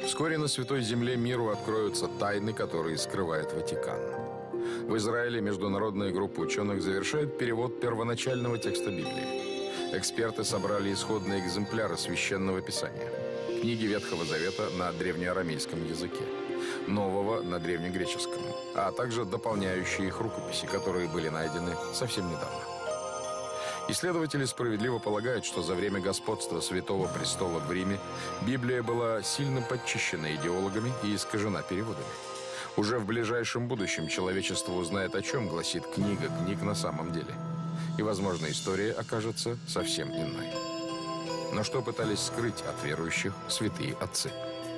Вскоре на Святой Земле миру откроются тайны, которые скрывает Ватикан. В Израиле международная группа ученых завершает перевод первоначального текста Библии. Эксперты собрали исходные экземпляры Священного Писания. Книги Ветхого Завета на древнеарамейском языке, Нового на древнегреческом, а также дополняющие их рукописи, которые были найдены совсем недавно. Исследователи справедливо полагают, что за время господства Святого Престола в Риме Библия была сильно подчищена идеологами и искажена переводами. Уже в ближайшем будущем человечество узнает, о чем гласит книга книг на самом деле. И, возможно, история окажется совсем иной. Но что пытались скрыть от верующих святые отцы?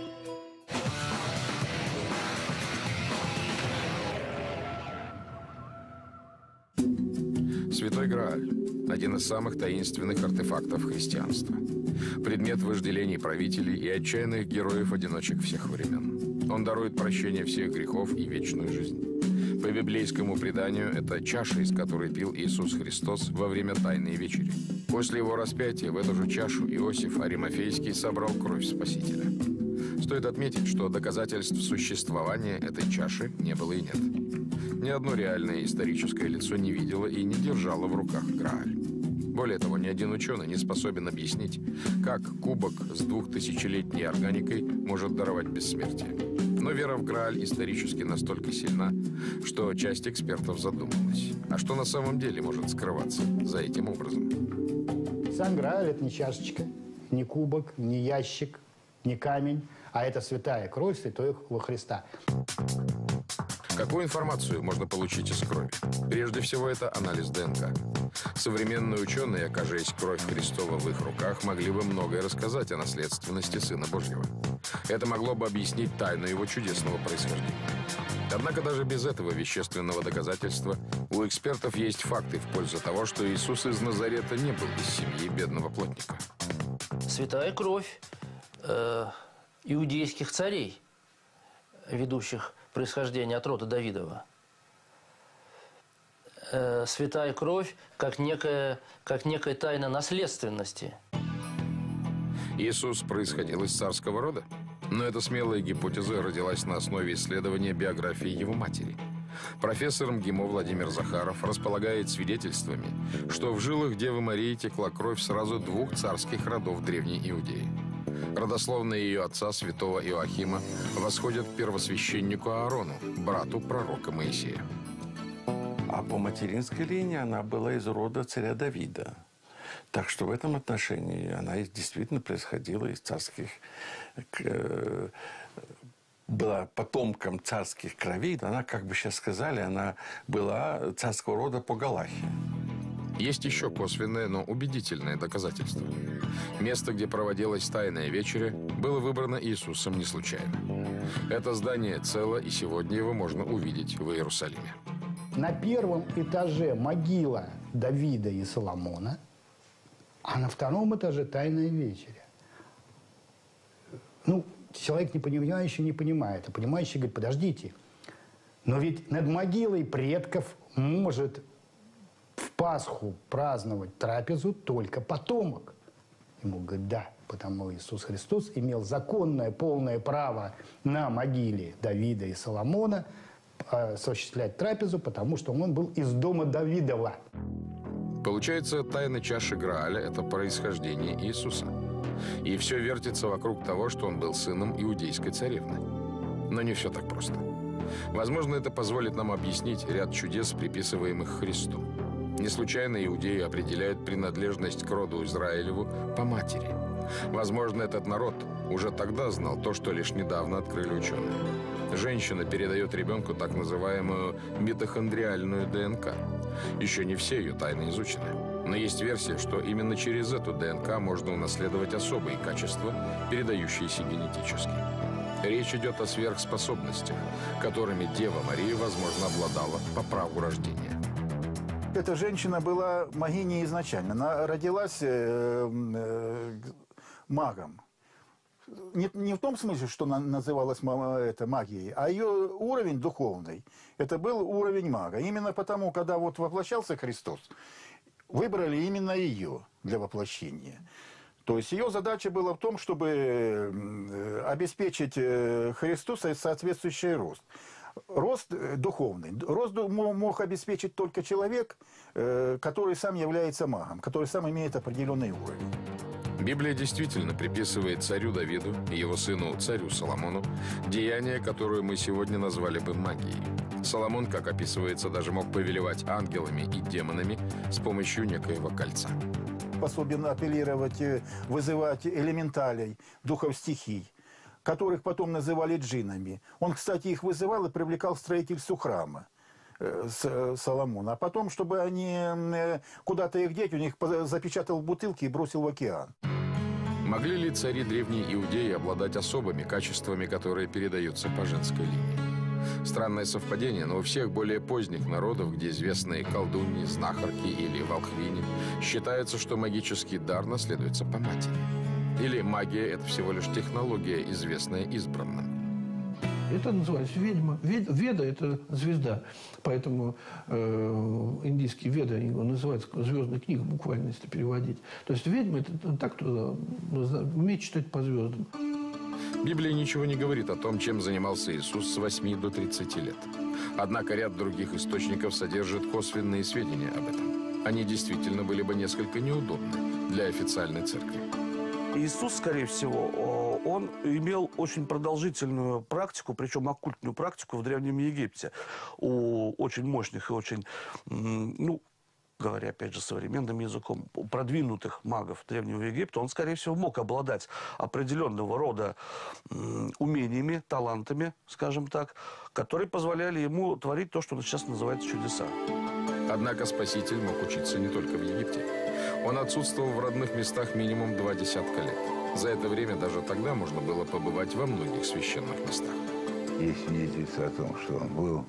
Святой Грааль – один из самых таинственных артефактов христианства. Предмет вожделений правителей и отчаянных героев-одиночек всех времен. Он дарует прощение всех грехов и вечную жизнь. По библейскому преданию, это чаша, из которой пил Иисус Христос во время Тайной вечери. После его распятия в эту же чашу Иосиф Аримафейский собрал кровь Спасителя. Стоит отметить, что доказательств существования этой чаши не было и нет. Ни одно реальное историческое лицо не видело и не держало в руках Грааль. Более того, ни один ученый не способен объяснить, как кубок с 2000-летней органикой может даровать бессмертие. Но вера в Грааль исторически настолько сильна, что часть экспертов задумалась. А что на самом деле может скрываться за этим образом? Сам Грааль – это не чашечка, не кубок, не ящик, не камень, а это святая кровь Святого Христа. Какую информацию можно получить из крови? Прежде всего, это анализ ДНК. Современные ученые, окажись кровь Христова в их руках, могли бы многое рассказать о наследственности Сына Божьего. Это могло бы объяснить тайну его чудесного происхождения. Однако даже без этого вещественного доказательства у экспертов есть факты в пользу того, что Иисус из Назарета не был из семьи бедного плотника. Святая кровь иудейских царей, ведущих происхождение от рода Давидова. Святая кровь как некая тайна наследственности. Иисус происходил из царского рода? Но эта смелая гипотеза родилась на основе исследования биографии его матери. Профессор МГИМО Владимир Захаров располагает свидетельствами, что в жилах Девы Марии текла кровь сразу двух царских родов Древней Иудеи. Родословная ее отца, святого Иоахима, восходит к первосвященнику Аарону, брату пророка Моисея. А по материнской линии она была из рода царя Давида. Так что в этом отношении она действительно происходила из царских... была потомком царских кровей. Она, как бы сейчас сказали, она была царского рода по Галахе. Есть еще косвенное, но убедительное доказательство. Место, где проводилась Тайная вечеря, было выбрано Иисусом не случайно. Это здание цело, и сегодня его можно увидеть в Иерусалиме. На первом этаже могила Давида и Соломона, а на втором этаже Тайная вечеря. Ну, человек не понимающий не понимает, а понимающий говорит: подождите, но ведь над могилой предков может в Пасху праздновать трапезу только потомок. Ему говорят: да, потому Иисус Христос имел законное, полное право на могиле Давида и Соломона осуществлять трапезу, потому что он был из дома Давидова. Получается, тайна чаши Грааля – это происхождение Иисуса. И все вертится вокруг того, что он был сыном иудейской царевны. Но не все так просто. Возможно, это позволит нам объяснить ряд чудес, приписываемых Христу. Не случайно иудеи определяют принадлежность к роду Израилеву по матери. Возможно, этот народ уже тогда знал то, что лишь недавно открыли ученые. Женщина передает ребенку так называемую митохондриальную ДНК. Еще не все ее тайны изучены. Но есть версия, что именно через эту ДНК можно унаследовать особые качества, передающиеся генетически. Речь идет о сверхспособностях, которыми Дева Мария, возможно, обладала по праву рождения. Эта женщина была магиней изначально. Она родилась магом. Не в том смысле, что она называлась магией, а ее уровень духовный. Это был уровень мага. Именно потому, когда вот воплощался Христос, выбрали именно ее для воплощения. То есть ее задача была в том, чтобы обеспечить Христу соответствующий рост. Рост духовный. Рост мог обеспечить только человек, который сам является магом, который сам имеет определенный уровень. Библия действительно приписывает царю Давиду и его сыну царю Соломону деяния, которые мы сегодня назвали бы магией. Соломон, как описывается, даже мог повелевать ангелами и демонами с помощью некоего кольца. Способен апеллировать, вызывать элементалей, духов стихий, которых потом называли джиннами. Он, кстати, их вызывал и привлекал к строительству храма Соломона. А потом, чтобы они куда-то их деть, у них запечатал в бутылки и бросил в океан. Могли ли цари древней Иудеи обладать особыми качествами, которые передаются по женской линии? Странное совпадение, но у всех более поздних народов, где известные колдуньи, знахарки или волхвини, считается, что магический дар наследуется по матери. Или магия – это всего лишь технология, известная избранным. Это называется ведьма. Веда – это звезда. Поэтому индийские веды, они его называют звездной книгой, буквально, если переводить. То есть ведьма – это так, кто умеет читать по звездам. Библия ничего не говорит о том, чем занимался Иисус с 8 до 30 лет. Однако ряд других источников содержит косвенные сведения об этом. Они действительно были бы несколько неудобны для официальной церкви. Иисус, скорее всего, он имел очень продолжительную практику, причем оккультную практику в Древнем Египте. У очень мощных и очень, говоря, опять же, современным языком, продвинутых магов Древнего Египта, он, скорее всего, мог обладать определенного рода умениями, талантами, скажем так, которые позволяли ему творить то, что сейчас называется чудеса. Однако Спаситель мог учиться не только в Египте. Он отсутствовал в родных местах минимум 2 десятка лет. За это время даже тогда можно было побывать во многих священных местах. Есть свидетельство о том, что он был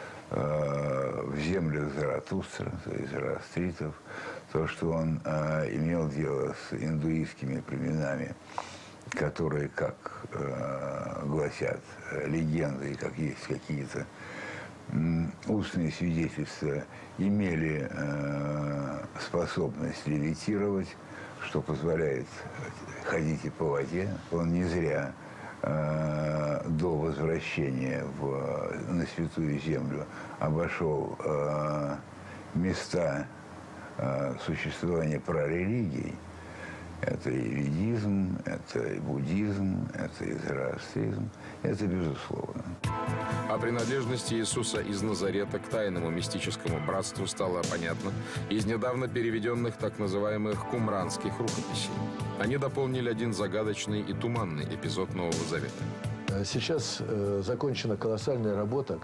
в землях Заратустра, то есть зороастритов, то, что он имел дело с индуистскими племенами, которые, как гласят легенды, как есть какие-то устные свидетельства, имели способность левитировать, что позволяет ходить и по воде. Он не зря до возвращения на Святую Землю обошел места существования прарелигий. Это и ведизм, это и буддизм, это и зороастризм, это безусловно. О принадлежности Иисуса из Назарета к тайному мистическому братству стало понятно из недавно переведенных так называемых кумранских рукописей. Они дополнили один загадочный и туманный эпизод Нового Завета. Сейчас закончена колоссальная работа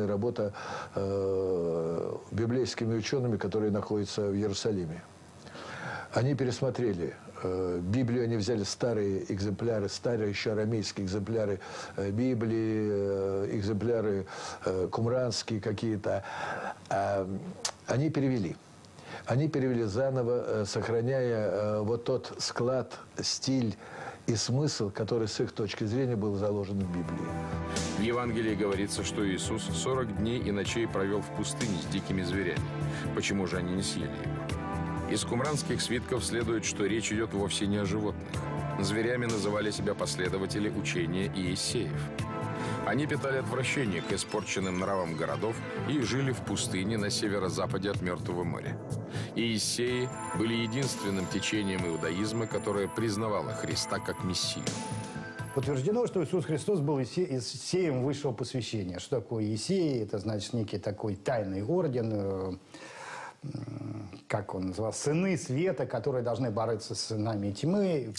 библейскими учеными, которые находятся в Иерусалиме. Они пересмотрели Библию, они взяли старые экземпляры, старые еще арамейские экземпляры Библии, экземпляры кумранские какие-то. Они перевели. Они перевели заново, сохраняя вот тот склад, стиль и смысл, который с их точки зрения был заложен в Библии. В Евангелии говорится, что Иисус 40 дней и ночей провел в пустыне с дикими зверями. Почему же они не съели его? Из кумранских свитков следует, что речь идет вовсе не о животных. Зверями называли себя последователи учения Иессеев. Они питали отвращение к испорченным нравам городов и жили в пустыне на северо-западе от Мертвого моря. Иессеи были единственным течением иудаизма, которое признавало Христа как Мессию. Утверждено, что Иисус Христос был Иессеем высшего посвящения. Что такое Иессеи? Это значит некий такой тайный орден, как он назывался, сыны света, которые должны бороться с сынами тьмы.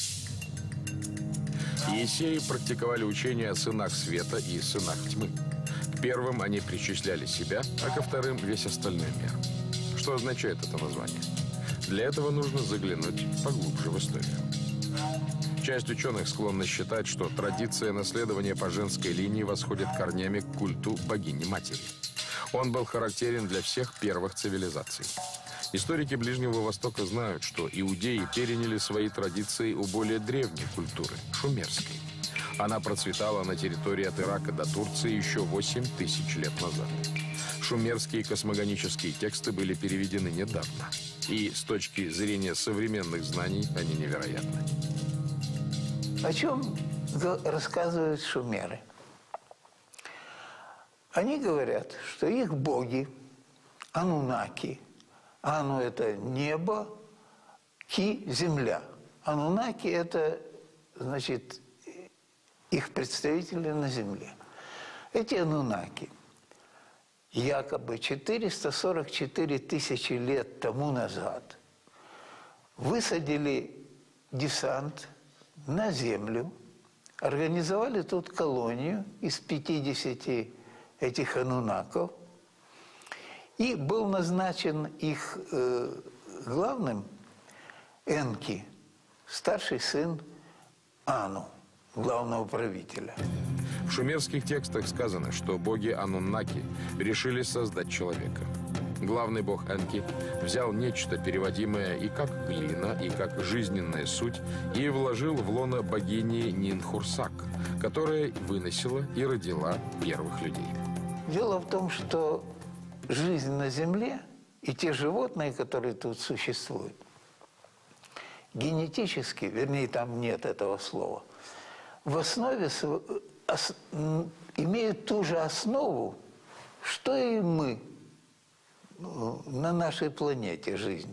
Иессеи практиковали учение о сынах света и сынах тьмы. К первым они причисляли себя, а ко вторым весь остальной мир. Что означает это название? Для этого нужно заглянуть поглубже в историю. Часть ученых склонна считать, что традиция наследования по женской линии восходит корнями к культу богини-матери. Он был характерен для всех первых цивилизаций. Историки Ближнего Востока знают, что иудеи переняли свои традиции у более древней культуры – шумерской. Она процветала на территории от Ирака до Турции еще 8000 лет назад. Шумерские космогонические тексты были переведены недавно. И с точки зрения современных знаний они невероятны. О чем рассказывают шумеры? Они говорят, что их боги, анунаки, ану – это небо, ки – земля. Анунаки – это, значит, их представители на земле. Эти анунаки якобы 444 тысячи лет тому назад высадили десант на землю, организовали тут колонию из 50 этих анунаков, и был назначен их главным Энки, старший сын Ану, главного правителя. В шумерских текстах сказано, что боги Ануннаки решили создать человека. Главный бог Энки взял нечто, переводимое и как глина, и как жизненная суть, и вложил в лоно богини Нинхурсак, которая выносила и родила первых людей. Дело в том, что жизнь на Земле и те животные, которые тут существуют, генетически, вернее, там нет этого слова, в основе имеют ту же основу, что и мы на нашей планете жизнь.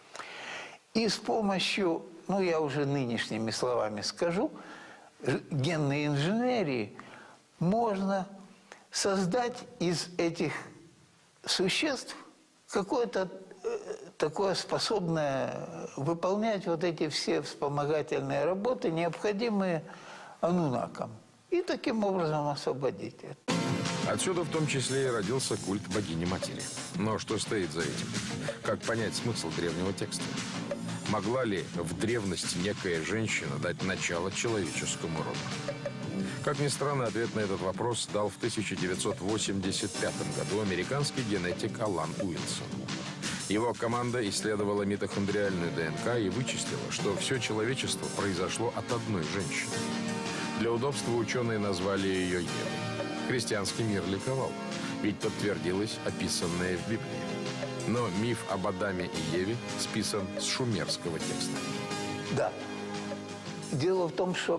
И с помощью, ну я уже нынешними словами скажу, генной инженерии можно создать из этих существ какое-то такое способное выполнять вот эти все вспомогательные работы, необходимые анунакам, и таким образом освободить это. Отсюда в том числе и родился культ богини-матери. Но что стоит за этим? Как понять смысл древнего текста? Могла ли в древности некая женщина дать начало человеческому роду? Как ни странно, ответ на этот вопрос дал в 1985 году американский генетик Алан Уилсон. Его команда исследовала митохондриальную ДНК и вычислила, что все человечество произошло от одной женщины. Для удобства ученые назвали ее Евой. Христианский мир ликовал, ведь подтвердилось описанное в Библии. Но миф об Адаме и Еве списан с шумерского текста. Да. Дело в том, что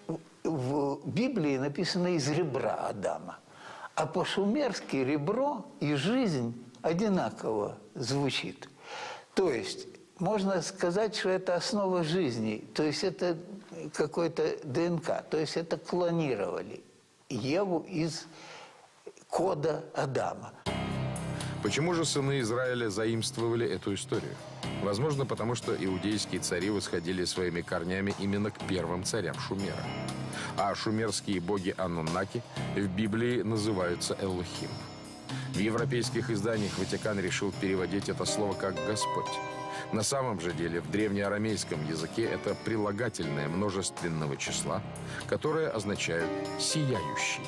в Библии написано из ребра Адама, а по-шумерски ребро и жизнь одинаково звучит. То есть можно сказать, что это основа жизни, то есть это какой-то ДНК, то есть это клонировали Еву из кода Адама. Почему же сыны Израиля заимствовали эту историю? Возможно, потому что иудейские цари восходили своими корнями именно к первым царям Шумера. А шумерские боги Ануннаки в Библии называются Элохим. В европейских изданиях Ватикан решил переводить это слово как «Господь». На самом же деле в древнеарамейском языке это прилагательное множественного числа, которое означает «сияющие».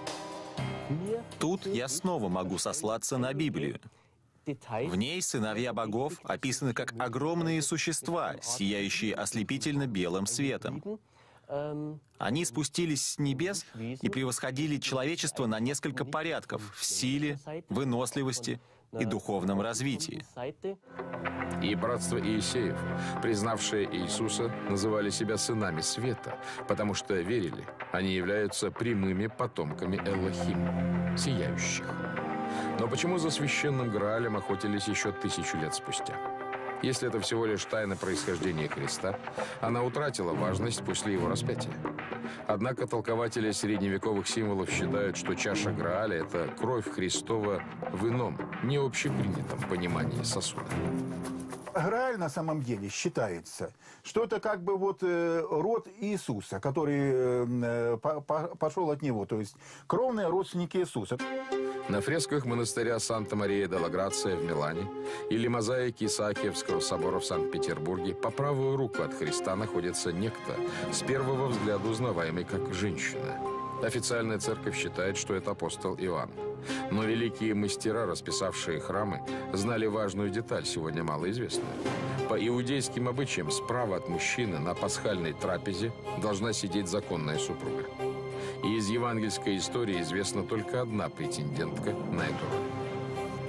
Тут я снова могу сослаться на Библию. В ней сыновья богов описаны как огромные существа, сияющие ослепительно белым светом. Они спустились с небес и превосходили человечество на несколько порядков в силе, выносливости и духовном развитии. И братство Иисеев, признавшие Иисуса, называли себя сынами света, потому что верили, они являются прямыми потомками Элохим, сияющих. Но почему за священным Граалем охотились еще 1000 лет спустя? Если это всего лишь тайна происхождения Христа, она утратила важность после его распятия. Однако толкователи средневековых символов считают, что чаша Грааля – это кровь Христова в ином, не общепринятом понимании сосуда. Грааль на самом деле считается, что это как бы вот род Иисуса, который пошел от него, то есть кровные родственники Иисуса. На фресках монастыря Санта-Мария-де-ла-Грация в Милане или мозаике Исаакиевского собора в Санкт-Петербурге по правую руку от Христа находится некто, с первого взгляда узнаваемый как женщина. Официальная церковь считает, что это апостол Иоанн. Но великие мастера, расписавшие храмы, знали важную деталь, сегодня малоизвестную. По иудейским обычаям справа от мужчины на пасхальной трапезе должна сидеть законная супруга. И из евангельской истории известна только одна претендентка на эту роль.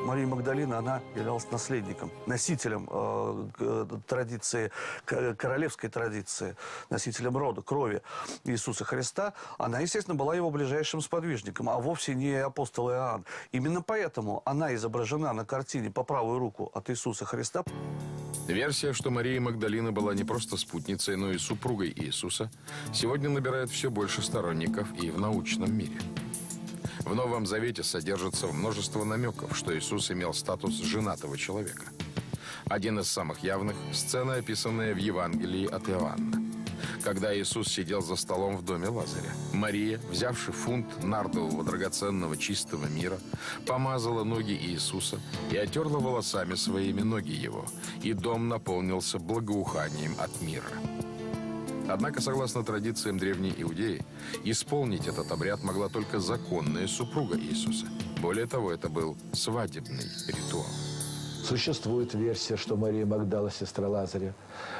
Мария Магдалина, она являлась наследником, носителем традиции, королевской традиции, носителем рода, крови Иисуса Христа. Она, естественно, была его ближайшим сподвижником, а вовсе не апостол Иоанн. Именно поэтому она изображена на картине по правую руку от Иисуса Христа. Версия, что Мария Магдалина была не просто спутницей, но и супругой Иисуса, сегодня набирает все больше сторонников и в научном мире. В Новом Завете содержится множество намеков, что Иисус имел статус женатого человека. Один из самых явных – сцена, описанная в Евангелии от Иоанна. Когда Иисус сидел за столом в доме Лазаря, Мария, взявши фунт нардового драгоценного чистого мира, помазала ноги Иисуса и отерла волосами своими ноги его, и дом наполнился благоуханием от мира. Однако, согласно традициям Древней Иудеи, исполнить этот обряд могла только законная супруга Иисуса. Более того, это был свадебный ритуал. Существует версия, что Мария Магдала, сестра Лазаря,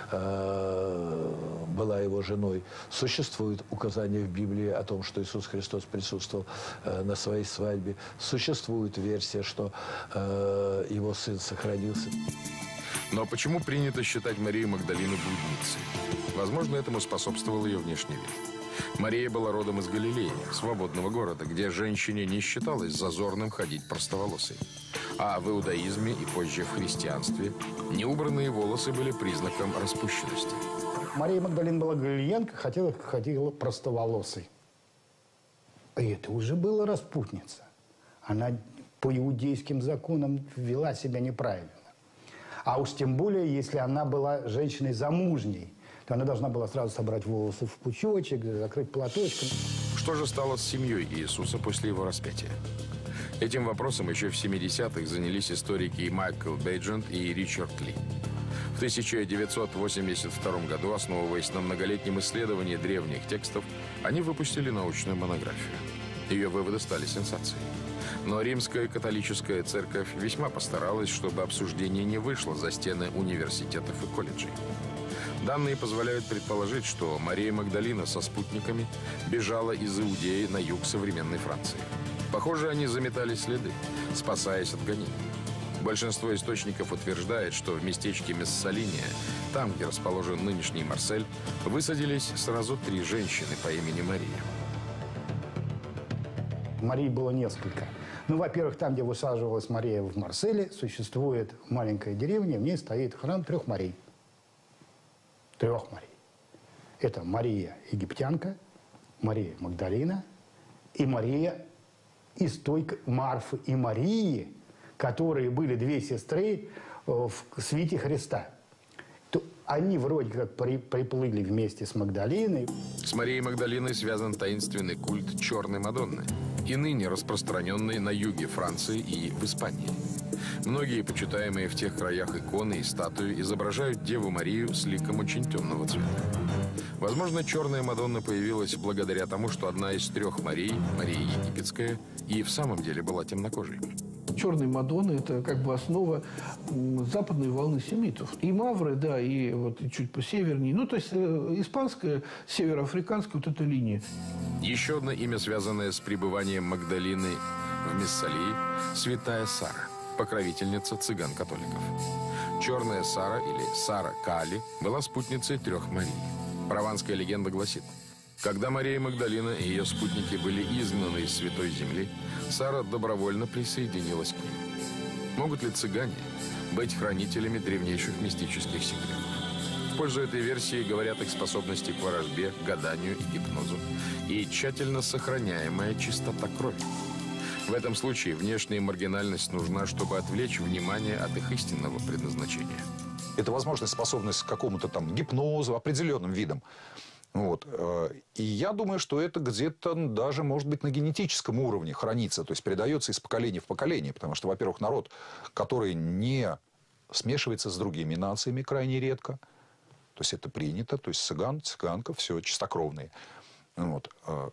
была его женой. Существует указание в Библии о том, что Иисус Христос присутствовал на своей свадьбе. Существует версия, что его сын сохранился. Но почему принято считать Марию Магдалину блудницей? Возможно, этому способствовал ее внешний вид. Мария была родом из Галилеи, свободного города, где женщине не считалось зазорным ходить простоволосой. А в иудаизме и позже в христианстве неубранные волосы были признаком распущенности. Мария Магдалина была галилеянка, ходила простоволосой. И это уже была распутница. Она по иудейским законам вела себя неправильно. А уж тем более, если она была женщиной замужней, то она должна была сразу собрать волосы в пучочек, закрыть платочком. Что же стало с семьей Иисуса после его распятия? Этим вопросом еще в 70-х занялись историки Майкл Бейджент и Ричард Ли. В 1982 году, основываясь на многолетнем исследовании древних текстов, они выпустили научную монографию. Ее выводы стали сенсацией. Но Римская католическая церковь весьма постаралась, чтобы обсуждение не вышло за стены университетов и колледжей. Данные позволяют предположить, что Мария Магдалина со спутниками бежала из Иудеи на юг современной Франции. Похоже, они заметали следы, спасаясь от гонений. Большинство источников утверждает, что в местечке Мессалиния, там, где расположен нынешний Марсель, высадились сразу 3 женщины по имени Мария. Марии было несколько. Ну, во-первых, там, где высаживалась Мария в Марселе, существует маленькая деревня, в ней стоит храм 3 Марий. 3 Марий. Это Мария Египтянка, Мария Магдалина и Мария из той Марфы и Марии, которые были 2 сестры в свите Христа. То они вроде как приплыли вместе с Магдалиной. С Марией Магдалиной связан таинственный культ Черной Мадонны, и ныне распространенный на юге Франции и в Испании. Многие почитаемые в тех краях иконы и статуи изображают Деву Марию с ликом очень темного цвета. Возможно, Черная Мадонна появилась благодаря тому, что одна из 3 Марий, Мария Египетская, и в самом деле была темнокожей. Черная Мадонна – это как бы основа западной волны семитов. И мавры, да, и вот чуть посевернее. Ну, то есть испанская, североафриканская вот эта линия. Еще одно имя, связанное с пребыванием Магдалины в Мессалии – Святая Сара, покровительница цыган-католиков. Черная Сара или Сара Кали была спутницей 3 Марий. Прованская легенда гласит: когда Мария Магдалина и ее спутники были изгнаны из Святой Земли, Сара добровольно присоединилась к ним. Могут ли цыгане быть хранителями древнейших мистических секретов? В пользу этой версии говорят их способности к ворожбе, гаданию и гипнозу и тщательно сохраняемая чистота крови. В этом случае внешняя маргинальность нужна, чтобы отвлечь внимание от их истинного предназначения. Это возможность, способность к какому-то там гипнозу, определенным видам. Вот. И я думаю, что это где-то даже, может быть, на генетическом уровне хранится, то есть передается из поколения в поколение. Потому что, во-первых, народ, который не смешивается с другими нациями крайне редко, то есть это принято, то есть цыган, цыганка, все чистокровные. Вот.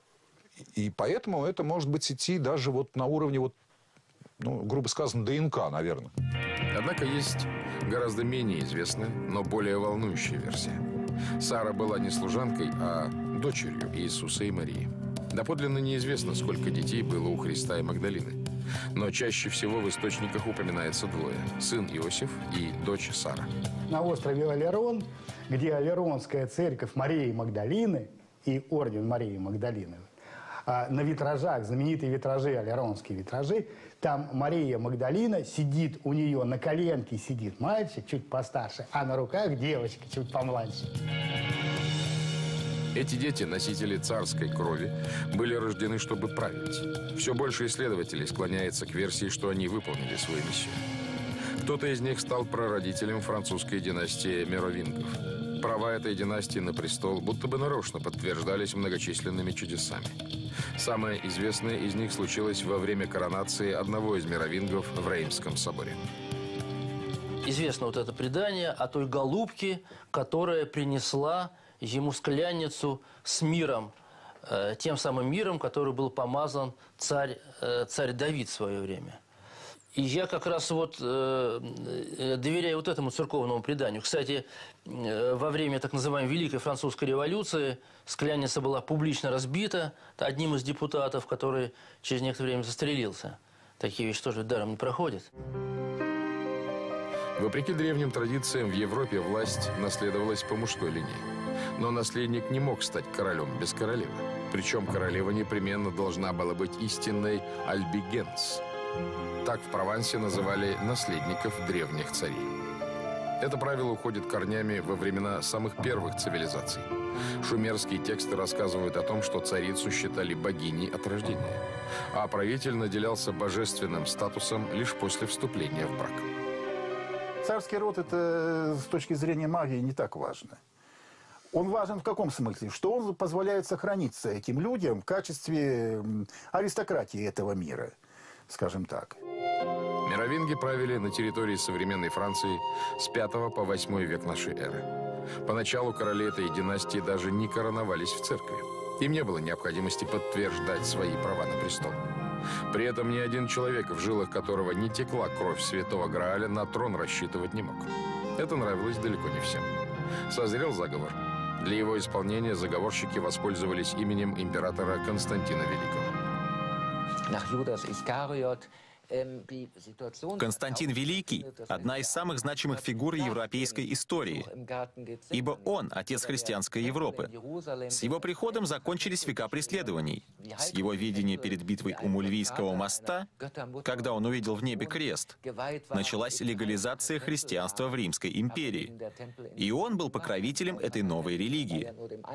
И поэтому это может быть идти даже вот на уровне, вот, ну, грубо сказано, ДНК, наверное. Однако есть гораздо менее известная, но более волнующая версия. Сара была не служанкой, а дочерью Иисуса и Марии. Доподлинно неизвестно, сколько детей было у Христа и Магдалины. Но чаще всего в источниках упоминается двое – сын Иосиф и дочь Сара. На острове Алерон, где Алеронская церковь Марии Магдалины и орден Марии Магдалины, на витражах, знаменитые витражи, алеронские витражи, там Мария Магдалина сидит, у нее на коленке сидит мальчик чуть постарше, а на руках девочка чуть помладше. Эти дети, носители царской крови, были рождены, чтобы править. Все больше исследователей склоняется к версии, что они выполнили свою миссию. Кто-то из них стал прародителем французской династии Меровингов. Права этой династии на престол будто бы нарочно подтверждались многочисленными чудесами. Самое известное из них случилось во время коронации одного из Меровингов в Реймском соборе. Известно вот это предание о той голубке, которая принесла ему скляницу с миром, тем самым миром, который был помазан царь Давид в свое время. И я как раз вот доверяю вот этому церковному преданию. Кстати, во время так называемой Великой Французской революции скляница была публично разбита одним из депутатов, который через некоторое время застрелился. Такие вещи тоже даром не проходят. Вопреки древним традициям, в Европе власть наследовалась по мужской линии. Но наследник не мог стать королем без королевы. Причем королева непременно должна была быть истинной альбигенс. Так в Провансе называли наследников древних царей. Это правило уходит корнями во времена самых первых цивилизаций. Шумерские тексты рассказывают о том, что царицу считали богиней от рождения, а правитель наделялся божественным статусом лишь после вступления в брак. Царский род – это с точки зрения магии не так важно. Он важен в каком смысле? Что он позволяет сохраниться этим людям в качестве аристократии этого мира, скажем так. Меровинги правили на территории современной Франции с 5 по 8 век нашей эры. Поначалу короли этой династии даже не короновались в церкви. Им не было необходимости подтверждать свои права на престол. При этом ни один человек, в жилах которого не текла кровь святого Грааля, на трон рассчитывать не мог. Это нравилось далеко не всем. Созрел заговор. Для его исполнения заговорщики воспользовались именем императора Константина Великого. Константин Великий – одна из самых значимых фигур европейской истории, ибо он – отец христианской Европы. С его приходом закончились века преследований. С его видения перед битвой у Мульвийского моста, когда он увидел в небе крест, началась легализация христианства в Римской империи. И он был покровителем этой новой религии.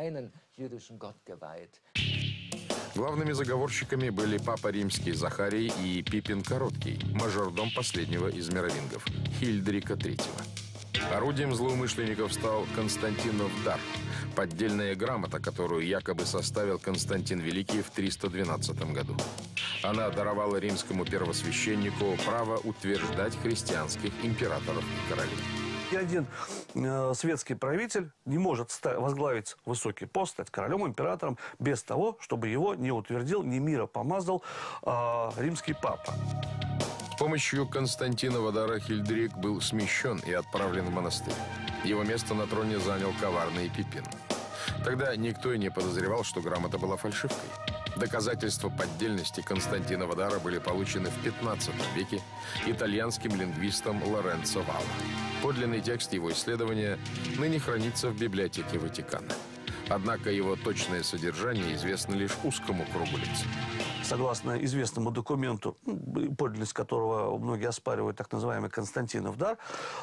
Главными заговорщиками были папа римский Захарий и Пипин Короткий, мажордом последнего из меровингов, Хильдерика III. Орудием злоумышленников стал Константинов дар, поддельная грамота, которую якобы составил Константин Великий в 312 году. Она даровала римскому первосвященнику право утверждать христианских императоров и королей. Ни один светский правитель не может возглавить высокий пост, стать королем, императором, без того, чтобы его не утвердил, не миропомазал римский папа. С помощью Константинова дара Хильдерик был смещен и отправлен в монастырь. Его место на троне занял коварный Пипин. Тогда никто и не подозревал, что грамота была фальшивкой. Доказательства поддельности Константинова дара были получены в 15 веке итальянским лингвистом Лоренцо Валла. Подлинный текст его исследования ныне хранится в библиотеке Ватикана. Однако его точное содержание известно лишь узкому кругу лиц. Согласно известному документу, подлинность которого многие оспаривают, так называемый Константинов дар,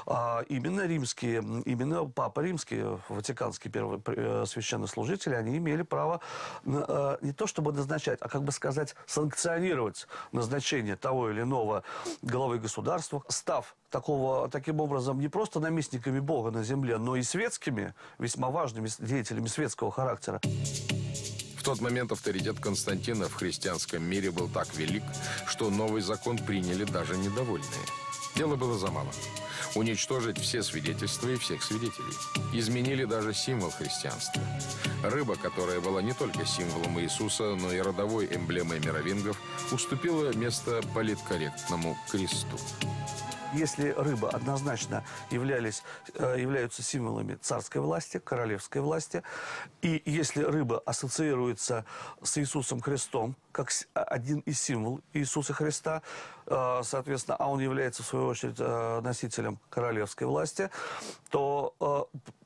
именно Папа Римский, ватиканские первые священнослужители, они имели право не то чтобы назначать, а, как бы сказать, санкционировать назначение того или иного главы государства, став таким образом не просто наместниками Бога на земле, но и светскими, весьма важными деятелями светского характера. В тот момент авторитет Константина в христианском мире был так велик, что новый закон приняли даже недовольные. Дело было за малым. Уничтожить все свидетельства и всех свидетелей. Изменили даже символ христианства. Рыба, которая была не только символом Иисуса, но и родовой эмблемой мировингов, уступила место политкорректному кресту. Если рыба однозначно являются символами царской власти, королевской власти, и если рыба ассоциируется с Иисусом Христом, как один из символов Иисуса Христа, соответственно, а он является, в свою очередь, носителем королевской власти, то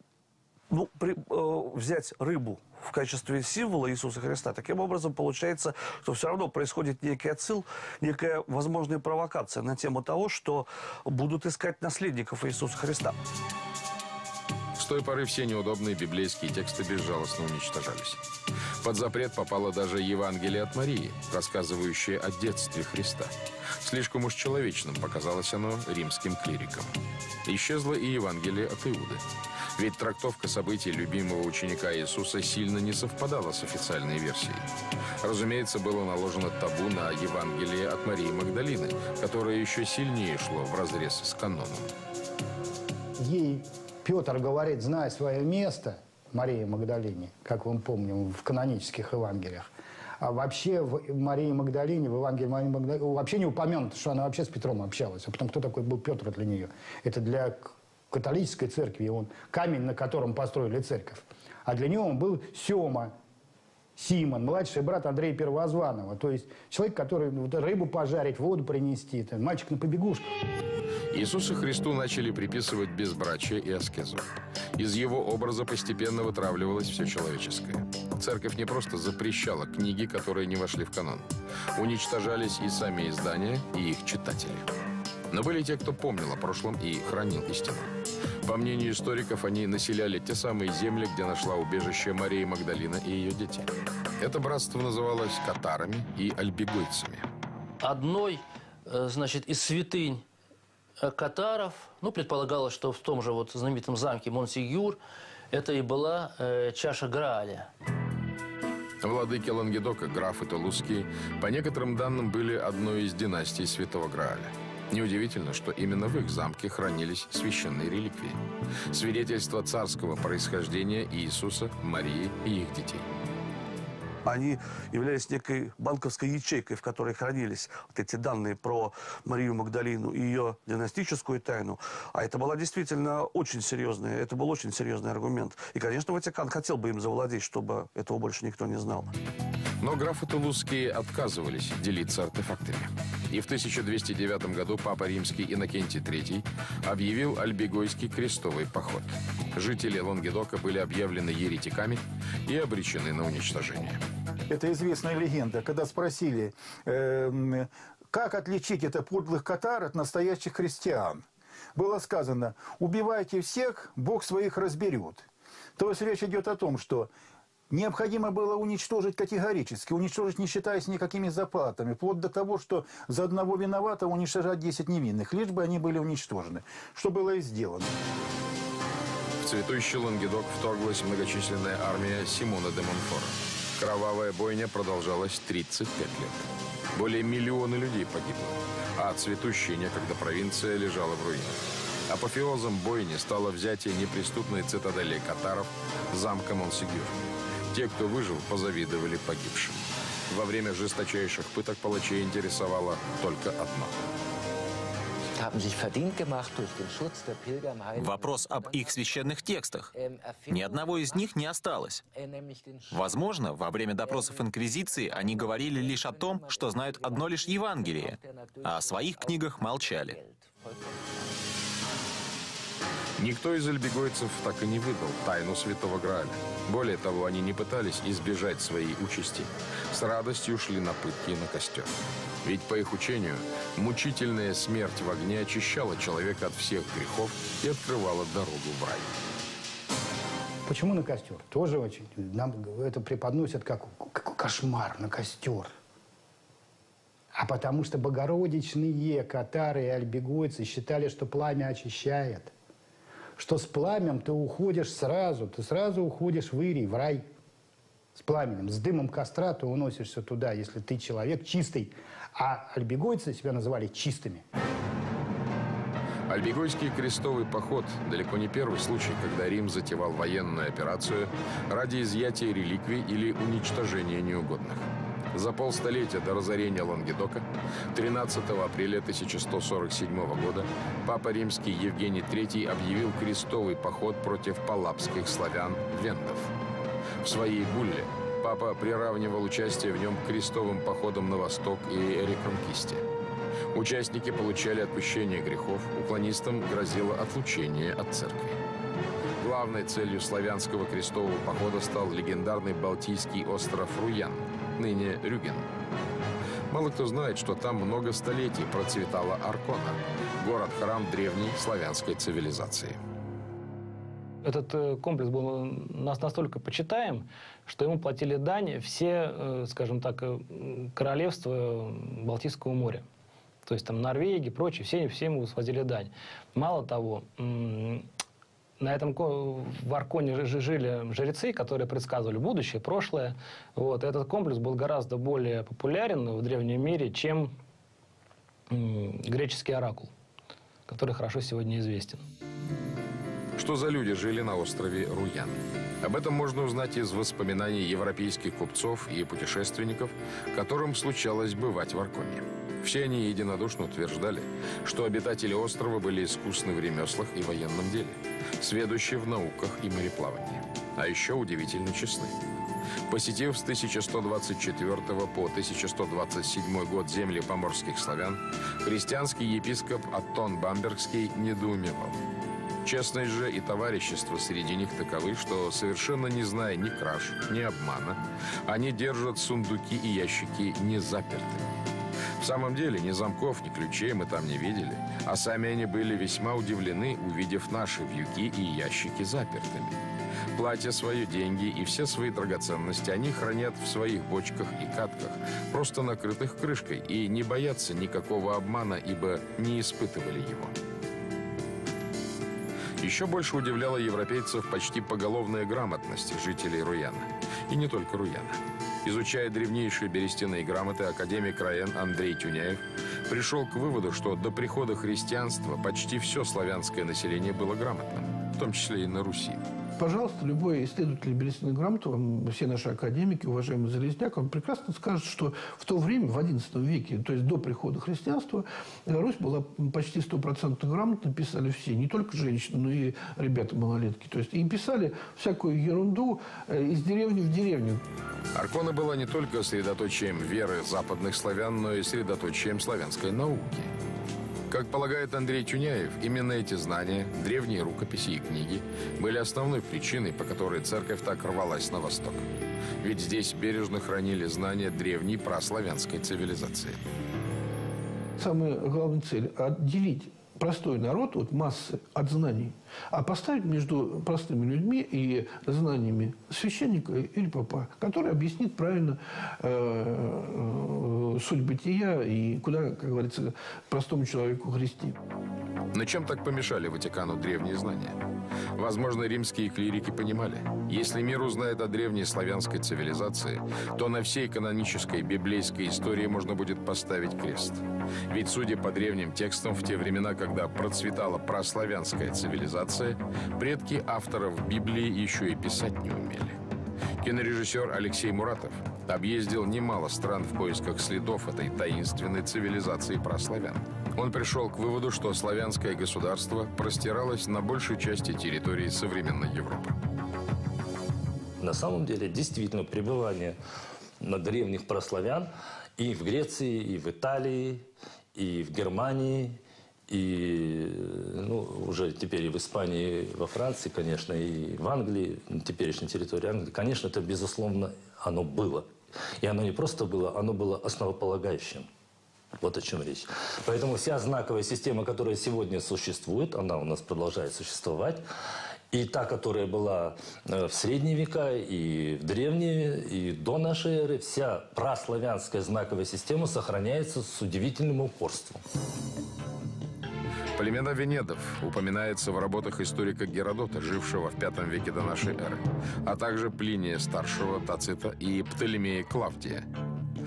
взять рыбу в качестве символа Иисуса Христа, таким образом получается, что все равно происходит некий отсыл, некая возможная провокация на тему того, что будут искать наследников Иисуса Христа. С той поры все неудобные библейские тексты безжалостно уничтожались. Под запрет попало даже Евангелие от Марии, рассказывающее о детстве Христа. Слишком уж человечным показалось оно римским клирикам. Исчезло и Евангелие от Иуды. Ведь трактовка событий любимого ученика Иисуса сильно не совпадала с официальной версией. Разумеется, было наложено табу на Евангелие от Марии Магдалины, которое еще сильнее шло вразрез с каноном. Ей Петр говорит, зная свое место, Марии Магдалине, как мы помним в канонических Евангелиях. А вообще в Марии Магдалине, в Евангелии Марии Магдалине, вообще не упомянуто, что она вообще с Петром общалась. А потом, кто такой был Петр для нее? Это для католической церкви, он камень, на котором построили церковь. А для него он был Сема, Симон, младший брат Андрея Первозванного. То есть человек, который рыбу пожарить, воду принести, мальчик на побегушках. Иисусу Христу начали приписывать безбрачие и аскезу. Из его образа постепенно вытравливалось все человеческое. Церковь не просто запрещала книги, которые не вошли в канон. Уничтожались и сами издания, и их читатели. Но были те, кто помнил о прошлом и хранил истину. По мнению историков, они населяли те самые земли, где нашла убежище Мария Магдалина и ее дети. Это братство называлось катарами и альбегойцами. Одной, из святынь катаров, предполагалось, что в том же знаменитом замке Монсигюр это и была чаша Грааля. Владыки Лангедока, графы Тулузские, по некоторым данным, были одной из династий Святого Грааля. Неудивительно, что именно в их замке хранились священные реликвии. Свидетельство царского происхождения Иисуса, Марии и их детей. Они являлись некой банковской ячейкой, в которой хранились эти данные про Марию Магдалину и ее династическую тайну. А это была действительно очень серьезная, это был очень серьезный аргумент. И, конечно, Ватикан хотел бы им завладеть, чтобы этого больше никто не знал. Но графы Тулузские отказывались делиться артефактами. И в 1209 году Папа Римский Иннокентий III объявил Альбегойский крестовый поход. Жители Лангедока были объявлены еретиками и обречены на уничтожение. Это известная легенда. Когда спросили, как отличить это подлых катар от настоящих христиан, было сказано: убивайте всех, Бог своих разберет. То есть речь идет о том, что необходимо было уничтожить категорически, уничтожить, не считаясь никакими заплатами, вплоть до того, что за одного виноватого уничтожать 10 невинных, лишь бы они были уничтожены, что было и сделано. В цветущий Лангедок вторглась многочисленная армия Симона де Монфора. Кровавая бойня продолжалась 35 лет. Более миллиона людей погибло, а цветущая некогда провинция лежала в руинах. Апофеозом бойни стало взятие неприступной цитадели катаров замка Монсигюр. Те, кто выжил, позавидовали погибшим. Во время жесточайших пыток палачей интересовало только одно. Вопрос об их священных текстах. Ни одного из них не осталось. Возможно, во время допросов Инквизиции они говорили лишь о том, что знают одно лишь Евангелие, а о своих книгах молчали. Никто из альбегойцев так и не выдал тайну Святого Грааля. Более того, они не пытались избежать своей участи. С радостью шли на пытки и на костер. Ведь, по их учению, мучительная смерть в огне очищала человека от всех грехов и открывала дорогу в рай. Почему на костер? Тоже очень. Нам это преподносят как кошмар на костер. А потому что богородичные катары и альбегойцы считали, что пламя очищает. Что с пламенем ты уходишь сразу, ты сразу уходишь в Ирий, в рай. С пламенем, с дымом костра ты уносишься туда, если ты человек чистый. А альбегойцы себя называли чистыми. Альбегойский крестовый поход – далеко не первый случай, когда Рим затевал военную операцию ради изъятия реликвий или уничтожения неугодных. За полстолетия до разорения Лангедока, 13 апреля 1147 года, папа римский Евгений III объявил крестовый поход против палапских славян-вендов. В своей булле папа приравнивал участие в нем к крестовым походам на восток и реконкисте. Участники получали отпущение грехов, уклонистам грозило отлучение от церкви. Главной целью славянского крестового похода стал легендарный балтийский остров Руян, ныне Рюген. Мало кто знает, что там много столетий процветала Аркона, город-храм древней славянской цивилизации. Этот комплекс был настолько почитаем, что ему платили дань все, скажем так, королевства Балтийского моря. То есть там Норвегия, прочие, все ему сводили дань. Мало того, на этом в Арконе жили жрецы, которые предсказывали будущее, прошлое. Вот. Этот комплекс был гораздо более популярен в древнем мире, чем греческий оракул, который хорошо сегодня известен. Что за люди жили на острове Руян? Об этом можно узнать из воспоминаний европейских купцов и путешественников, которым случалось бывать в Арконе. Все они единодушно утверждали, что обитатели острова были искусны в ремеслах и военном деле, сведущи в науках и мореплавании, а еще удивительно честны. Посетив с 1124 по 1127 год земли поморских славян, христианский епископ Аттон Бамбергский недоумевал. Честность же и товарищество среди них таковы, что, совершенно не зная ни краж, ни обмана, они держат сундуки и ящики незапертыми. В самом деле, ни замков, ни ключей мы там не видели, а сами они были весьма удивлены, увидев наши вьюки и ящики запертыми. Платья свои, деньги и все свои драгоценности они хранят в своих бочках и катках, просто накрытых крышкой, и не боятся никакого обмана, ибо не испытывали его. Еще больше удивляла европейцев почти поголовная грамотность жителей Руяна. И не только Руяна. Изучая древнейшие берестяные грамоты, академик РАЭН Андрей Тюняев пришел к выводу, что до прихода христианства почти все славянское население было грамотным, в том числе и на Руси. Пожалуйста, любой исследователь берестяных грамот, все наши академики, уважаемый Залезняк, он прекрасно скажет, что в то время, в XI веке, то есть до прихода христианства, Русь была почти 100% грамотно, писали все, не только женщины, но и ребята-малолетки. То есть и писали всякую ерунду из деревни в деревню. Аркона была не только средоточием веры западных славян, но и средоточием славянской науки. Как полагает Андрей Тюняев, именно эти знания, древние рукописи и книги, были основной причиной, по которой церковь так рвалась на восток. Ведь здесь бережно хранили знания древней праславянской цивилизации. Самая главная цель – отделить простой народ от массы, от знаний, а поставить между простыми людьми и знаниями священника или попа, который объяснит правильно суть бытия и куда, как говорится, простому человеку грести. Но чем так помешали Ватикану древние знания? Возможно, римские клирики понимали, если мир узнает о древней славянской цивилизации, то на всей канонической библейской истории можно будет поставить крест. Ведь, судя по древним текстам, в те времена, когда процветала праславянская цивилизация, предки авторов Библии еще и писать не умели. Кинорежиссер Алексей Муратов объездил немало стран в поисках следов этой таинственной цивилизации праславян. Он пришел к выводу, что славянское государство простиралось на большей части территории современной Европы. На самом деле, действительно, пребывание древних праславян и в Греции, и в Италии, и в Германии, и уже теперь и в Испании, и во Франции, конечно, и в Англии, на теперешней территории Англии, конечно, это, безусловно, оно было. И оно не просто было, оно было основополагающим. Вот о чем речь. Поэтому вся знаковая система, которая сегодня существует, она у нас продолжает существовать. И та, которая была в средние века, и в древние, и до нашей эры, вся праславянская знаковая система сохраняется с удивительным упорством. Племена венедов упоминается в работах историка Геродота, жившего в V веке до нашей эры, а также Плиния Старшего, Тацита и Птолемея Клавдия.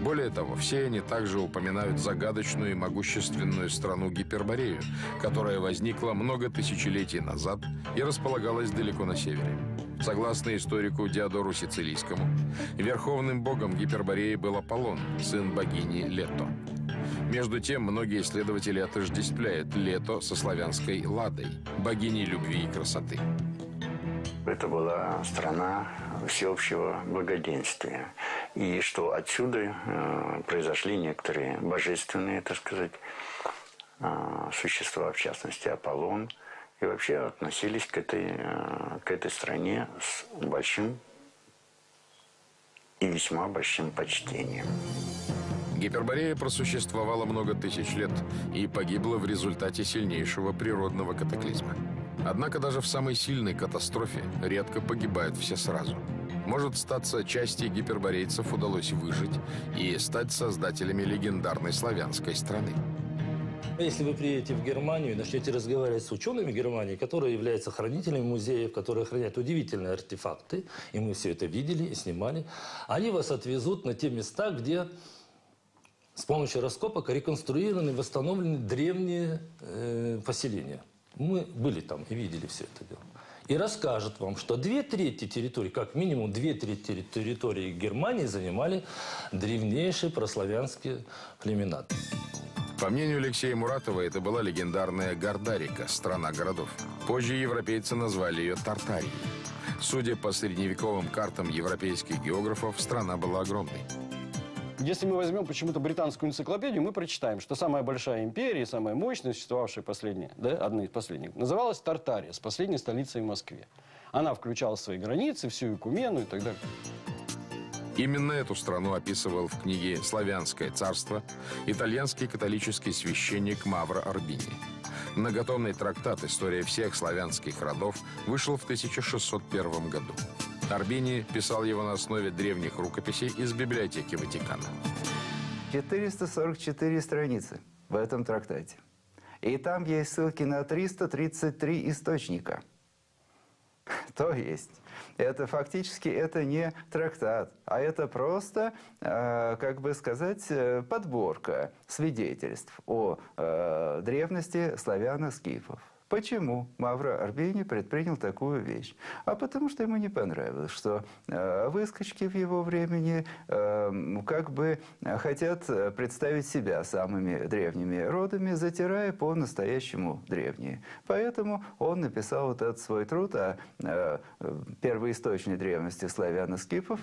Более того, все они также упоминают загадочную и могущественную страну Гиперборею, которая возникла много тысячелетий назад и располагалась далеко на севере. Согласно историку Диодору Сицилийскому, верховным богом Гипербореи был Аполлон, сын богини Лето. Между тем, многие исследователи отождествляют Лето со славянской Ладой, богиней любви и красоты. Это была страна всеобщего благоденствия. И что отсюда произошли некоторые божественные, так сказать, существа, в частности Аполлон, и вообще относились к этой стране с большим и весьма большим почтением. Гиперборея просуществовала много тысяч лет и погибла в результате сильнейшего природного катаклизма. Однако даже в самой сильной катастрофе редко погибают все сразу. Может статься, части гиперборейцев удалось выжить и стать создателями легендарной славянской страны. Если вы приедете в Германию и начнете разговаривать с учеными Германии, которые являются хранителями музеев, которые хранят удивительные артефакты, и мы все это видели и снимали, они вас отвезут на те места, где с помощью раскопок реконструированы, восстановлены древние поселения. Мы были там и видели все это дело. И расскажет вам, что 2/3 территории, как минимум 2/3 территории Германии занимали древнейшие прославянские племена. По мнению Алексея Муратова, это была легендарная Гордарика, страна городов. Позже европейцы назвали ее Тартарией. Судя по средневековым картам европейских географов, страна была огромной. Если мы возьмем почему-то британскую энциклопедию, мы прочитаем, что самая большая империя, самая мощная, существовавшая последняя, да, одна из последних, называлась Тартария, с последней столицей в Москве. Она включала в свои границы всю Экумену и так далее. Именно эту страну описывал в книге «Славянское царство» итальянский католический священник Мавро Арбини. Многотомный трактат «История всех славянских родов» вышел в 1601 году. Арбини писал его на основе древних рукописей из библиотеки Ватикана. 444 страницы в этом трактате. И там есть ссылки на 333 источника. То есть, это фактически это не трактат, а это просто, как бы сказать, подборка свидетельств о древности славяно-скифов. Почему Мавро Арбини предпринял такую вещь? А потому что ему не понравилось, что выскочки в его времени как бы хотят представить себя самыми древними родами, затирая по-настоящему древние. Поэтому он написал вот этот свой труд о первоисточной древности славяно-скифов.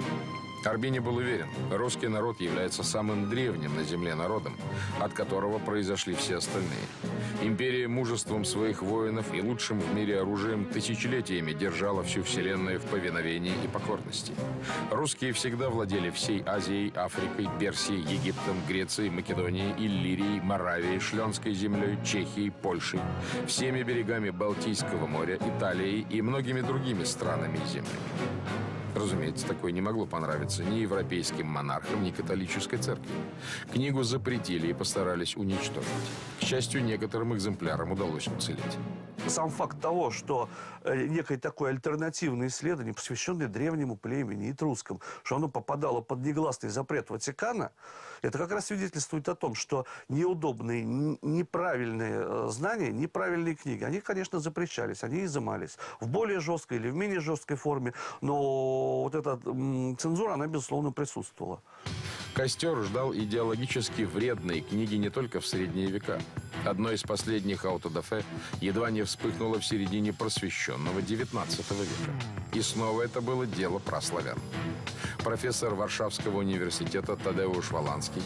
Арбини был уверен, русский народ является самым древним на земле народом, от которого произошли все остальные. Империя мужеством своих воинов и лучшим в мире оружием тысячелетиями держала всю вселенную в повиновении и покорности. Русские всегда владели всей Азией, Африкой, Персией, Египтом, Грецией, Македонией, Иллирией, Моравией, Шленской землей, Чехией, Польшей, всеми берегами Балтийского моря, Италией и многими другими странами и землями. Разумеется, такое не могло понравиться ни европейским монархам, ни католической церкви. Книгу запретили и постарались уничтожить. К счастью, некоторым экземплярам удалось уцелеть. Сам факт того, что некое такое альтернативное исследование, посвященное древнему племени этрускам, что оно попадало под негласный запрет Ватикана, это как раз свидетельствует о том, что неудобные, неправильные знания, неправильные книги, они, конечно, запрещались, они изымались в более жесткой или в менее жесткой форме, но вот эта цензура, она, безусловно, присутствовала. Костер ждал идеологически вредной книги не только в средние века. Одно из последних аутодафе едва не вспыхнуло в середине просвещенного XIX века. И снова это было дело прославян. Профессор Варшавского университета Тадеуш Воланский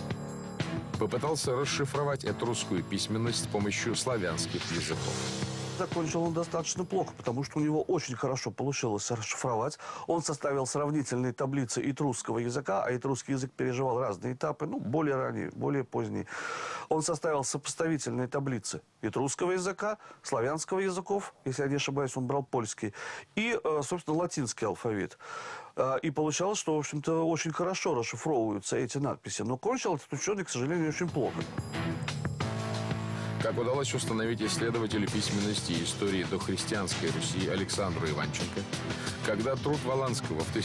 попытался расшифровать этрусскую письменность с помощью славянских языков. Закончил он достаточно плохо, потому что у него очень хорошо получилось расшифровать. Он составил сравнительные таблицы этрусского языка, а этрусский язык переживал разные этапы, ну, более ранние, более поздние. Он составил сопоставительные таблицы этрусского языка, славянского языков, если я не ошибаюсь, он брал польский, и, собственно, латинский алфавит. И получалось, что, в общем-то, очень хорошо расшифровываются эти надписи. Но кончил этот ученый, к сожалению, очень плохо. как удалось установить исследователю письменности и истории дохристианской Руси Александру Иванченко, когда труд Воланского в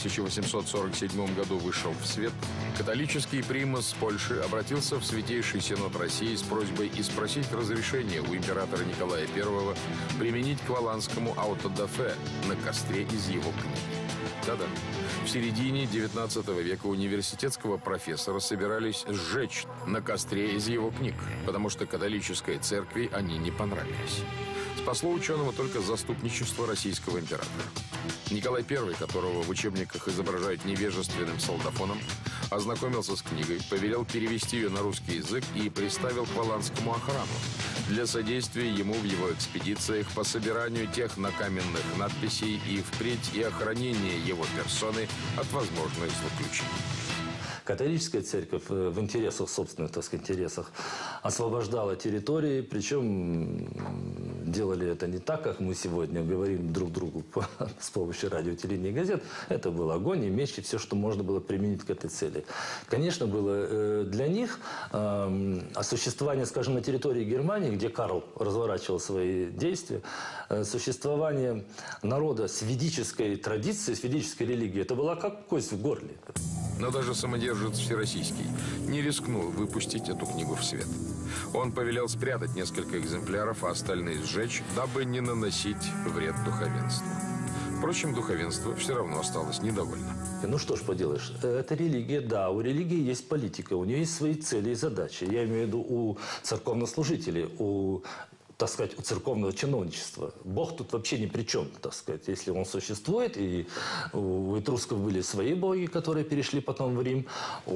1847 году вышел в свет, католический примас Польши обратился в Святейший Синод России с просьбой и спросить разрешения у императора Николая I применить к Воланскому аутодафе на костре из его книги. Да-да. В середине XIX века университетского профессора собирались сжечь на костре из его книг, потому что католической церкви они не понравились. Спасло ученого только заступничество российского императора. Николай I, которого в учебниках изображают невежественным солдафоном, ознакомился с книгой, повелел перевести ее на русский язык и приставил к Воланскому охрану для содействия ему в его экспедициях по собиранию тех накаменных надписей и впредь и охранения его персоны от возможных злоключений. Католическая церковь в интересах, собственных, так сказать, интересах, освобождала территории, причем делали это не так, как мы сегодня говорим друг другу с помощью радио, телевидения и газет. Это был огонь и меч, и все, что можно было применить к этой цели. Конечно, было для них существование, скажем, на территории Германии, где Карл разворачивал свои действия, существование народа с ведической традицией, с ведической религией, это была как кость в горле. Но даже самодержец Всероссийский не рискнул выпустить эту книгу в свет. Он повелел спрятать несколько экземпляров, а остальные сжечь, дабы не наносить вред духовенству. Впрочем, духовенство все равно осталось недовольно. Ну что ж поделаешь, это религия, да, у религии есть политика, у нее есть свои цели и задачи. Я имею в виду у церковнослужителей, так сказать, у церковного чиновничества. Бог тут вообще ни при чем, так сказать, если он существует. И у этрусков были свои боги, которые перешли потом в Рим,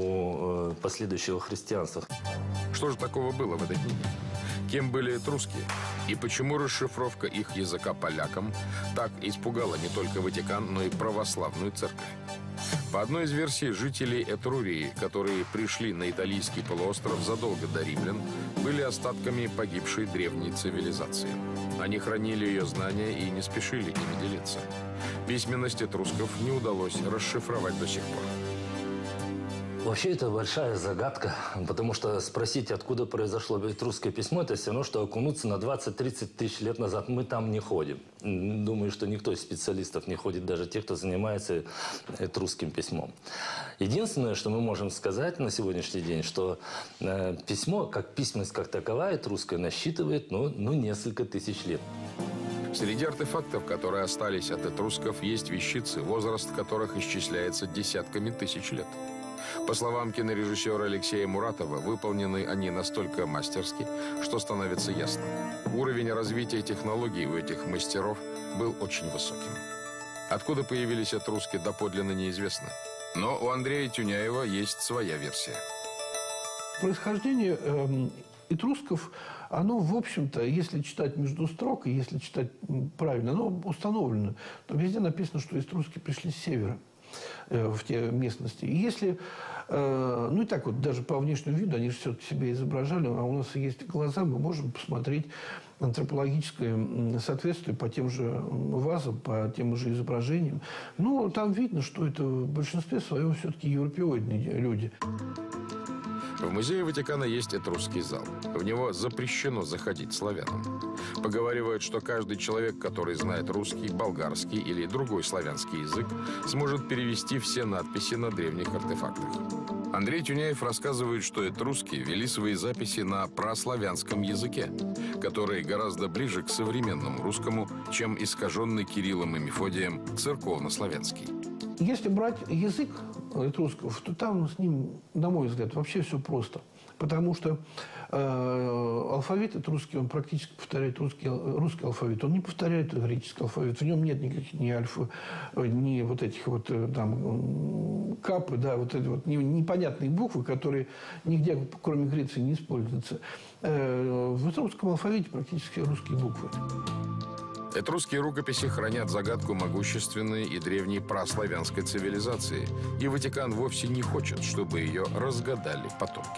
у последующего христианства. Что же такого было в этой книге? Кем были этруски? И почему расшифровка их языка полякам так испугала не только Ватикан, но и православную церковь? По одной из версий, жители Этрурии, которые пришли на Италийский полуостров задолго до римлян, были остатками погибшей древней цивилизации. Они хранили ее знания и не спешили ими делиться. Письменность этрусков не удалось расшифровать до сих пор. Вообще это большая загадка, потому что спросить, откуда произошло этрусское письмо, это все равно, что окунуться на 20-30 тысяч лет назад. Мы там не ходим. Думаю, что никто из специалистов не ходит, даже те, кто занимается этрусским письмом. Единственное, что мы можем сказать на сегодняшний день, что письмо, как письменность как таковая, этрусская, насчитывает несколько тысяч лет. Среди артефактов, которые остались от этрусков, есть вещицы, возраст которых исчисляется десятками тысяч лет. По словам кинорежиссера Алексея Муратова, выполнены они настолько мастерски, что становится ясно. Уровень развития технологий у этих мастеров был очень высоким. Откуда появились этруски, доподлинно неизвестно. Но у Андрея Тюняева есть своя версия. Происхождение этрусков, оно, в общем-то, если читать между строк, и если читать правильно, оно установлено. Там везде написано, что этруски пришли с севера в те местности. И если, ну и так вот, даже по внешнему виду, они же все себя изображали, а у нас есть глаза, мы можем посмотреть антропологическое соответствие по тем же вазам, по тем же изображениям. Ну, там видно, что это в большинстве своем все-таки европеоидные люди. В музее Ватикана есть этрусский зал. В него запрещено заходить славянам. Поговаривают, что каждый человек, который знает русский, болгарский или другой славянский язык, сможет перевести все надписи на древних артефактах. Андрей Тюняев рассказывает, что этруски вели свои записи на праславянском языке, который гораздо ближе к современному русскому, чем искаженный Кириллом и Мефодием церковнославянский. Если брать язык этрусков, то там с ним, на мой взгляд, вообще все просто. Потому что алфавит этрусский, он практически повторяет русский алфавит. Он не повторяет греческий алфавит. В нем нет никаких ни вот этих вот там капы, да, вот эти вот непонятные буквы, которые нигде, кроме Греции, не используются. В этрусском алфавите практически русские буквы. Этрусские рукописи хранят загадку могущественной и древней праславянской цивилизации, и Ватикан вовсе не хочет, чтобы ее разгадали потомки.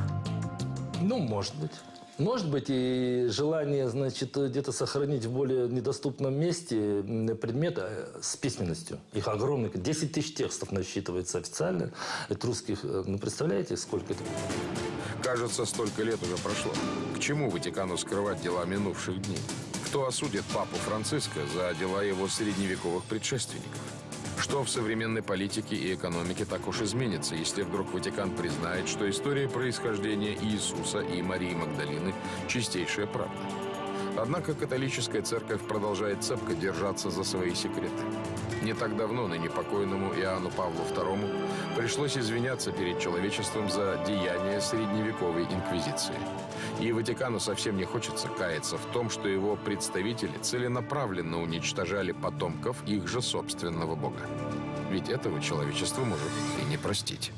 Ну, может быть. Может быть, и желание, значит, где-то сохранить в более недоступном месте предмет с письменностью. Их огромных, 10 тысяч текстов насчитывается официально этрусских. Ну, представляете, сколько это? Кажется, столько лет уже прошло. К чему Ватикану скрывать дела минувших дней? Кто осудит папу Франциска за дела его средневековых предшественников? Что в современной политике и экономике так уж изменится, если вдруг Ватикан признает, что история происхождения Иисуса и Марии Магдалины – чистейшая правда? Однако католическая церковь продолжает цепко держаться за свои секреты. Не так давно ныне покойному Иоанну Павлу II пришлось извиняться перед человечеством за деяния средневековой инквизиции. И Ватикану совсем не хочется каяться в том, что его представители целенаправленно уничтожали потомков их же собственного бога. Ведь этого человечество может и не простить.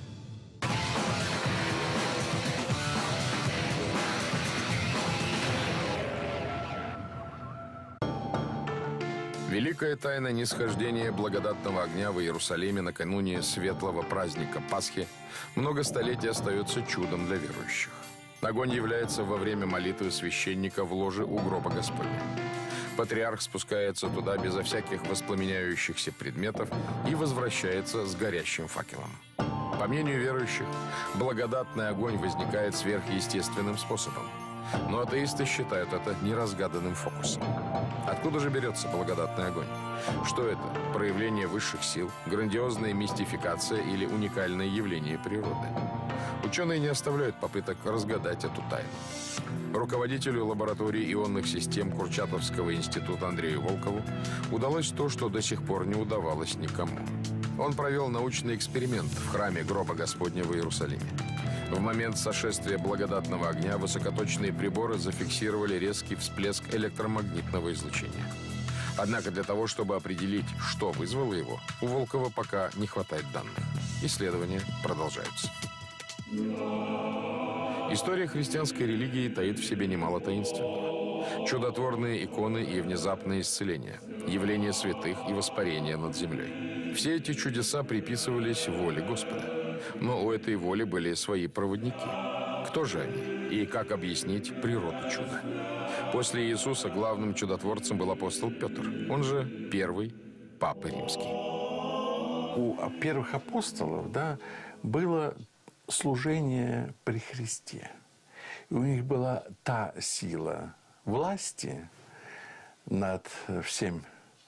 Великая тайна нисхождения благодатного огня в Иерусалиме накануне светлого праздника Пасхи много столетий остается чудом для верующих. Огонь является во время молитвы священника в ложе у гроба Господня. Патриарх спускается туда безо всяких воспламеняющихся предметов и возвращается с горящим факелом. По мнению верующих, благодатный огонь возникает сверхъестественным способом. Но атеисты считают это неразгаданным фокусом. Откуда же берется благодатный огонь? Что это? Проявление высших сил, грандиозная мистификация или уникальное явление природы? Ученые не оставляют попыток разгадать эту тайну. Руководителю лаборатории ионных систем Курчатовского института Андрею Волкову удалось то, что до сих пор не удавалось никому. Он провел научный эксперимент в храме гроба Господня в Иерусалиме. В момент сошествия благодатного огня высокоточные приборы зафиксировали резкий всплеск электромагнитного излучения. Однако для того, чтобы определить, что вызвало его, у Волкова пока не хватает данных. Исследования продолжаются. История христианской религии таит в себе немало таинственного. Чудотворные иконы и внезапные исцеления, явления святых и воспарения над землей. Все эти чудеса приписывались воле Господа. Но у этой воли были свои проводники. Кто же они? И как объяснить природу чуда? После Иисуса главным чудотворцем был апостол Петр. Он же первый папа римский. У первых апостолов, да, было служение при Христе. И у них была та сила власти над всем,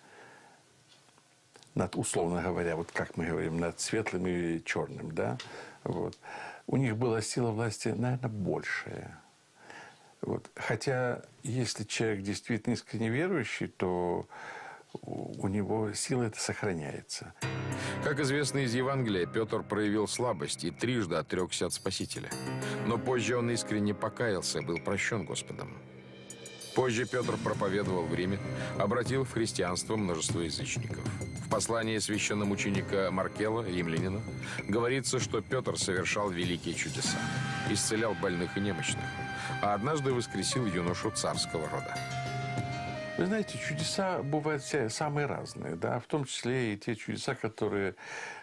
над, условно говоря, вот как мы говорим, над светлым и черным, да, вот. У них была сила власти, наверное, большая. Вот. Хотя, если человек действительно искренне верующий, то у него сила эта сохраняется. Как известно из Евангелия, Петр проявил слабость и трижды отрекся от Спасителя. Но позже он искренне покаялся и был прощен Господом. Позже Петр проповедовал в Риме, обратил в христианство множество язычников. В послании священномученика Маркела, римлянина, говорится, что Петр совершал великие чудеса, исцелял больных и немощных, а однажды воскресил юношу царского рода. Вы знаете, чудеса бывают все самые разные, да, в том числе и те чудеса, которые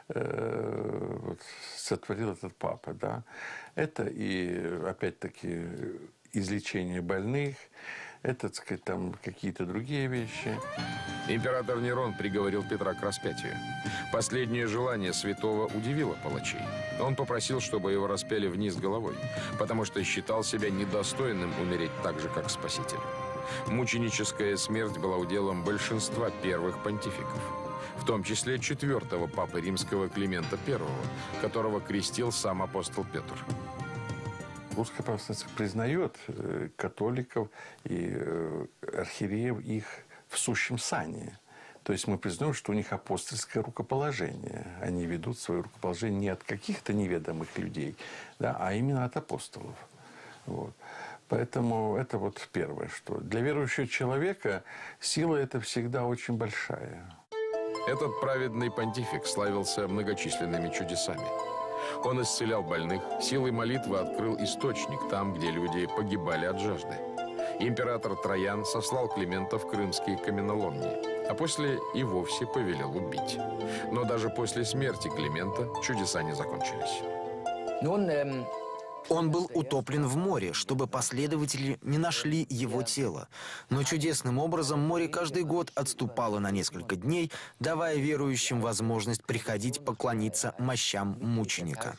сотворил этот папа, да. Это и, опять-таки, излечение больных, это, так сказать, там какие-то другие вещи. Император Нерон приговорил Петра к распятию. Последнее желание святого удивило палачей. Он попросил, чтобы его распяли вниз головой, потому что считал себя недостойным умереть так же, как Спаситель. Мученическая смерть была уделом большинства первых понтификов, в том числе 4-го папы римского Климента I, которого крестил сам апостол Петр. Русская православная церковь признает католиков и архиереев их в сущем сане. То есть мы признаем, что у них апостольское рукоположение. Они ведут свое рукоположение не от каких-то неведомых людей, да, а именно от апостолов. Вот. Поэтому это вот первое, что для верующего человека сила это всегда очень большая. Этот праведный понтифик славился многочисленными чудесами. Он исцелял больных, силой молитвы открыл источник там, где люди погибали от жажды. Император Троян сослал Климента в крымские каменоломни, а после и вовсе повелел убить. Но даже после смерти Климента чудеса не закончились. Он был утоплен в море, чтобы последователи не нашли его тело. Но чудесным образом море каждый год отступало на несколько дней, давая верующим возможность приходить поклониться мощам мученика.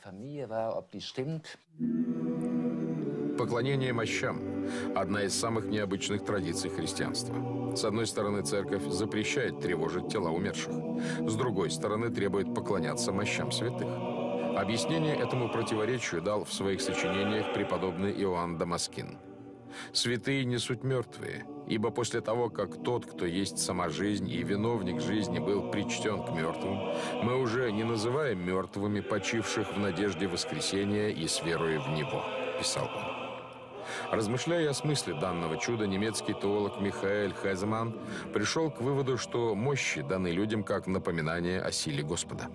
Поклонение мощам – одна из самых необычных традиций христианства. С одной стороны, церковь запрещает тревожить тела умерших. С другой стороны, требует поклоняться мощам святых. Объяснение этому противоречию дал в своих сочинениях преподобный Иоанн Дамаскин. «Святые не суть мертвые, ибо после того, как тот, кто есть сама жизнь и виновник жизни, был причтен к мертвым, мы уже не называем мертвыми почивших в надежде воскресения и с верою в Него», – писал он. Размышляя о смысле данного чуда, немецкий теолог Михаэль Хеземан пришел к выводу, что мощи даны людям как напоминание о силе Господа.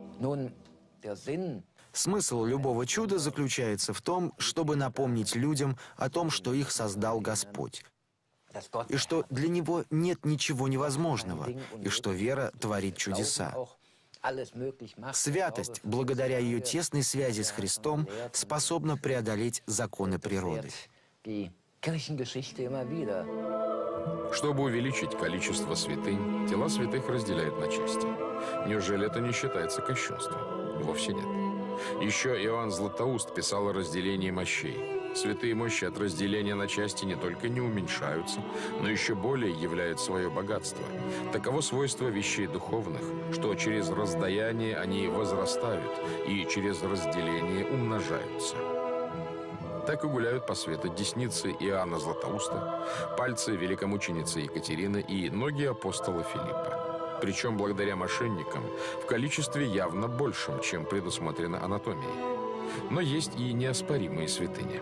Смысл любого чуда заключается в том, чтобы напомнить людям о том, что их создал Господь, и что для Него нет ничего невозможного, и что вера творит чудеса. Святость, благодаря ее тесной связи с Христом, способна преодолеть законы природы. Чтобы увеличить количество святынь, тела святых разделяют на части. Неужели это не считается кощунством? Вовсе нет. Еще Иоанн Златоуст писал о разделении мощей. Святые мощи от разделения на части не только не уменьшаются, но еще более являют свое богатство. Таково свойство вещей духовных, что через раздаяние они возрастают и через разделение умножаются. Так и гуляют по свету десницы Иоанна Златоуста, пальцы великомученицы Екатерины и ноги апостола Филиппа. Причем благодаря мошенникам в количестве явно большем, чем предусмотрено анатомией. Но есть и неоспоримые святыни.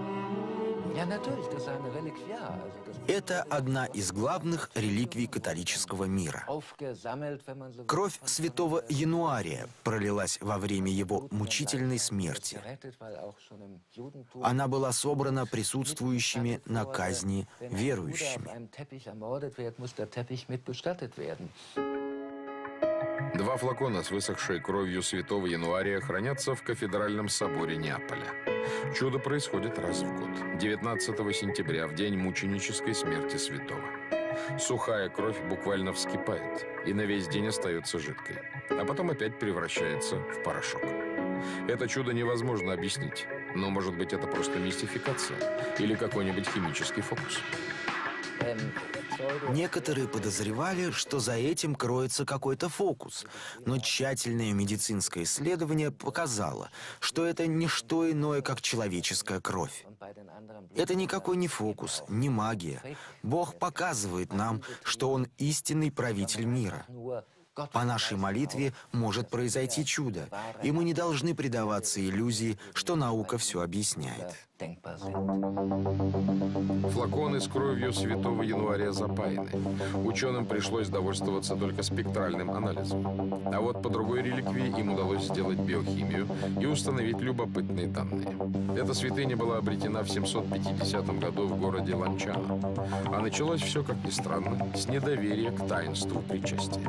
Это одна из главных реликвий католического мира. Кровь святого Януария пролилась во время его мучительной смерти. Она была собрана присутствующими на казни верующими. 2 флакона с высохшей кровью святого Януария хранятся в кафедральном соборе Неаполя. Чудо происходит раз в год, 19 сентября, в день мученической смерти святого. Сухая кровь буквально вскипает и на весь день остается жидкой, а потом опять превращается в порошок. Это чудо невозможно объяснить, но, может быть, это просто мистификация или какой-нибудь химический фокус. Некоторые подозревали, что за этим кроется какой-то фокус, но тщательное медицинское исследование показало, что это не что иное, как человеческая кровь. Это никакой не фокус, не магия. Бог показывает нам, что Он истинный правитель мира. По нашей молитве может произойти чудо, и мы не должны предаваться иллюзии, что наука все объясняет. Флаконы с кровью святого Януария запаяны. Ученым пришлось довольствоваться только спектральным анализом. А вот по другой реликвии им удалось сделать биохимию и установить любопытные данные. Эта святыня была обретена в 750 году в городе Ланчано. А началось все, как ни странно, с недоверия к таинству причастия.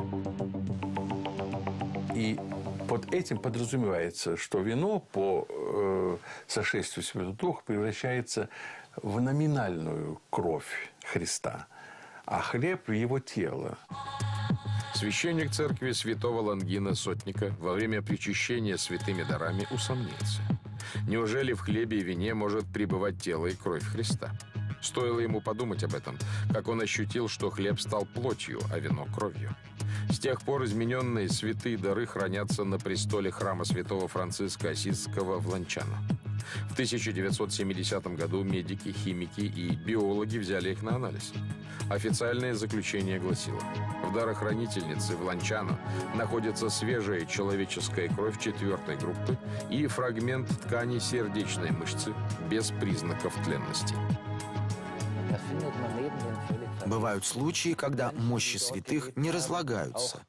И под этим подразумевается, что вино по сошествию Святого Духа превращается в номинальную кровь Христа, а хлеб в его тело. Священник церкви святого Лонгина Сотника во время причащения святыми дарами усомнился. Неужели в хлебе и вине может пребывать тело и кровь Христа? Стоило ему подумать об этом, как он ощутил, что хлеб стал плотью, а вино – кровью. С тех пор измененные святые дары хранятся на престоле храма святого Франциска Ассизского в Ланчано. В 1970 году медики, химики и биологи взяли их на анализ. Официальное заключение гласило: в дарохранительнице в Ланчано находится свежая человеческая кровь 4-й группы и фрагмент ткани сердечной мышцы без признаков тленности. Бывают случаи, когда мощи святых не разлагаются.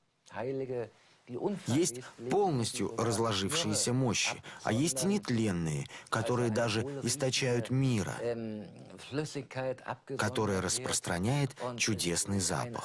Есть полностью разложившиеся мощи, а есть и нетленные, которые даже источают мира, которые распространяет чудесный запах.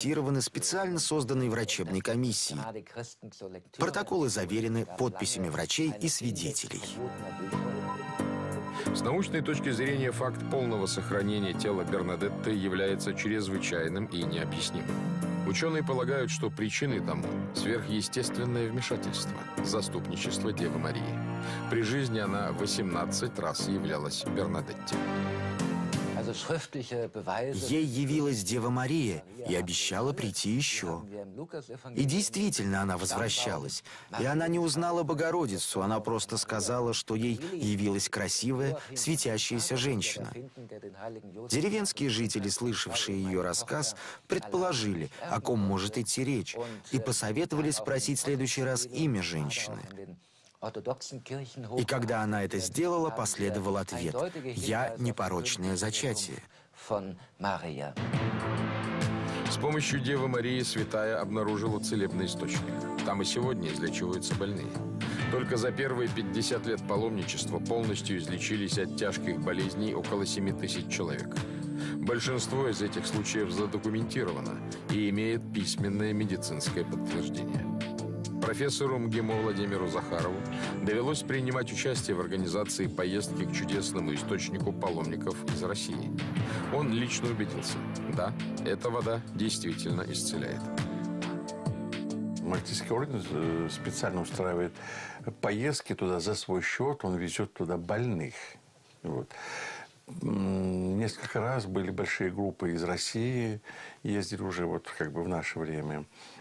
протестированы специально созданной врачебной комиссией. Протоколы заверены подписями врачей и свидетелей. С научной точки зрения факт полного сохранения тела Бернадетты является чрезвычайным и необъяснимым. Ученые полагают, что причиной тому сверхъестественное вмешательство, заступничество Девы Марии. При жизни она 18 раз являлась Бернадетте. Ей явилась Дева Мария и обещала прийти еще. И действительно она возвращалась. И она не узнала Богородицу, она просто сказала, что ей явилась красивая, светящаяся женщина. Деревенские жители, слышавшие ее рассказ, предположили, о ком может идти речь, и посоветовали спросить в следующий раз имя женщины. И когда она это сделала, последовал ответ: «Я непорочное зачатие». С помощью Девы Марии святая обнаружила целебный источник. Там и сегодня излечиваются больные. Только за первые 50 лет паломничества полностью излечились от тяжких болезней около 7 тысяч человек. Большинство из этих случаев задокументировано и имеет письменное медицинское подтверждение. Профессору МГИМО Владимиру Захарову довелось принимать участие в организации поездки к чудесному источнику паломников из России. Он лично убедился: да, эта вода действительно исцеляет. Мальтийский орден специально устраивает поездки туда за свой счет, он везет туда больных. Вот. Несколько раз были большие группы из России, ездили уже вот как бы в наше время.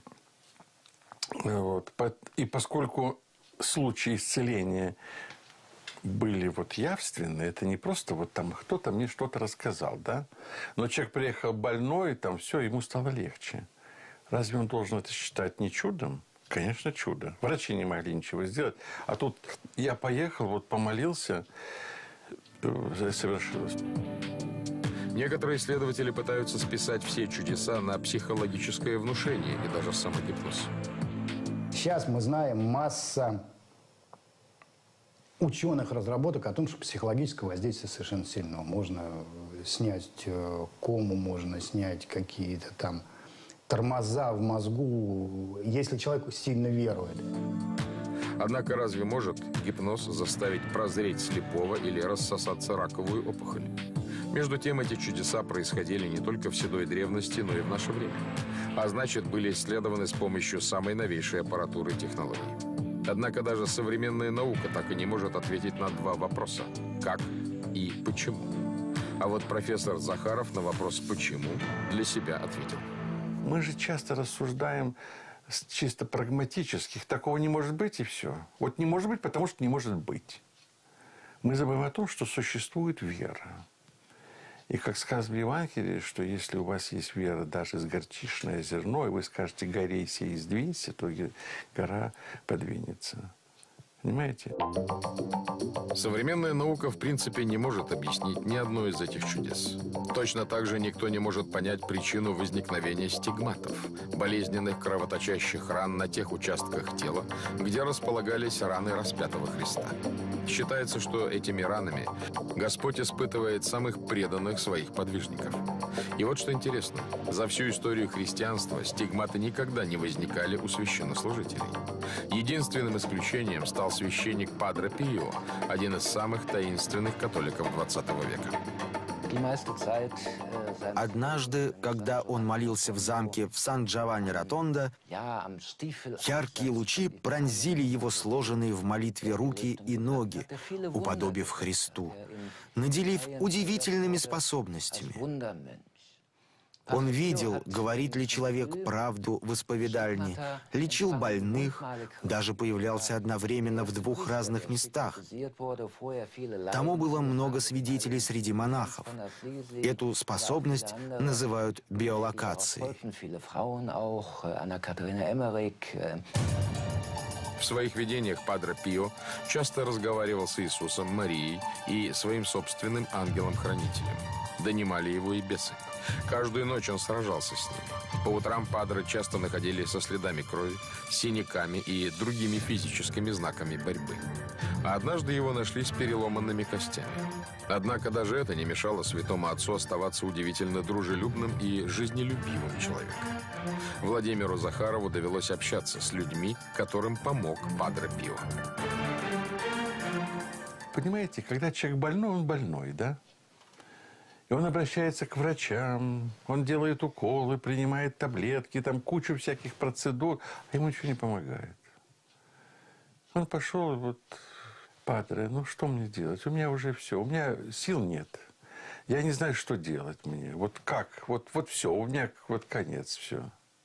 Вот. И поскольку случаи исцеления были вот явственные, это не просто вот там кто-то мне что-то рассказал, да? Но человек приехал больной, там все, ему стало легче. Разве он должен это считать не чудом? Конечно, чудо. Врачи не могли ничего сделать. А тут я поехал, вот помолился, совершилось. Некоторые исследователи пытаются списать все чудеса на психологическое внушение и даже самогипноз. Сейчас мы знаем масса ученых разработок о том, что психологическое воздействие совершенно сильного. Можно снять кому, можно снять какие-то там тормоза в мозгу, если человек сильно верует. Однако разве может гипноз заставить прозреть слепого или рассосаться раковую опухоль? Между тем, эти чудеса происходили не только в седой древности, но и в наше время. А значит, были исследованы с помощью самой новейшей аппаратуры и технологий. Однако даже современная наука так и не может ответить на два вопроса: как и почему. А вот профессор Захаров на вопрос «почему» для себя ответил. Мы же часто рассуждаем с чисто прагматических. Такого не может быть, и все. Вот не может быть, потому что не может быть. Мы забываем о том, что существует вера. И как сказано в Евангелии, что если у вас есть вера даже с горчичное зерно, и вы скажете «горе сей сдвинься», то гора подвинется. Понимаете? Современная наука, в принципе, не может объяснить ни одно из этих чудес. Точно так же никто не может понять причину возникновения стигматов, болезненных кровоточащих ран на тех участках тела, где располагались раны распятого Христа. Считается, что этими ранами Господь испытывает самых преданных своих подвижников. И вот что интересно. За всю историю христианства стигматы никогда не возникали у священнослужителей. Единственным исключением стал священник Падре Пио, один из самых таинственных католиков XX века. Однажды, когда он молился в замке в Сан-Джованни-Ротондо, яркие лучи пронзили его сложенные в молитве руки и ноги, уподобив Христу, наделив удивительными способностями. Он видел, говорит ли человек правду в исповедальне, лечил больных, даже появлялся одновременно в двух разных местах. Тому было много свидетелей среди монахов. Эту способность называют биолокацией. В своих видениях Падре Пио часто разговаривал с Иисусом, Марией и своим собственным ангелом-хранителем. Донимали его и бесы. Каждую ночь он сражался с ним. По утрам падре часто находили со следами крови, синяками и другими физическими знаками борьбы. А однажды его нашли с переломанными костями. Однако даже это не мешало святому отцу оставаться удивительно дружелюбным и жизнелюбивым человеком. Владимиру Захарову довелось общаться с людьми, которым помог падре Пио. Понимаете, когда человек больной, он больной, да? И он обращается к врачам, он делает уколы, принимает таблетки, там кучу всяких процедур, а ему ничего не помогает. Он пошел и вот, падре, ну что мне делать? У меня уже все, у меня сил нет. Я не знаю, что делать мне. Вот как? Вот все, у меня вот конец, все.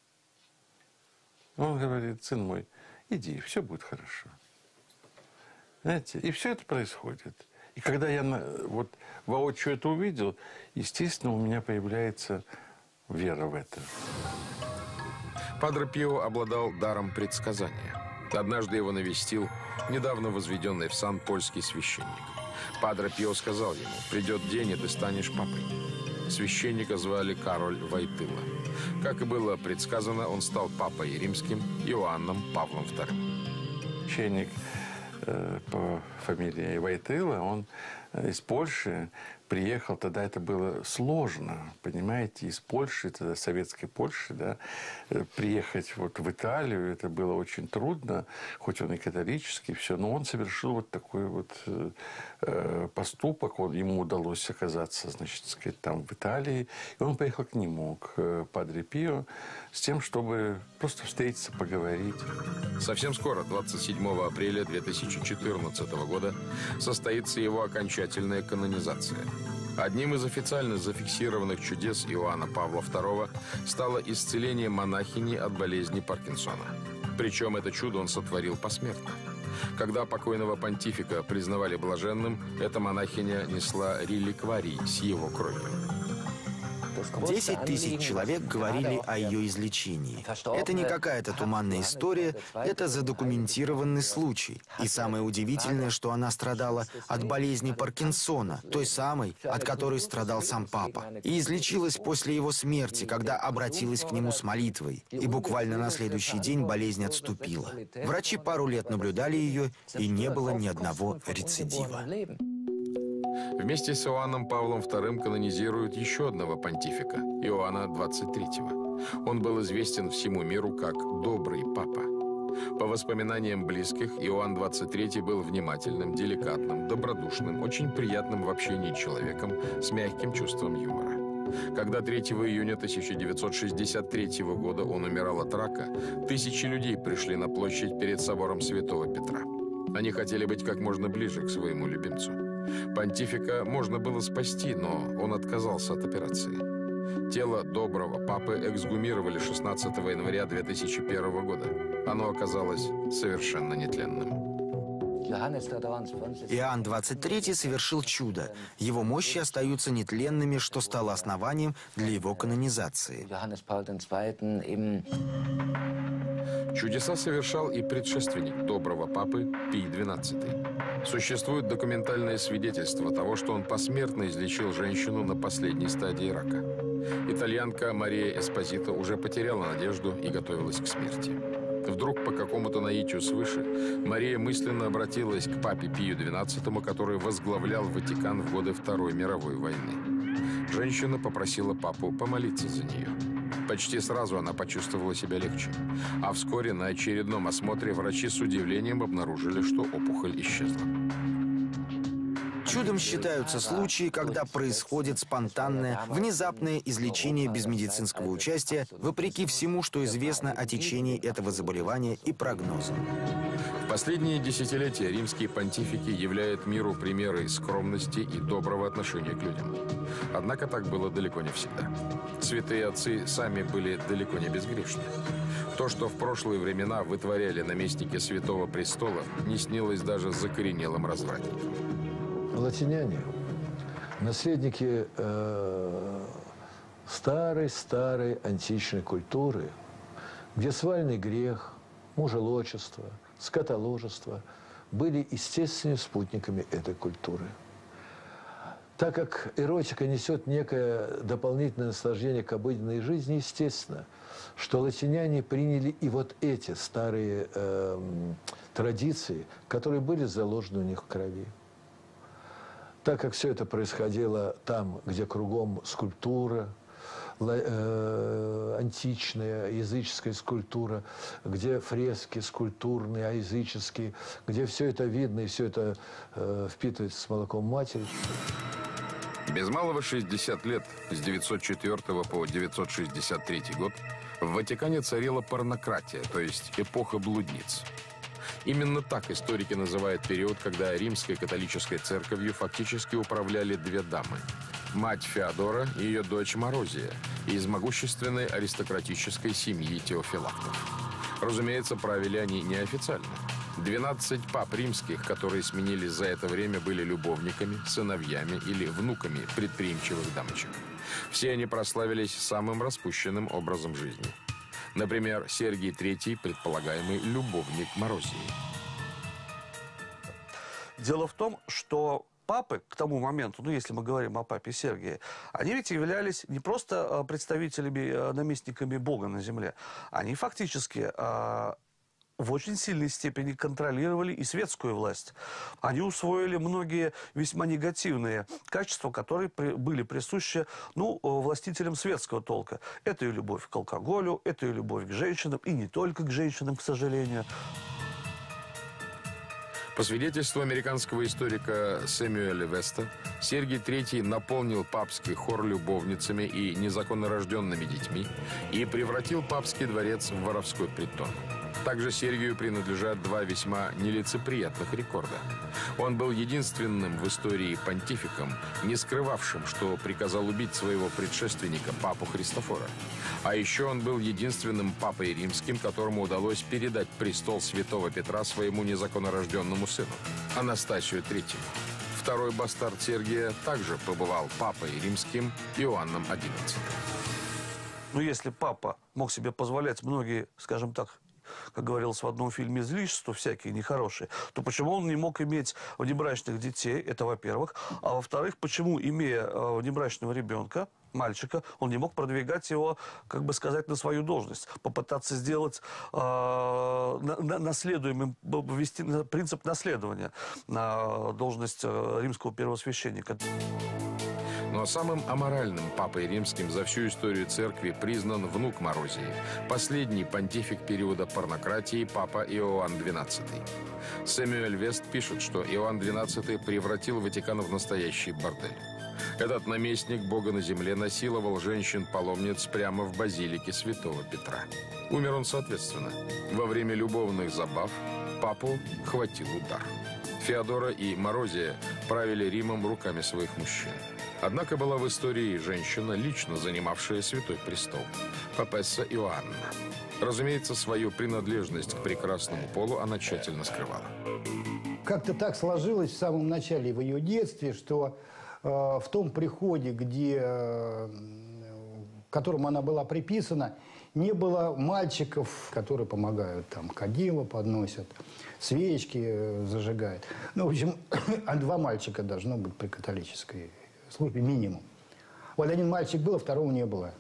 Он говорит, сын мой, иди, все будет хорошо. Знаете, и все это происходит. И когда я вот воочию это увидел, естественно, у меня появляется вера в это. Падре Пио обладал даром предсказания. Однажды его навестил недавно возведенный в сан польский священник. Падре Пио сказал ему: «Придет день, и ты станешь папой». Священника звали Кароль Войтыла. Как и было предсказано, он стал папой римским Иоанном Павлом II. Священник по фамилии Войтыла, он из Польши приехал, тогда это было сложно, понимаете, из Польши, тогда советской Польши, да, приехать вот в Италию, это было очень трудно, хоть он и католический, все, но он совершил вот такой вот поступок, ему удалось оказаться, значит, сказать, там в Италии, и он поехал к нему, к падре Пио, с тем, чтобы просто встретиться, поговорить. Совсем скоро, 27 апреля 2014 года, состоится его окончательная канонизация. Одним из официально зафиксированных чудес Иоанна Павла II стало исцеление монахини от болезни Паркинсона. Причем это чудо он сотворил посмертно. Когда покойного понтифика признавали блаженным, эта монахиня несла реликварий с его кровью. 10 тысяч человек говорили о ее излечении. Это не какая-то туманная история, это задокументированный случай. И самое удивительное, что она страдала от болезни Паркинсона, той самой, от которой страдал сам папа. И излечилась после его смерти, когда обратилась к нему с молитвой. И буквально на следующий день болезнь отступила. Врачи пару лет наблюдали ее, и не было ни одного рецидива. Вместе с Иоанном Павлом II канонизируют еще одного понтифика, Иоанна XXIII. Он был известен всему миру как «добрый папа». По воспоминаниям близких, Иоанн XXIII был внимательным, деликатным, добродушным, очень приятным в общении человеком с мягким чувством юмора. Когда 3 июня 1963 года он умирал от рака, тысячи людей пришли на площадь перед собором Святого Петра. Они хотели быть как можно ближе к своему любимцу. Понтифика можно было спасти, но он отказался от операции. Тело доброго папы эксгумировали 16 января 2001 года. Оно оказалось совершенно нетленным. Иоанн XXIII совершил чудо. Его мощи остаются нетленными, что стало основанием для его канонизации. Чудеса совершал и предшественник доброго папы Пий XII. Существует документальное свидетельство того, что он посмертно излечил женщину на последней стадии рака. Итальянка Мария Эспозито уже потеряла надежду и готовилась к смерти. Вдруг по какому-то наитию свыше Мария мысленно обратилась к папе Пию XII, который возглавлял Ватикан в годы Второй мировой войны. Женщина попросила папу помолиться за нее. Почти сразу она почувствовала себя легче. А вскоре на очередном осмотре врачи с удивлением обнаружили, что опухоль исчезла. Чудом считаются случаи, когда происходит спонтанное, внезапное излечение без медицинского участия, вопреки всему, что известно о течении этого заболевания и прогнозам. В последние десятилетия римские понтифики являют миру примеры скромности и доброго отношения к людям. Однако так было далеко не всегда. Святые отцы сами были далеко не безгрешны. То, что в прошлые времена вытворяли наместники Святого Престола, не снилось даже закоренелым развратникам. Латиняне, наследники старой античной культуры, где свальный грех, мужеложество, скотоложество были естественными спутниками этой культуры. Так как эротика несет некое дополнительное наслаждение к обыденной жизни, естественно, что латиняне приняли и вот эти старые традиции, которые были заложены у них в крови. Так как все это происходило там, где кругом скульптура, античная, языческая скульптура, где фрески скульптурные, а языческие, где все это видно и все это впитывается с молоком матери. Без малого 60 лет, с 904 по 963 год, в Ватикане царила порнократия, то есть эпоха блудниц. Именно так историки называют период, когда римской католической церковью фактически управляли две дамы. Мать Феодора и ее дочь Морозия из могущественной аристократической семьи Теофилактов. Разумеется, правили они неофициально. 12 пап римских, которые сменились за это время, были любовниками, сыновьями или внуками предприимчивых дамочек. Все они прославились самым распущенным образом жизни. Например, Сергий III, предполагаемый любовник Морозии. Дело в том, что папы к тому моменту, ну, если мы говорим о папе Сергии, они ведь являлись не просто представителями, наместниками Бога на земле, они фактически в очень сильной степени контролировали и светскую власть. Они усвоили многие весьма негативные качества, которые были присущи, ну, властителям светского толка. Это и любовь к алкоголю, это и любовь к женщинам, и не только к женщинам, к сожалению. По свидетельству американского историка Сэмюэля Веста, Сергий III наполнил папский хор любовницами и незаконно рожденными детьми и превратил папский дворец в воровской притон. Также Сергию принадлежат два весьма нелицеприятных рекорда. Он был единственным в истории понтификом, не скрывавшим, что приказал убить своего предшественника, папу Христофора. А еще он был единственным папой римским, которому удалось передать престол святого Петра своему незаконнорожденному сыну, Анастасию III. Второй бастард Сергия также побывал папой римским Иоанном XI. Ну, если папа мог себе позволять многие, скажем так, как говорилось в одном фильме, излишества всякие нехорошие, то почему он не мог иметь внебрачных детей, это во-первых. А во-вторых, почему, имея внебрачного ребенка, мальчика, он не мог продвигать его, как бы сказать, на свою должность, попытаться сделать наследуемым, ввести принцип наследования на должность римского первосвященника. Но самым аморальным папой римским за всю историю церкви признан внук Морозии, последний понтифик периода порнократии, папа Иоанн XII. Сэмюэль Вест пишет, что Иоанн XII превратил Ватикан в настоящий бордель. Этот наместник Бога на земле насиловал женщин-паломниц прямо в базилике святого Петра. Умер он соответственно. Во время любовных забав папу хватил удар. Феодора и Морозия правили Римом руками своих мужчин. Однако была в истории женщина, лично занимавшая Святой Престол – папесса Иоанна. Разумеется, свою принадлежность к прекрасному полу она тщательно скрывала. Как-то так сложилось в самом начале, в ее детстве, что в том приходе, к которому она была приписана, не было мальчиков, которые помогают, там, кадила подносят, свечки зажигают. Ну, в общем, а 2 мальчика должно быть при католической службе минимум. Вот один мальчик был, а второго не было.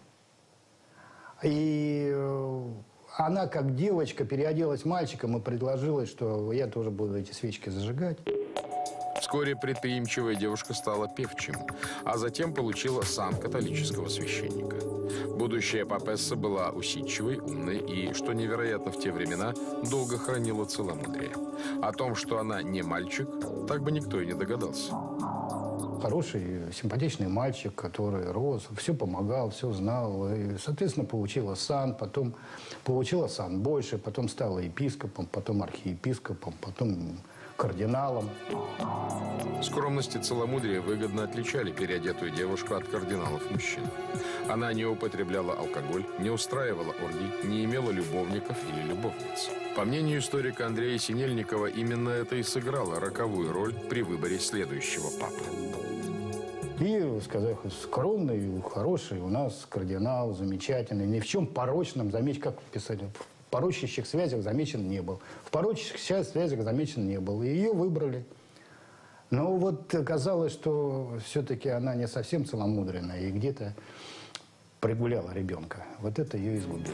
И она, как девочка, переоделась мальчиком и предложила, что я тоже буду эти свечки зажигать. Вскоре предприимчивая девушка стала певчим, а затем получила сан католического священника. Будущая папесса была усидчивой, умной и, что невероятно в те времена, долго хранила целомудрие. О том, что она не мальчик, так бы никто и не догадался. Хороший, симпатичный мальчик, который рос, все помогал, все знал. И, соответственно, получила сан, потом получила сан больше, потом стала епископом, потом архиепископом, потом кардиналом. Скромность и целомудрие выгодно отличали переодетую девушку от кардиналов-мужчин. Она не употребляла алкоголь, не устраивала оргий, не имела любовников или любовниц. По мнению историка Андрея Синельникова, именно это и сыграло роковую роль при выборе следующего папы. И, сказать, скромный, хороший у нас кардинал, замечательный. Ни в чем порочном, заметь, как писали, в порочащих связях замечен не был. В порочащих связях замечен не был. И ее выбрали. Но вот оказалось, что все-таки она не совсем целомудренная и где-то пригуляла ребенка. Вот это ее изгубило.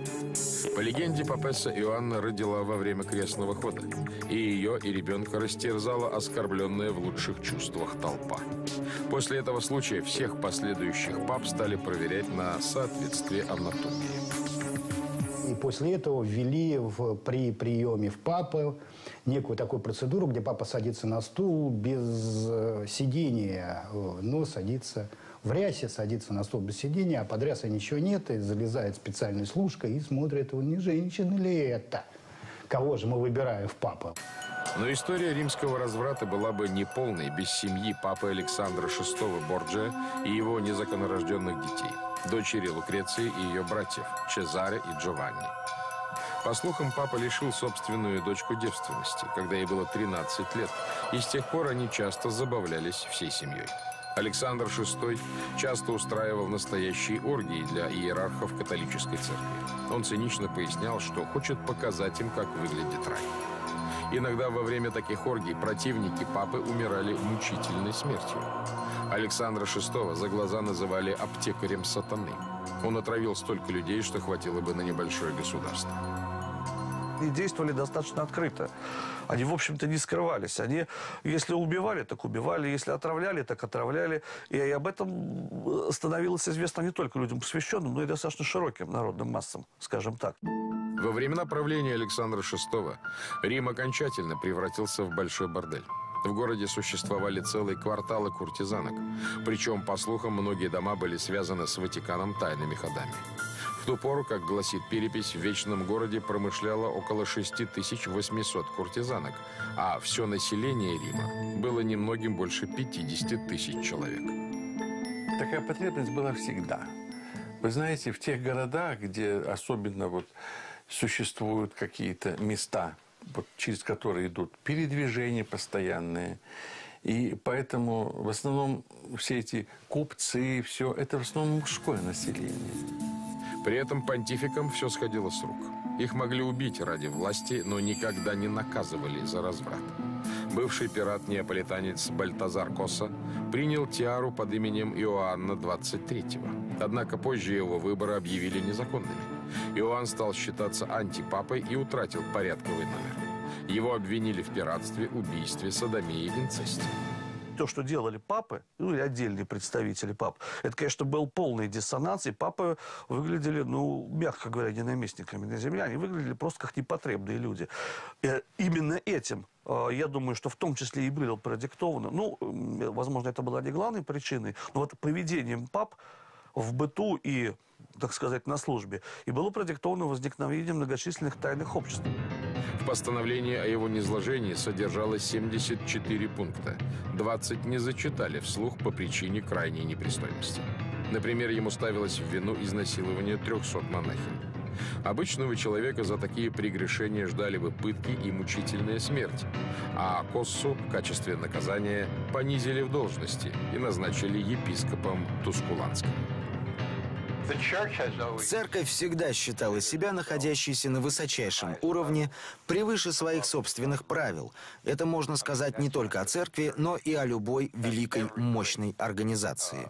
По легенде, папесса Иоанна родила во время крестного хода. И ее, и ребенка растерзала оскорбленная в лучших чувствах толпа. После этого случая всех последующих пап стали проверять на соответствие анатомии. И после этого ввели при приеме в папы некую такую процедуру, где папа садится на стул без сидения, но садится в рясе, садится на стол без сидения, а под рясой ничего нет, и залезает специальная служка и смотрит, не женщина ли это? Кого же мы выбираем в папы? Но история римского разврата была бы неполной без семьи папы Александра VI Борджиа и его незаконнорожденных детей, дочери Лукреции и ее братьев Чезаре и Джованни. По слухам, папа лишил собственную дочку девственности, когда ей было 13 лет, и с тех пор они часто забавлялись всей семьей. Александр VI часто устраивал настоящие оргии для иерархов католической церкви. Он цинично пояснял, что хочет показать им, как выглядит рай. Иногда во время таких оргий противники папы умирали мучительной смертью. Александра VI за глаза называли аптекарем сатаны. Он отравил столько людей, что хватило бы на небольшое государство. И действовали достаточно открыто. Они, в общем-то, не скрывались. Они, если убивали, так убивали, если отравляли, так отравляли. И об этом становилось известно не только людям посвященным, но и достаточно широким народным массам, скажем так. Во времена правления Александра VI Рим окончательно превратился в большой бордель. В городе существовали целые кварталы куртизанок. Причем, по слухам, многие дома были связаны с Ватиканом тайными ходами. В ту пору, как гласит перепись, в Вечном городе промышляло около 6800 куртизанок, а все население Рима было немногим больше 50 тысяч человек. Такая потребность была всегда. Вы знаете, в тех городах, где особенно вот существуют какие-то места, вот, через которые идут передвижения постоянные, и поэтому в основном все эти купцы, все это в основном мужское население. При этом понтификам все сходило с рук. Их могли убить ради власти, но никогда не наказывали за разврат. Бывший пират-неаполитанец Бальтазар Коса принял тиару под именем Иоанна XXIII. Однако позже его выборы объявили незаконными. Иоанн стал считаться антипапой и утратил порядковый номер. Его обвинили в пиратстве, убийстве, содомии и инцесте. То, что делали папы, ну и отдельные представители пап, это, конечно, был полный диссонанс, и папы выглядели, ну, мягко говоря, не наместниками на земле, они выглядели просто как непотребные люди. И именно этим, я думаю, что в том числе и было продиктовано, ну, возможно, это была не главной причиной, но вот поведением пап в быту и, так сказать, на службе, и было продиктовано возникновением многочисленных тайных обществ. В постановлении о его низложении содержалось 74 пункта. 20 не зачитали вслух по причине крайней непристойности. Например, ему ставилось в вину изнасилование 300 монахинь. Обычного человека за такие прегрешения ждали бы пытки и мучительная смерть. А Коссу в качестве наказания понизили в должности и назначили епископом Тускуланским. Церковь всегда считала себя находящейся на высочайшем уровне, превыше своих собственных правил. Это можно сказать не только о церкви, но и о любой великой, мощной организации.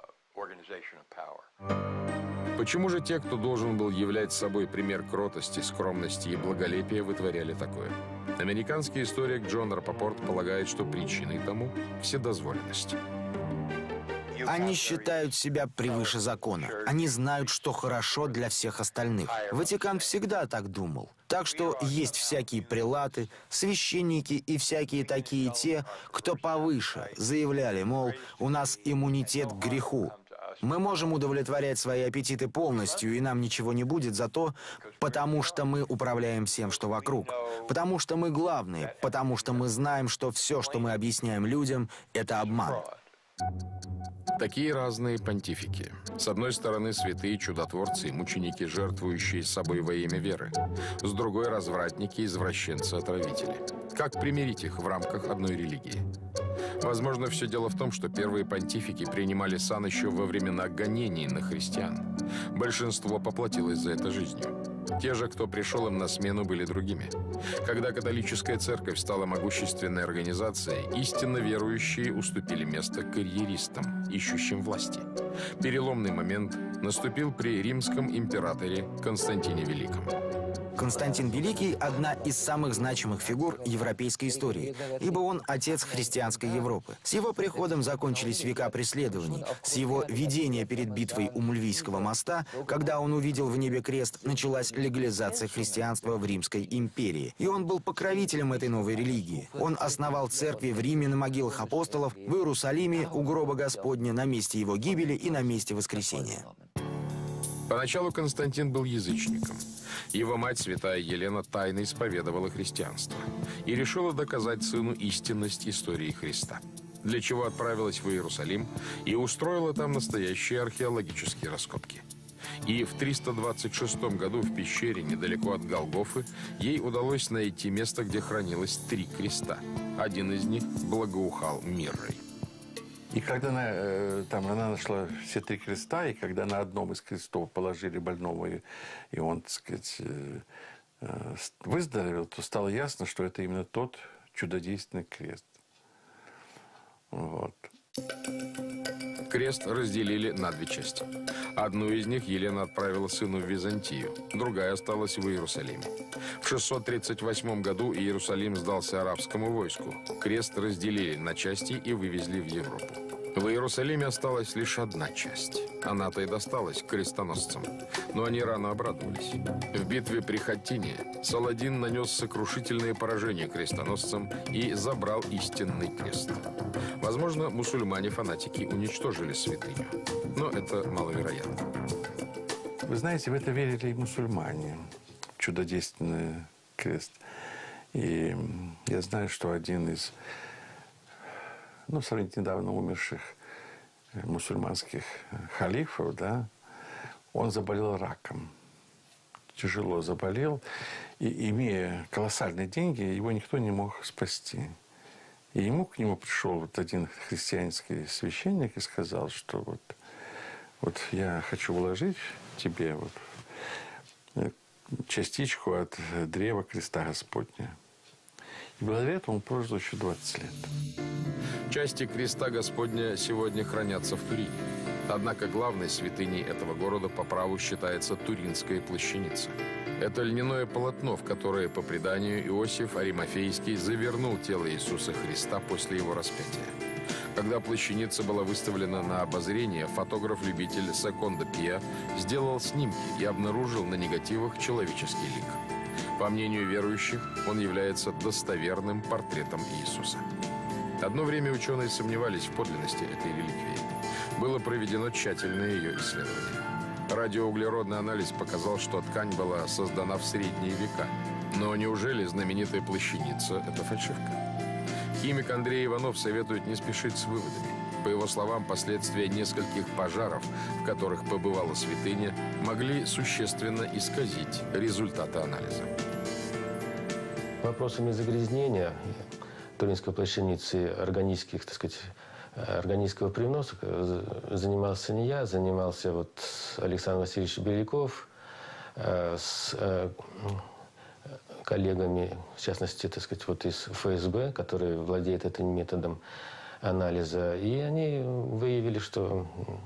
Почему же те, кто должен был являть собой пример кротости, скромности и благолепия, вытворяли такое? Американский историк Джон Рапопорт полагает, что причиной тому – вседозволенность. Они считают себя превыше закона. Они знают, что хорошо для всех остальных. Ватикан всегда так думал. Так что есть всякие прелаты, священники и всякие такие те, кто повыше, заявляли, мол, у нас иммунитет к греху. Мы можем удовлетворять свои аппетиты полностью, и нам ничего не будет за то, потому что мы управляем всем, что вокруг. Потому что мы главные, потому что мы знаем, что все, что мы объясняем людям, это обман. Такие разные понтифики. С одной стороны, святые чудотворцы и мученики, жертвующие собой во имя веры. С другой, развратники, извращенцы, отравители. Как примирить их в рамках одной религии? Возможно, все дело в том, что первые понтифики принимали сан еще во времена гонений на христиан. Большинство поплатилось за это жизнью. Те же, кто пришел им на смену, были другими. Когда католическая церковь стала могущественной организацией, истинно верующие уступили место карьеристам, ищущим власти. Переломный момент наступил при римском императоре Константине Великом. Константин Великий – одна из самых значимых фигур европейской истории, ибо он отец христианской Европы. С его приходом закончились века преследований. С его видения перед битвой у Мульвийского моста, когда он увидел в небе крест, началась легализация христианства в Римской империи. И он был покровителем этой новой религии. Он основал церкви в Риме на могилах апостолов, в Иерусалиме у гроба Господня, на месте его гибели и на месте воскресения. Поначалу Константин был язычником. Его мать, святая Елена, тайно исповедовала христианство и решила доказать сыну истинность истории Христа, для чего отправилась в Иерусалим и устроила там настоящие археологические раскопки. И в 326 году в пещере недалеко от Голгофы ей удалось найти место, где хранилось 3 креста. Один из них благоухал миррой. И когда она нашла все 3 креста, и когда на одном из крестов положили больного, и он, так сказать, выздоровел, то стало ясно, что это именно тот чудодейственный крест. Вот. Крест разделили на 2 части. Одну из них Елена отправила сыну в Византию, другая осталась в Иерусалиме. В 638 году Иерусалим сдался арабскому войску. Крест разделили на части и вывезли в Европу. В Иерусалиме осталась лишь одна часть. Она-то и досталась крестоносцам. Но они рано обрадовались. В битве при Хаттине Саладин нанес сокрушительное поражение крестоносцам и забрал истинный крест. Возможно, мусульмане-фанатики уничтожили святыню. Но это маловероятно. Вы знаете, в это верили и мусульмане. Чудодейственный крест. И я знаю, что один из сравнительно недавно умерших мусульманских халифов, да, он заболел раком. Тяжело заболел. И, имея колоссальные деньги, его никто не мог спасти. И к нему пришел один христианский священник и сказал, что вот я хочу вложить тебе частичку от древа креста Господня. И благодаря этому он прожил еще 20 лет. Части креста Господня сегодня хранятся в Турине. Однако главной святыней этого города по праву считается Туринская плащаница. Это льняное полотно, в которое, по преданию, Иосиф Аримафейский завернул тело Иисуса Христа после его распятия. Когда плащаница была выставлена на обозрение, фотограф-любитель Секондо Пиа сделал снимки и обнаружил на негативах человеческий лик. По мнению верующих, он является достоверным портретом Иисуса. Одно время ученые сомневались в подлинности этой реликвии. Было проведено тщательное ее исследование. Радиоуглеродный анализ показал, что ткань была создана в средние века. Но неужели знаменитая плащаница – это фальшивка? Химик Андрей Иванов советует не спешить с выводами. По его словам, последствия нескольких пожаров, в которых побывала святыня, могли существенно исказить результаты анализа. Вопросами загрязнения Туринской плащаницы органического привноса занимался не я, занимался Александр Васильевич Беляков с коллегами, в частности, из ФСБ, которые владеют этим методом анализа. И они выявили, что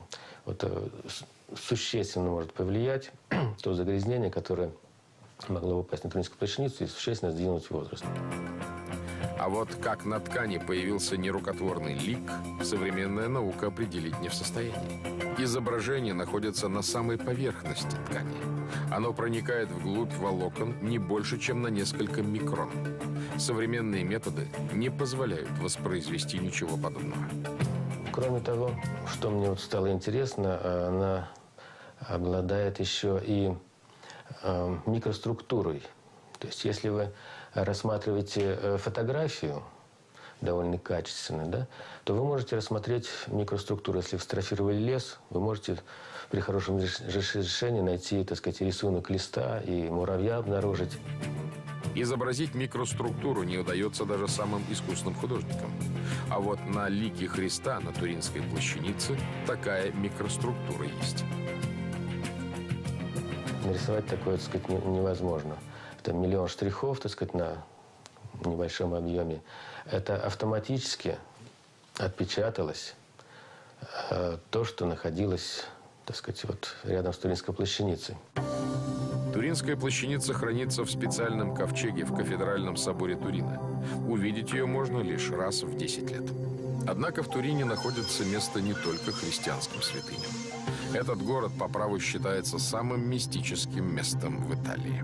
существенно может повлиять то загрязнение, которое могло упасть на Туринскую плащаницу и существенно сдвинуть возраст. А вот как на ткани появился нерукотворный лик, современная наука определить не в состоянии. Изображение находится на самой поверхности ткани. Оно проникает вглубь волокон не больше, чем на несколько микрон. Современные методы не позволяют воспроизвести ничего подобного. Кроме того, что мне стало интересно, она обладает еще и микроструктурой. То есть, если вы рассматриваете фотографию, довольно качественно, да, то вы можете рассмотреть микроструктуру. Если вы сфотографировали лес, вы можете при хорошем разрешении найти, рисунок листа и муравья обнаружить. Изобразить микроструктуру не удается даже самым искусным художникам. А вот на лике Христа на Туринской плащанице такая микроструктура есть. Нарисовать такое, невозможно. это 1 000 000 штрихов, так сказать, на небольшом объеме, это автоматически отпечаталось то, что находилось, так сказать, вот рядом с Туринской плащаницей. Туринская плащаница хранится в специальном ковчеге в кафедральном соборе Турина. Увидеть ее можно лишь раз в 10 лет. Однако в Турине находится место не только христианским святыням. Этот город по праву считается самым мистическим местом в Италии.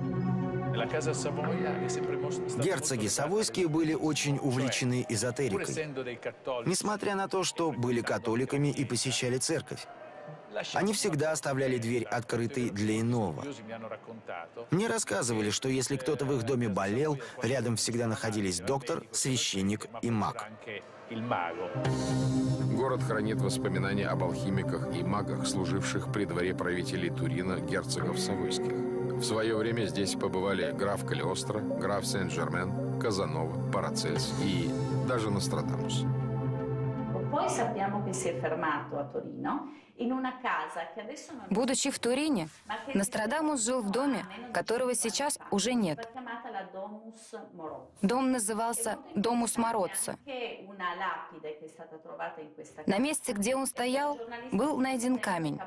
Герцоги Савойские были очень увлечены эзотерикой, несмотря на то, что были католиками и посещали церковь. Они всегда оставляли дверь открытой для иного. Мне рассказывали, что если кто-то в их доме болел, рядом всегда находились доктор, священник и маг. Город хранит воспоминания об алхимиках и магах, служивших при дворе правителей Турина, герцогов Савойских. В свое время здесь побывали граф Калиостро, граф Сен-Жермен, Казанова, Парацельс и даже Нострадамус. Будучи в Турине, Нострадамус жил в доме, которого сейчас уже нет. Дом назывался Домус Морозца. На месте, где он стоял, был найден камень.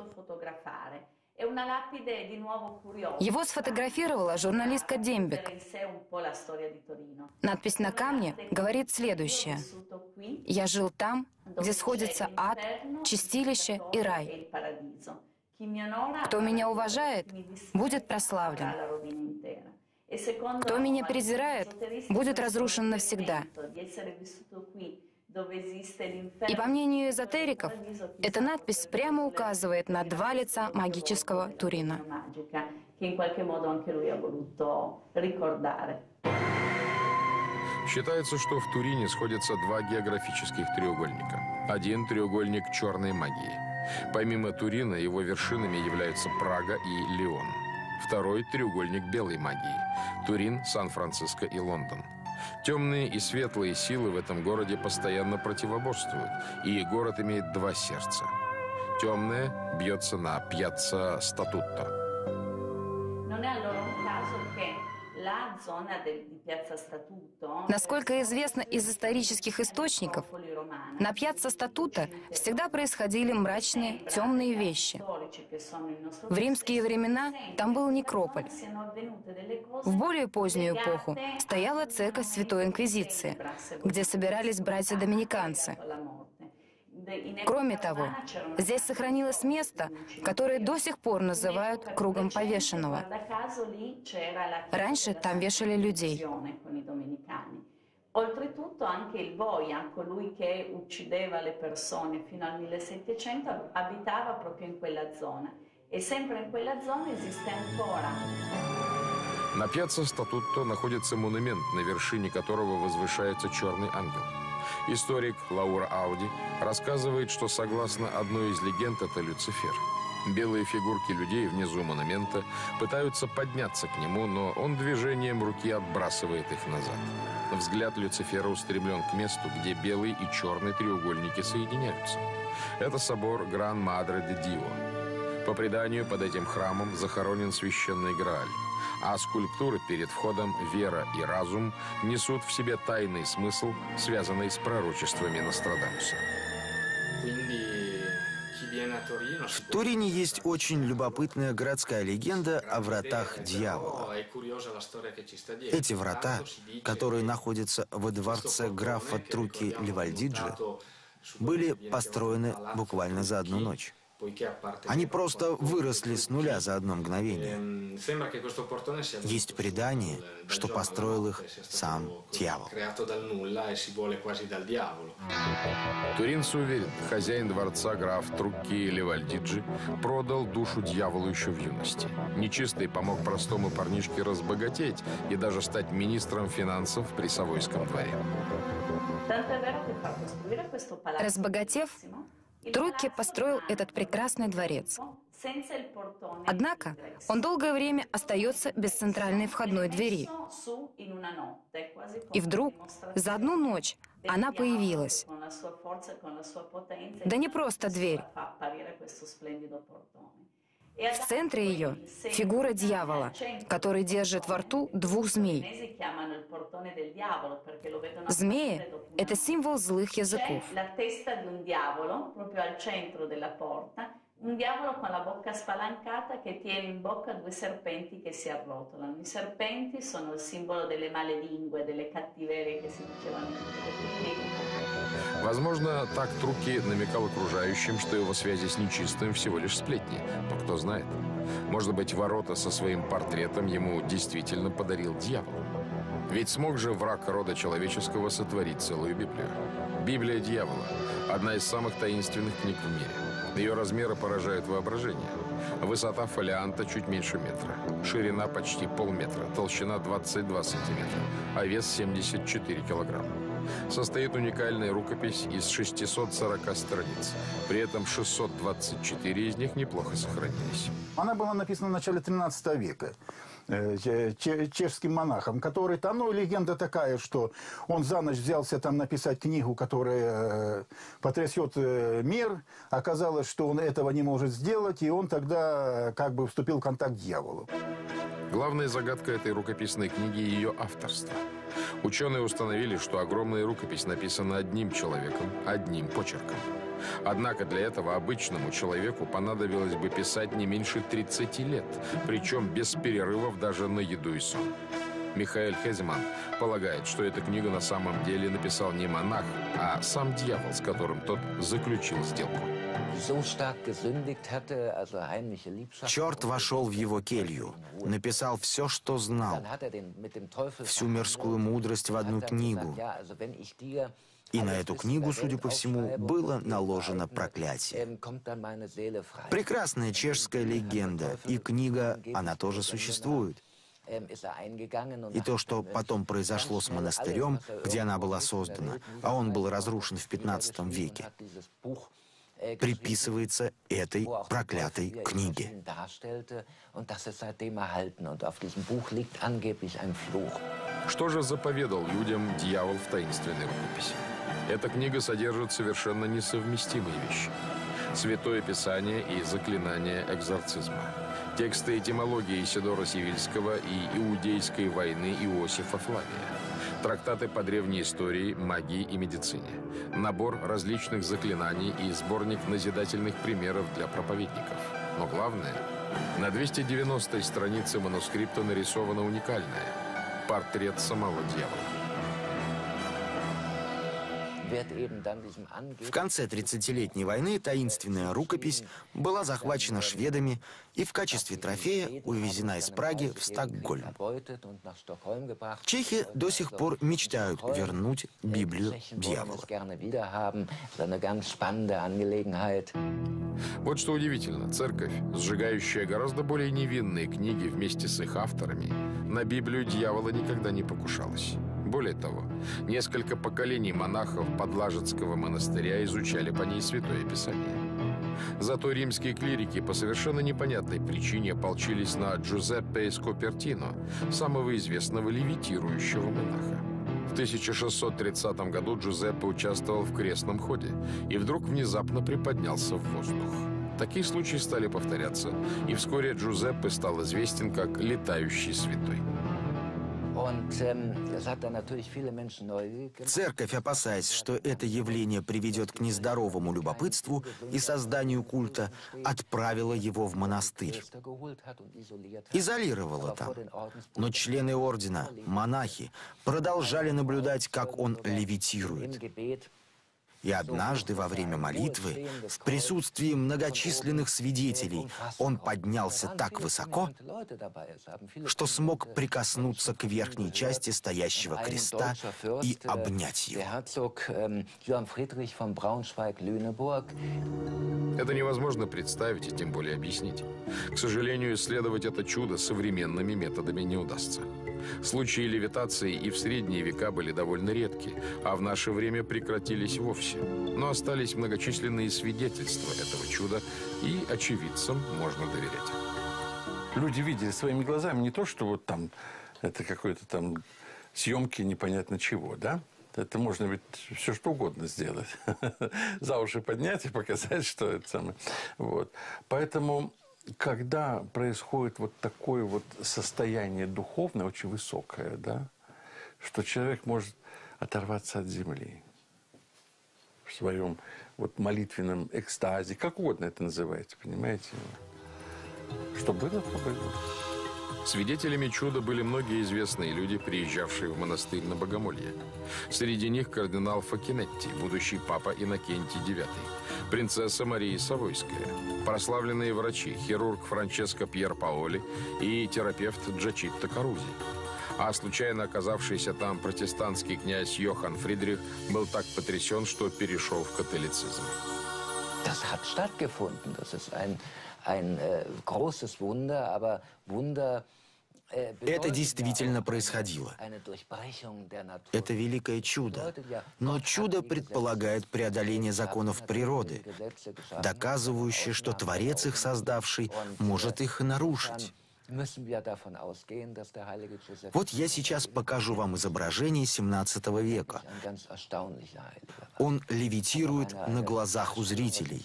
Его сфотографировала журналистка Дембек. Надпись на камне говорит следующее: «Я жил там, где сходятся ад, чистилище и рай. Кто меня уважает, будет прославлен. Кто меня презирает, будет разрушен навсегда». И по мнению эзотериков, эта надпись прямо указывает на два лица магического Турина. Считается, что в Турине сходятся два географических треугольника. Один треугольник черной магии. Помимо Турина, его вершинами являются Прага и Лион. Второй треугольник белой магии. Турин, Сан-Франциско и Лондон. Темные и светлые силы в этом городе постоянно противоборствуют, и город имеет два сердца. Темное бьется на Пьяцца Статутто. Насколько известно из исторических источников, на Пьяцца Статутто всегда происходили мрачные, темные вещи. В римские времена там был некрополь. В более позднюю эпоху стояла церковь Святой Инквизиции, где собирались братья-доминиканцы. Кроме того, здесь сохранилось место, которое до сих пор называют кругом повешенного. Раньше там вешали людей. Oltretutto anche il boia, colui che uccideva le persone fino al 1700, abitava proprio in quella zona. E sempre in quella zona esiste ancora. На Пьяцца Статутто находится монумент, на вершине которого возвышается черный ангел. Историк Лаура Ауди рассказывает, что согласно одной из легенд, это Люцифер. Белые фигурки людей внизу монумента пытаются подняться к нему, но он движением руки отбрасывает их назад. Взгляд Люцифера устремлен к месту, где белый и черный треугольники соединяются. Это собор Гран-Мадре-де-Дио. По преданию, под этим храмом захоронен священный Грааль, а скульптуры перед входом «Вера» и «Разум» несут в себе тайный смысл, связанный с пророчествами Нострадамуса. В Турине есть очень любопытная городская легенда о вратах дьявола. Эти врата, которые находятся во дворце графа Труки Ливальдиджи, были построены буквально за одну ночь. Они просто выросли с нуля за одно мгновение. Есть предание, что построил их сам дьявол. Туринцы уверены, хозяин дворца граф Трукки Ливальдиджи продал душу дьяволу еще в юности. Нечистый помог простому парнишке разбогатеть и даже стать министром финансов при Савойском дворе. Разбогатев, Трукки построил этот прекрасный дворец. Однако он долгое время остается без центральной входной двери. И вдруг за одну ночь она появилась. Да не просто дверь. В центре ее фигура дьявола, который держит во рту двух змей. Змеи – это символ злых языков. Un diavolo con la bocca spalancata che tiene in bocca due serpenti che si arrotolano. I serpenti sono il simbolo delle malelingue, delle cattiverie che si dicevano in tutte. Возможно, так Трукки намекал окружающим, что его связи с нечистым всего лишь сплетни. Но кто знает. Может быть, ворота со своим портретом ему действительно подарил дьявол. Ведь смог же враг рода человеческого сотворить целую Библию. Библия дьявола – одна из самых таинственных книг в мире. Ее размеры поражают воображение. Высота фолианта чуть меньше метра, ширина почти полметра, толщина 22 сантиметра, а вес 74 килограмма. Состоит уникальная рукопись из 640 страниц. При этом 624 из них неплохо сохранились. Она была написана в начале 13 века чешским монахом, который там, ну, легенда такая, что он за ночь взялся там написать книгу, которая потрясет мир. Оказалось, что он этого не может сделать, и он тогда как бы вступил в контакт с дьяволом. Главная загадка этой рукописной книги – ее авторство. Ученые установили, что огромная рукопись написана одним человеком, одним почерком. Однако для этого обычному человеку понадобилось бы писать не меньше 30 лет, причем без перерывов даже на еду и сон. Михаэль Хеземан полагает, что эту книгу на самом деле написал не монах, а сам дьявол, с которым тот заключил сделку. Черт вошел в его келью, написал все, что знал, всю мирскую мудрость в одну книгу. И на эту книгу, судя по всему, было наложено проклятие. Прекрасная чешская легенда, и книга, она тоже существует. И то, что потом произошло с монастырем, где она была создана, а он был разрушен в 15 веке, приписывается этой проклятой книге. Что же заповедал людям дьявол в таинственной рукописи? Эта книга содержит совершенно несовместимые вещи. Святое Писание и заклинания экзорцизма. Тексты этимологии Исидора Сивильского и Иудейской войны Иосифа Флавия. Трактаты по древней истории, магии и медицине. Набор различных заклинаний и сборник назидательных примеров для проповедников. Но главное, на 290-й странице манускрипта нарисовано уникальное – портрет самого дьявола. В конце 30-летней войны таинственная рукопись была захвачена шведами и в качестве трофея увезена из Праги в Стокгольм. Чехи до сих пор мечтают вернуть Библию дьявола. Вот что удивительно, церковь, сжигающая гораздо более невинные книги вместе с их авторами, на Библию дьявола никогда не покушалась. Более того, несколько поколений монахов Подлажецкого монастыря изучали по ней Святое Писание. Зато римские клирики по совершенно непонятной причине ополчились на Джузеппе Скопертино, самого известного левитирующего монаха. В 1630 году Джузеппе участвовал в крестном ходе и вдруг внезапно приподнялся в воздух. Такие случаи стали повторяться, и вскоре Джузеппе стал известен как летающий святой. Церковь, опасаясь, что это явление приведет к нездоровому любопытству и созданию культа, отправила его в монастырь. Изолировала там. Но члены ордена, монахи, продолжали наблюдать, как он левитирует. И однажды во время молитвы, в присутствии многочисленных свидетелей, он поднялся так высоко, что смог прикоснуться к верхней части стоящего креста и обнять его. Это невозможно представить и тем более объяснить. К сожалению, исследовать это чудо современными методами не удастся. Случаи левитации и в средние века были довольно редки, а в наше время прекратились вовсе. Но остались многочисленные свидетельства этого чуда, и очевидцам можно доверять. Люди видели своими глазами не то, что вот там это какой-то там съемки непонятно чего, да? Это можно ведь все что угодно сделать. За уши поднять и показать, что это самое. Вот. Поэтому когда происходит вот такое вот состояние духовное, очень высокое, да, что человек может оторваться от земли в своем вот молитвенном экстазе, как угодно это называется, понимаете? Что было, то было. Свидетелями чуда были многие известные люди, приезжавшие в монастырь на Богомолье. Среди них кардинал Факинетти, будущий папа Иннокентий IX, принцесса Мария Савойская, прославленные врачи, хирург Франческо Пьер Паоли и терапевт Джачитто Карузи. А случайно оказавшийся там протестантский князь Йохан Фридрих был так потрясен, что перешел в католицизм. Das hat stattgefunden. Das ist ein großes Wunder, aber Wunder. Это действительно происходило. Это великое чудо. Но чудо предполагает преодоление законов природы, доказывающее, что Творец их создавший может их нарушить. Вот я сейчас покажу вам изображение 17 века. Он левитирует на глазах у зрителей.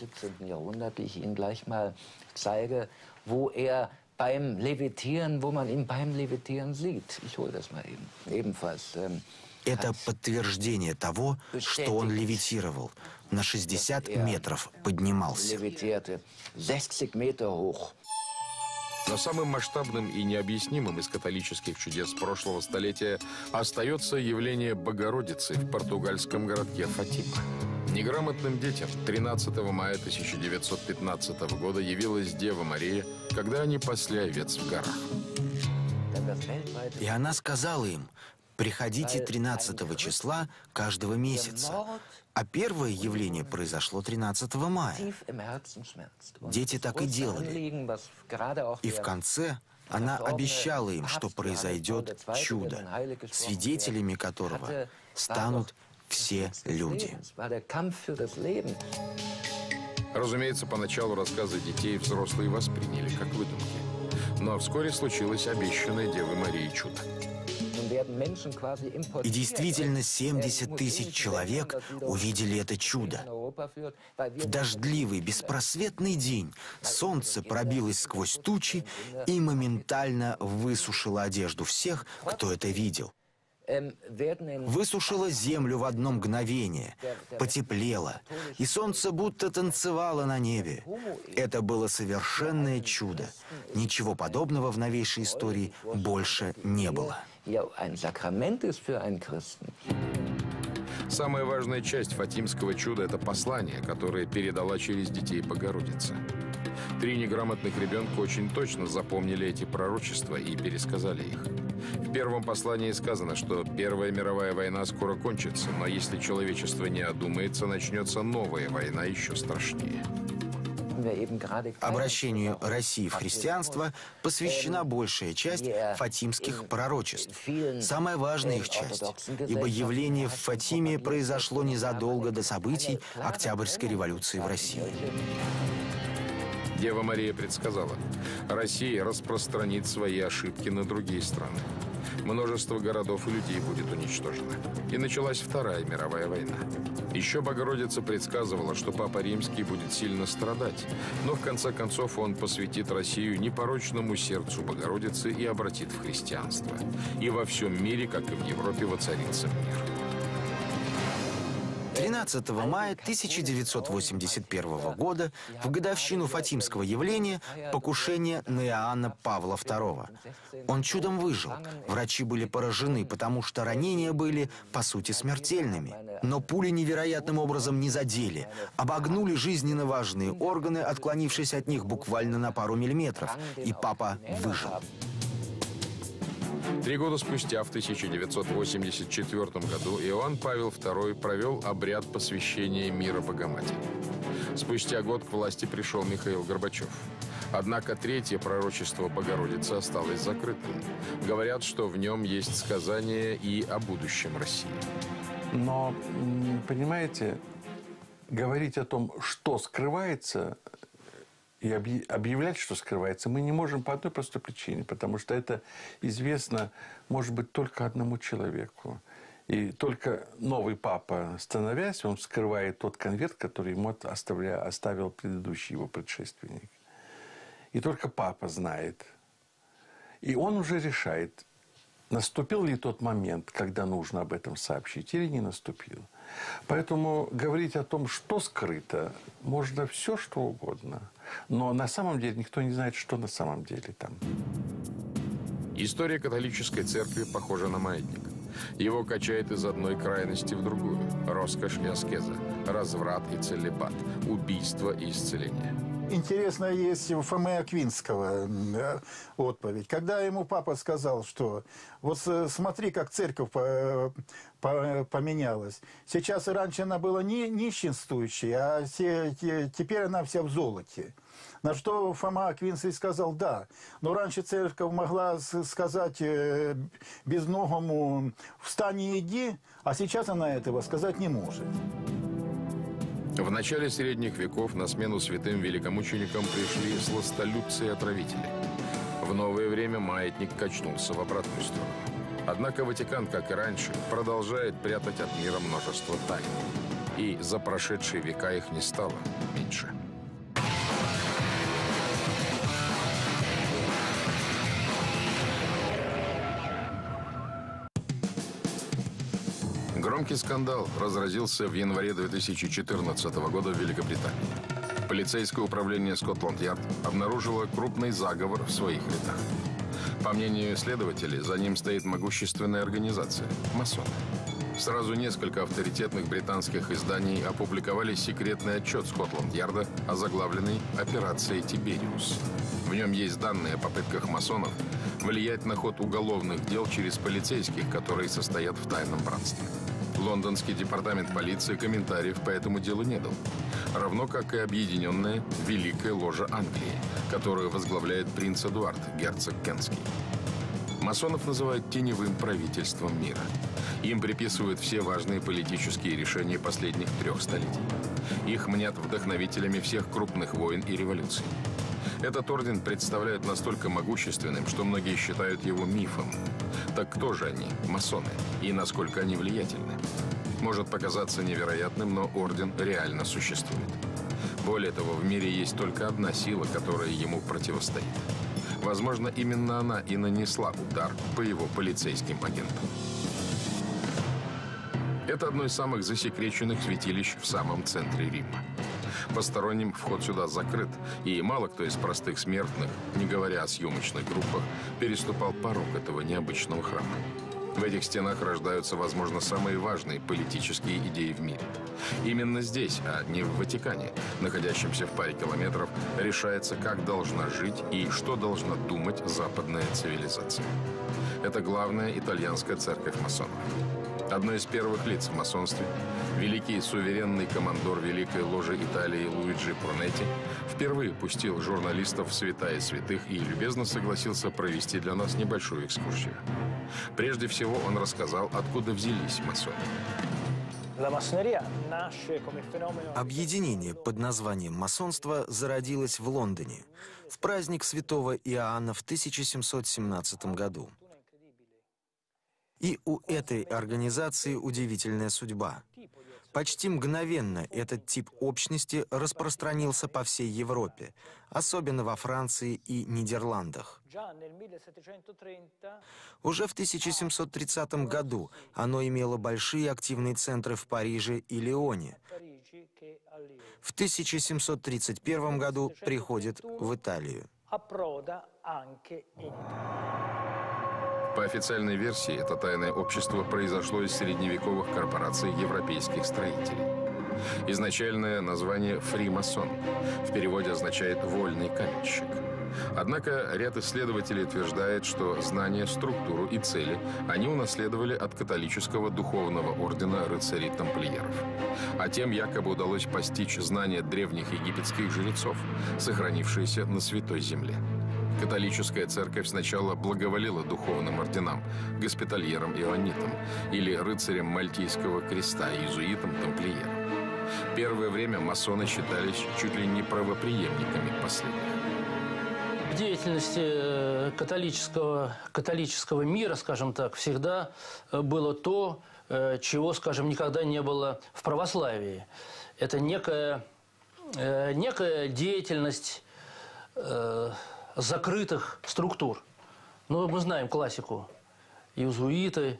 Beim Levitieren, wo man ihn beim Levitieren sieht. Ich hole das mal eben. Ebenfalls. Это подтверждение того, что он левитировал. На 60 метров поднимался. Но самым масштабным и необъяснимым из католических чудес прошлого столетия остается явление Богородицы в португальском городке Фатима. Неграмотным детям 13 мая 1915 года явилась Дева Мария, когда они пасли овец в горах. И она сказала им: приходите 13 числа каждого месяца. А первое явление произошло 13 мая. Дети так и делали. И в конце она обещала им, что произойдет чудо, свидетелями которого станут все люди. Разумеется, поначалу рассказы детей взрослые восприняли как выдумки. Но вскоре случилось обещанное Девой Марии чудо. И действительно 70 тысяч человек увидели это чудо. В дождливый, беспросветный день солнце пробилось сквозь тучи и моментально высушило одежду всех, кто это видел. Высушило землю в одно мгновение, потеплело, и солнце будто танцевало на небе. Это было совершенное чудо. Ничего подобного в новейшей истории больше не было. Самая важная часть фатимского чуда – это послание, которое передала через детей Богородица. 3 неграмотных ребенка очень точно запомнили эти пророчества и пересказали их. В первом послании сказано, что Первая мировая война скоро кончится, но если человечество не одумается, начнется новая война еще страшнее. Обращению России в христианство посвящена большая часть фатимских пророчеств. Самая важная их часть, ибо явление в Фатиме произошло незадолго до событий Октябрьской революции в России. Дева Мария предсказала: Россия распространит свои ошибки на другие страны. Множество городов и людей будет уничтожено. И началась Вторая мировая война. Еще Богородица предсказывала, что Папа Римский будет сильно страдать, но в конце концов он посвятит Россию непорочному сердцу Богородицы и обратит в христианство. И во всем мире, как и в Европе, воцарится мир. 13 мая 1981 года, в годовщину Фатимского явления, покушение на Иоанна Павла II. Он чудом выжил. Врачи были поражены, потому что ранения были, по сути, смертельными. Но пули невероятным образом не задели, обогнули жизненно важные органы, отклонившись от них буквально на пару миллиметров, и папа выжил. 3 года спустя, в 1984 году, Иоанн Павел II провел обряд посвящения мира Богоматери. Спустя год к власти пришел Михаил Горбачев. Однако третье пророчество Богородицы осталось закрытым. Говорят, что в нем есть сказание и о будущем России. Но, понимаете, говорить о том, что скрывается, и объявлять, что скрывается, мы не можем по одной простой причине, потому что это известно, может быть, только одному человеку. И только новый папа, становясь, он вскрывает тот конверт, который ему оставил предыдущий его предшественник. И только папа знает. И он уже решает, наступил ли тот момент, когда нужно об этом сообщить, или не наступил. Поэтому говорить о том, что скрыто, можно все, что угодно. Но на самом деле никто не знает, что на самом деле там. История католической церкви похожа на маятник. Его качает из одной крайности в другую. Роскошь и аскеза, разврат и целибат, убийство и исцеление. Интересно есть у Фомы Аквинского отповедь. Когда ему папа сказал, что вот смотри, как церковь поменялась. Сейчас и раньше она была нищенствующей, а теперь она вся в золоте. На что Фома Аквинский сказал: да, но раньше церковь могла сказать безногому «встань и иди», а сейчас она этого сказать не может. В начале средних веков на смену святым великомученикам пришли сластолюбцы и отравители. В новое время маятник качнулся в обратную сторону. Однако Ватикан, как и раньше, продолжает прятать от мира множество тайн. И за прошедшие века их не стало меньше. Громкий скандал разразился в январе 2014 года в Великобритании. Полицейское управление Скотланд-Ярд обнаружило крупный заговор в своих рядах. По мнению следователей, за ним стоит могущественная организация – масоны. Сразу несколько авторитетных британских изданий опубликовали секретный отчет Скотланд-Ярда, озаглавленный «Операцией Тибериус». В нем есть данные о попытках масонов влиять на ход уголовных дел через полицейских, которые состоят в тайном братстве. Лондонский департамент полиции комментариев по этому делу не дал. Равно как и объединенная Великая Ложа Англии, которую возглавляет принц Эдуард, герцог Кентский. Масонов называют теневым правительством мира. Им приписывают все важные политические решения последних 3 столетий. Их мнят вдохновителями всех крупных войн и революций. Этот орден представляют настолько могущественным, что многие считают его мифом. Так кто же они, масоны, и насколько они влиятельны? Может показаться невероятным, но орден реально существует. Более того, в мире есть только одна сила, которая ему противостоит. Возможно, именно она и нанесла удар по его полицейским агентам. Это одно из самых засекреченных святилищ в самом центре Рима. Посторонним вход сюда закрыт, и мало кто из простых смертных, не говоря о съемочных группах, переступал порог этого необычного храма. В этих стенах рождаются, возможно, самые важные политические идеи в мире. Именно здесь, а не в Ватикане, находящемся в паре километров, решается, как должна жить и что должна думать западная цивилизация. Это главная итальянская церковь масонов. Одно из первых лиц в масонстве, великий суверенный командор Великой Ложи Италии Луиджи Пронетти, впервые пустил журналистов в святая святых и любезно согласился провести для нас небольшую экскурсию. Прежде всего он рассказал, откуда взялись масоны. Объединение под названием масонство зародилось в Лондоне в праздник святого Иоанна в 1717 году. И у этой организации удивительная судьба. Почти мгновенно этот тип общности распространился по всей Европе, особенно во Франции и Нидерландах. Уже в 1730 году оно имело большие активные центры в Париже и Лионе. В 1731 году приходит в Италию. По официальной версии, это тайное общество произошло из средневековых корпораций европейских строителей. Изначальное название «фримасон» в переводе означает «вольный каменщик». Однако ряд исследователей утверждает, что знания, структуру и цели они унаследовали от католического духовного ордена рыцарей-тамплиеров. А тем якобы удалось постичь знания древних египетских жрецов, сохранившиеся на Святой Земле. Католическая церковь сначала благоволила духовным орденам, госпитальерам иоаннитам или рыцарям Мальтийского креста, иезуитам-тамплиерам. Первое время масоны считались чуть ли не правопреемниками последних. В деятельности католического мира, скажем так, всегда было то, чего, скажем, никогда не было в православии. Это некая деятельность закрытых структур. Ну, мы знаем классику. Иезуиты,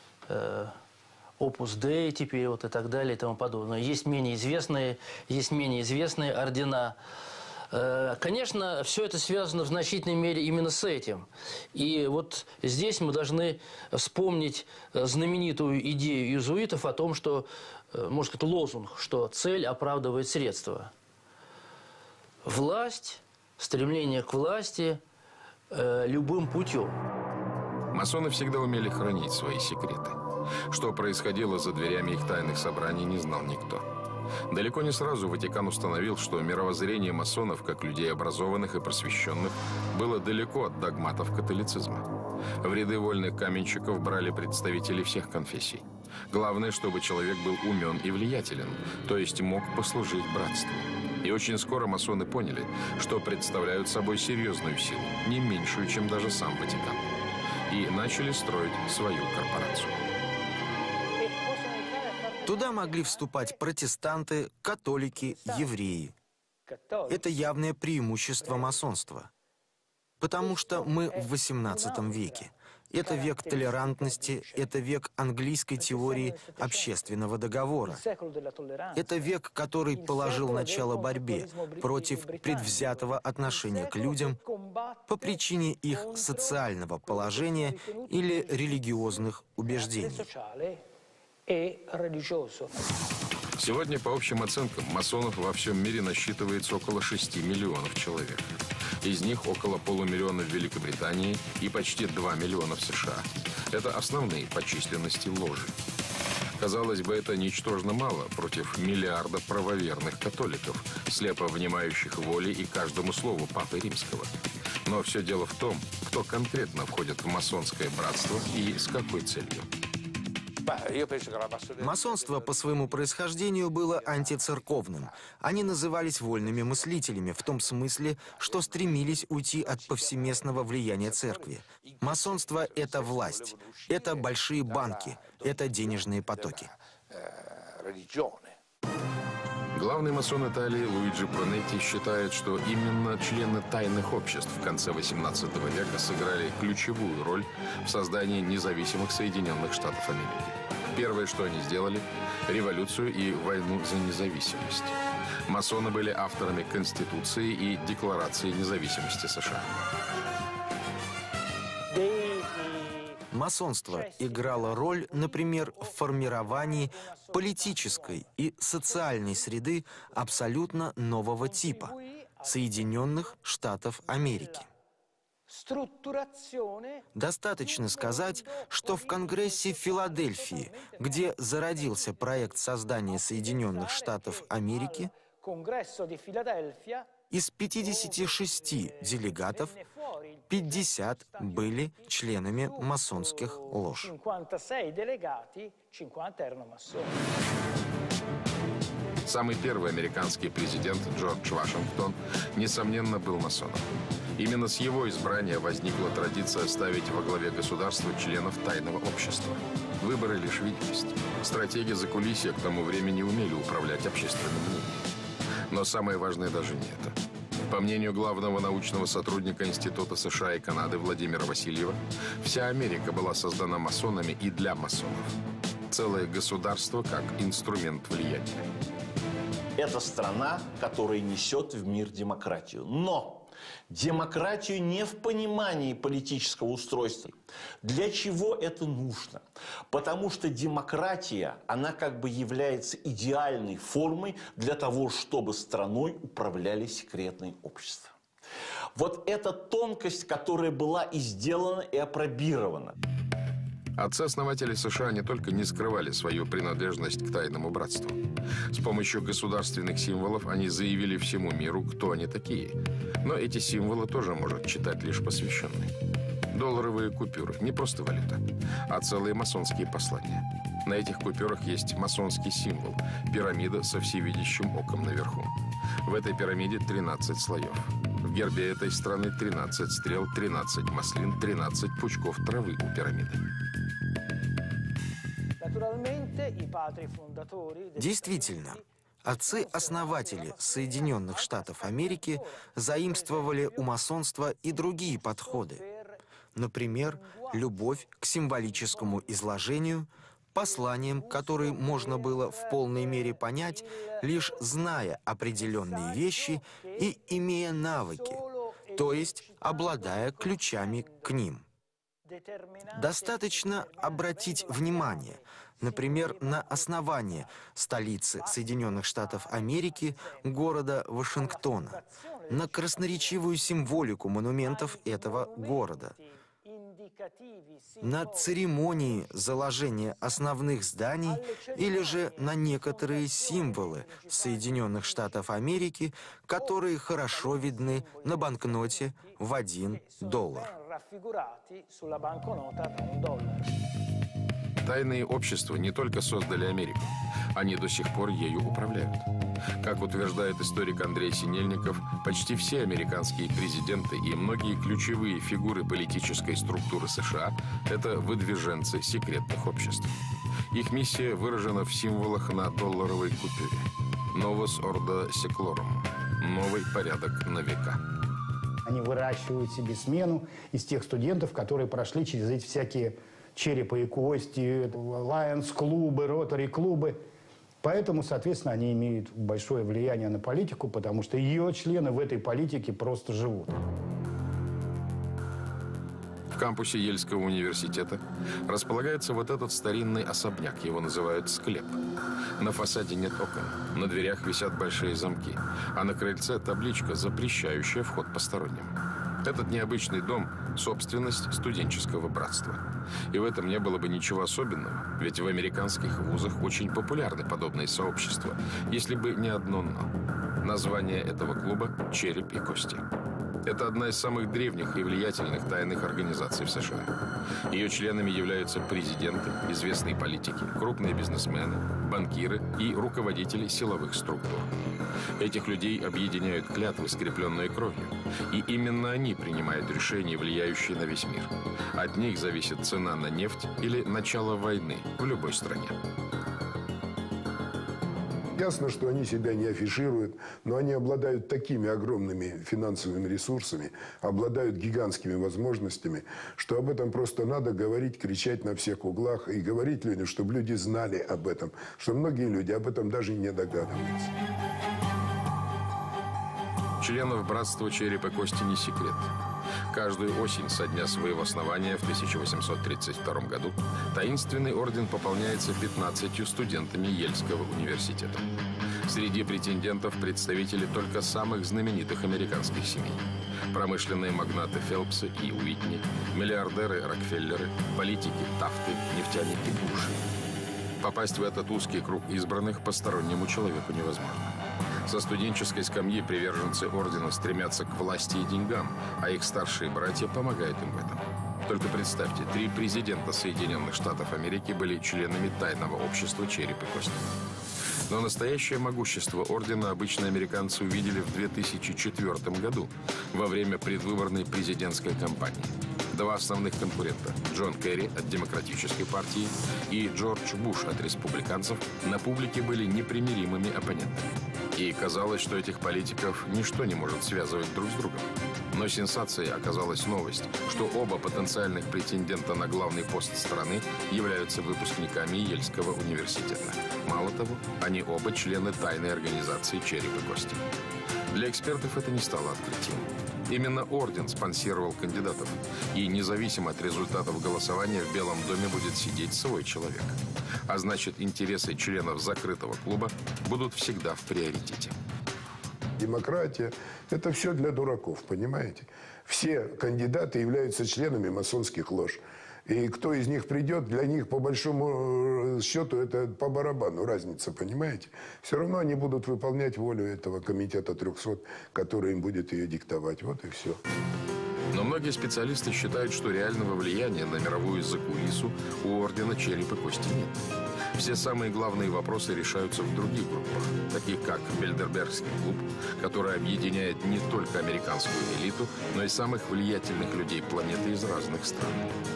Opus Dei теперь вот и так далее и тому подобное. Есть менее известные ордена. Конечно, все это связано в значительной мере именно с этим. И вот здесь мы должны вспомнить знаменитую идею иезуитов о том, что, можно сказать, лозунг, что цель оправдывает средства. Власть, стремление к власти любым путем. Масоны всегда умели хранить свои секреты. Что происходило за дверями их тайных собраний, не знал никто. Далеко не сразу Ватикан установил, что мировоззрение масонов, как людей образованных и просвещенных, было далеко от догматов католицизма. В ряды вольных каменщиков брали представителей всех конфессий. Главное, чтобы человек был умен и влиятелен, то есть мог послужить братству. И очень скоро масоны поняли, что представляют собой серьезную силу, не меньшую, чем даже сам Ватикан. И начали строить свою корпорацию. Туда могли вступать протестанты, католики, евреи. Это явное преимущество масонства. Потому что мы в XVIII веке. Это век толерантности, это век английской теории общественного договора. Это век, который положил начало борьбе против предвзятого отношения к людям по причине их социального положения или религиозных убеждений. Сегодня, по общим оценкам, масонов во всем мире насчитывается около 6 миллионов человек. Из них около полумиллиона в Великобритании и почти 2 миллиона в США. Это основные по численности ложи. Казалось бы, это ничтожно мало против миллиарда правоверных католиков, слепо внимающих воле и каждому слову Папы Римского. Но все дело в том, кто конкретно входит в масонское братство и с какой целью. Масонство по своему происхождению было антицерковным. Они назывались вольными мыслителями в том смысле, что стремились уйти от повсеместного влияния церкви. Масонство – это власть, это большие банки, это денежные потоки. Главный масон Италии Луиджи Пронетти считает, что именно члены тайных обществ в конце XVIII века сыграли ключевую роль в создании независимых Соединенных Штатов Америки. Первое, что они сделали – революцию и войну за независимость. Масоны были авторами Конституции и Декларации независимости США. Масонство играло роль, например, в формировании политической и социальной среды абсолютно нового типа – Соединенных Штатов Америки. Достаточно сказать, что в Конгрессе Филадельфии, где зародился проект создания Соединенных Штатов Америки, из 56 делегатов 50 были членами масонских лож. Самый первый американский президент Джордж Вашингтон, несомненно, был масоном. Именно с его избрания возникла традиция ставить во главе государства членов тайного общества. Выборы лишь видимость. Стратеги закулисья к тому времени умели управлять общественным мнением. Но самое важное даже не это. По мнению главного научного сотрудника Института США и Канады Владимира Васильева, вся Америка была создана масонами и для масонов. Целое государство как инструмент влияния. Это страна, которая несет в мир демократию. Но демократию не в понимании политического устройства. Для чего это нужно? Потому что демократия, она как бы является идеальной формой для того, чтобы страной управляли секретные общества. Вот эта тонкость, которая была и сделана, и апробирована. Отцы-основатели США не только не скрывали свою принадлежность к тайному братству. С помощью государственных символов они заявили всему миру, кто они такие. Но эти символы тоже может читать лишь посвященный. Долларовые купюры – не просто валюта, а целые масонские послания. На этих купюрах есть масонский символ – пирамида со всевидящим оком наверху. В этой пирамиде 13 слоев. В гербе этой страны 13 стрел, 13 маслин, 13 пучков травы у пирамиды. Действительно, Отцы-основатели Соединенных Штатов Америки заимствовали у масонства и другие подходы. Например, любовь к символическому изложению, посланиям, которые можно было в полной мере понять, лишь зная определенные вещи и имея навыки, то есть обладая ключами к ним. Достаточно обратить внимание, например, на основание столицы Соединенных Штатов Америки, города Вашингтона, на красноречивую символику монументов этого города, на церемонии заложения основных зданий или же на некоторые символы Соединенных Штатов Америки, которые хорошо видны на банкноте в $1. Тайные общества не только создали Америку, они до сих пор ею управляют. Как утверждает историк Андрей Синельников, почти все американские президенты и многие ключевые фигуры политической структуры США – это выдвиженцы секретных обществ. Их миссия выражена в символах на долларовой купюре. «Novus Ordo Seclorum» – «Новый порядок на века». Они выращивают себе смену из тех студентов, которые прошли через эти всякие черепа и кости, Лайонс-клубы, Ротари-клубы. Поэтому, соответственно, они имеют большое влияние на политику, потому что ее члены в этой политике просто живут. В кампусе Ельского университета располагается вот этот старинный особняк, его называют «склеп». На фасаде нет окон, на дверях висят большие замки, а на крыльце табличка, запрещающая вход посторонним. Этот необычный дом – собственность студенческого братства. И в этом не было бы ничего особенного, ведь в американских вузах очень популярны подобные сообщества, если бы не одно «но». Название этого клуба – «Череп и кости». Это одна из самых древних и влиятельных тайных организаций в США. Ее членами являются президенты, известные политики, крупные бизнесмены, банкиры и руководители силовых структур. Этих людей объединяют клятвы, скрепленные кровью. И именно они принимают решения, влияющие на весь мир. От них зависит цена на нефть или начало войны в любой стране. Ясно, что они себя не афишируют, но они обладают такими огромными финансовыми ресурсами, обладают гигантскими возможностями, что об этом просто надо говорить, кричать на всех углах и говорить людям, чтобы люди знали об этом, что многие люди об этом даже не догадываются. Членов братства «Череп и кости» не секрет. Каждую осень со дня своего основания в 1832 году таинственный орден пополняется 15 студентами Ельского университета. Среди претендентов представители только самых знаменитых американских семей. Промышленные магнаты Фелпсы и Уитни, миллиардеры Рокфеллеры, политики Тафты, нефтяники Буши. Попасть в этот узкий круг избранных постороннему человеку невозможно. Со студенческой скамьи приверженцы ордена стремятся к власти и деньгам, а их старшие братья помогают им в этом. Только представьте, 3 президента Соединенных Штатов Америки были членами тайного общества «Череп и кости». Но настоящее могущество ордена обычно американцы увидели в 2004 году, во время предвыборной президентской кампании. 2 основных конкурента – Джон Керри от Демократической партии и Джордж Буш от республиканцев – на публике были непримиримыми оппонентами. И казалось, что этих политиков ничто не может связывать друг с другом. Но сенсацией оказалась новость, что оба потенциальных претендента на главный пост страны являются выпускниками Ельского университета. Мало того, они оба члены тайной организации «Череп и кости». Для экспертов это не стало открытием. Именно орден спонсировал кандидатов, и независимо от результатов голосования в Белом доме будет сидеть свой человек. А значит, интересы членов закрытого клуба будут всегда в приоритете. Демократия – это все для дураков, понимаете? Все кандидаты являются членами масонских лож. И кто из них придет, для них по большому счету это по барабану разница, понимаете? Все равно они будут выполнять волю этого комитета 300, который им будет ее диктовать. Вот и все. Но многие специалисты считают, что реального влияния на мировую закулису у ордена «Череп и кости» нет. Все самые главные вопросы решаются в других группах, таких как Бильдербергский клуб, который объединяет не только американскую элиту, но и самых влиятельных людей планеты из разных стран.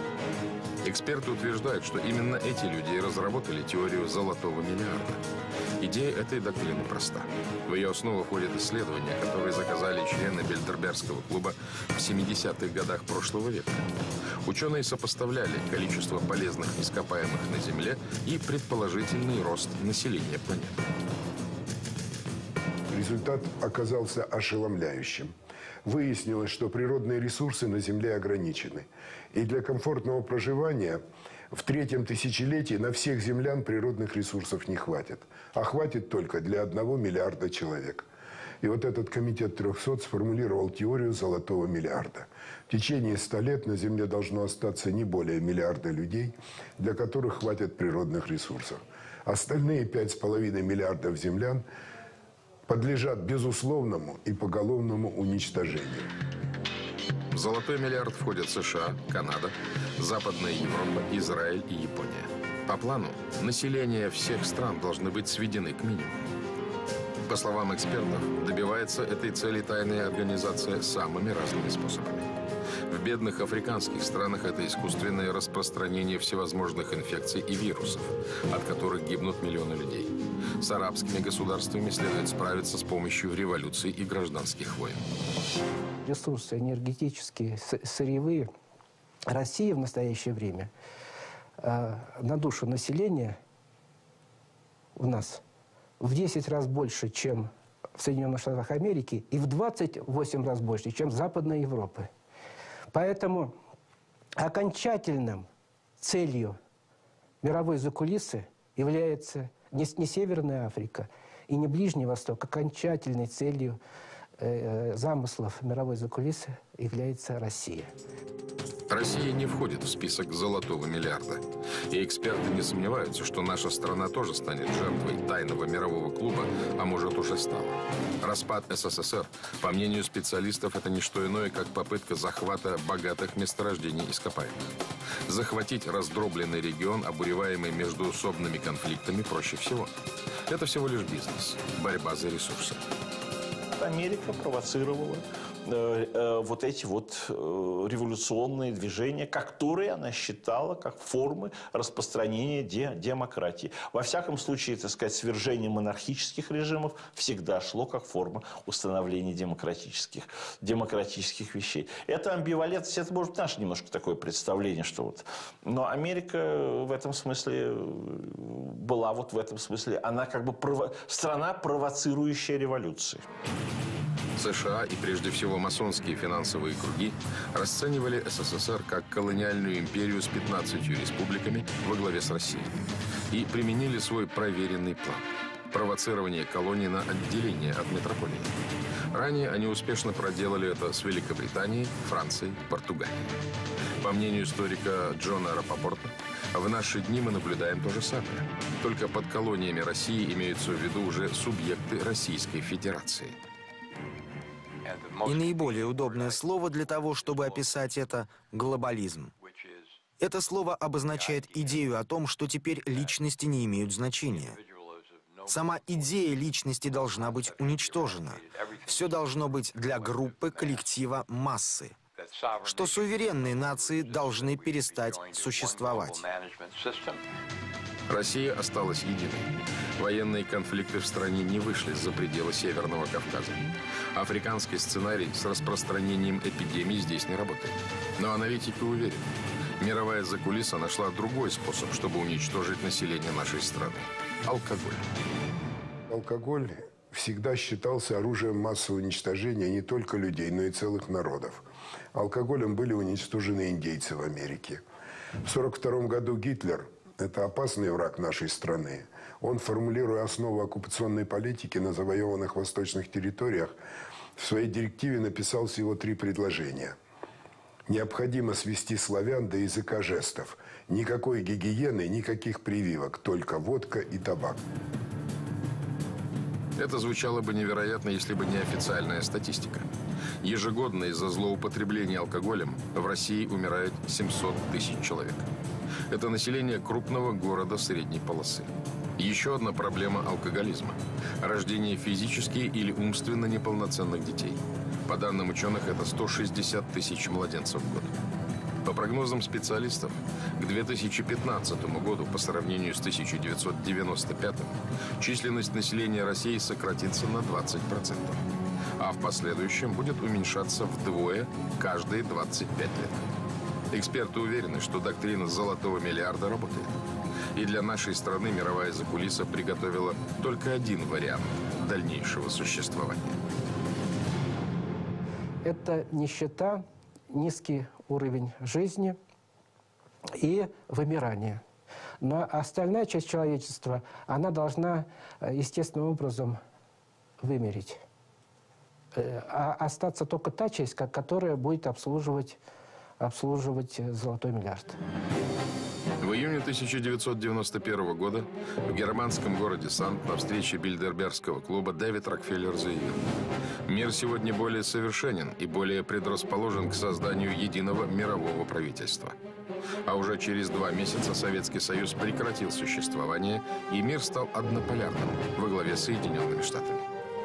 Эксперты утверждают, что именно эти люди и разработали теорию золотого миллиарда. Идея этой доктрины проста. В ее основу входят исследования, которые заказали члены Бильдербергского клуба в 70-х годах прошлого века. Ученые сопоставляли количество полезных ископаемых на Земле и предположительный рост населения планеты. Результат оказался ошеломляющим. Выяснилось, что природные ресурсы на Земле ограничены. И для комфортного проживания в третьем тысячелетии на всех землян природных ресурсов не хватит. А хватит только для 1 миллиарда человек. И вот этот комитет 300 сформулировал теорию золотого миллиарда. В течение 100 лет на Земле должно остаться не более миллиарда людей, для которых хватит природных ресурсов. Остальные 5,5 миллиардов землян подлежат безусловному и поголовному уничтожению. В золотой миллиард входят США, Канада, Западная Европа, Израиль и Япония. По плану, население всех стран должны быть сведены к минимуму. По словам экспертов, добивается этой цели тайная организация самыми разными способами. В бедных африканских странах это искусственное распространение всевозможных инфекций и вирусов, от которых гибнут миллионы людей. С арабскими государствами следует справиться с помощью революций и гражданских войн. Ресурсы энергетические, сырьевые России в настоящее время на душу населения у нас в 10 раз больше, чем в Соединенных Штатах Америки, и в 28 раз больше, чем в Западной Европе. Поэтому окончательным целью мировой закулисы является не Северная Африка и не Ближний Восток. Окончательной целью замыслов мировой закулисы является Россия. Россия не входит в список золотого миллиарда. И эксперты не сомневаются, что наша страна тоже станет жертвой тайного мирового клуба, а может уже стала. Распад СССР, по мнению специалистов, это не что иное, как попытка захвата богатых месторождений ископаемых. Захватить раздробленный регион, обуреваемый междуусобными конфликтами, проще всего. Это всего лишь бизнес, борьба за ресурсы. Америка провоцировала вот эти вот революционные движения, которые она считала как формы распространения демократии. Во всяком случае, так сказать, свержение монархических режимов всегда шло как форма установления демократических вещей. Это амбивалентность, это может быть наше немножко такое представление, что вот. Но Америка в этом смысле была вот в этом смысле, она как бы страна, провоцирующая революции. США и прежде всего масонские финансовые круги расценивали СССР как колониальную империю с 15 республиками во главе с Россией и применили свой проверенный план – провоцирование колоний на отделение от метрополии. Ранее они успешно проделали это с Великобританией, Францией, Португалией. По мнению историка Джона Рапопорта, в наши дни мы наблюдаем то же самое. Только под колониями России имеются в виду уже субъекты Российской Федерации. И наиболее удобное слово для того, чтобы описать это – глобализм. Это слово обозначает идею о том, что теперь личности не имеют значения. Сама идея личности должна быть уничтожена. Все должно быть для группы, коллектива, массы. Что суверенные нации должны перестать существовать. Россия осталась единой. Военные конфликты в стране не вышли за пределы Северного Кавказа. Африканский сценарий с распространением эпидемий здесь не работает. Но аналитики уверены, мировая закулиса нашла другой способ, чтобы уничтожить население нашей страны – алкоголь. Алкоголь всегда считался оружием массового уничтожения не только людей, но и целых народов. Алкоголем были уничтожены индейцы в Америке. В 1942 году Гитлер – это опасный враг нашей страны. Он, формулируя основу оккупационной политики на завоеванных восточных территориях, в своей директиве написал всего 3 предложения. Необходимо свести славян до языка жестов. Никакой гигиены, никаких прививок, только водка и табак. Это звучало бы невероятно, если бы не официальная статистика. Ежегодно из-за злоупотребления алкоголем в России умирает 700 тысяч человек. Это население крупного города средней полосы. Еще одна проблема алкоголизма – рождение физически или умственно неполноценных детей. По данным ученых, это 160 тысяч младенцев в год. По прогнозам специалистов, к 2015 году по сравнению с 1995 численность населения России сократится на 20%, а в последующем будет уменьшаться вдвое каждые 25 лет. Эксперты уверены, что доктрина золотого миллиарда работает. И для нашей страны мировая закулиса приготовила только один вариант дальнейшего существования. Это нищета, низкий уровень жизни и вымирание. Но остальная часть человечества, она должна естественным образом вымереть. А остаться только та часть, которая будет обслуживать золотой миллиард. В июне 1991 года в германском городе Сант на встрече Бильдербергского клуба Дэвид Рокфеллер заявил: «Мир сегодня более совершенен и более предрасположен к созданию единого мирового правительства». А уже через 2 месяца Советский Союз прекратил существование, и мир стал однополярным во главе с Соединенными Штатами.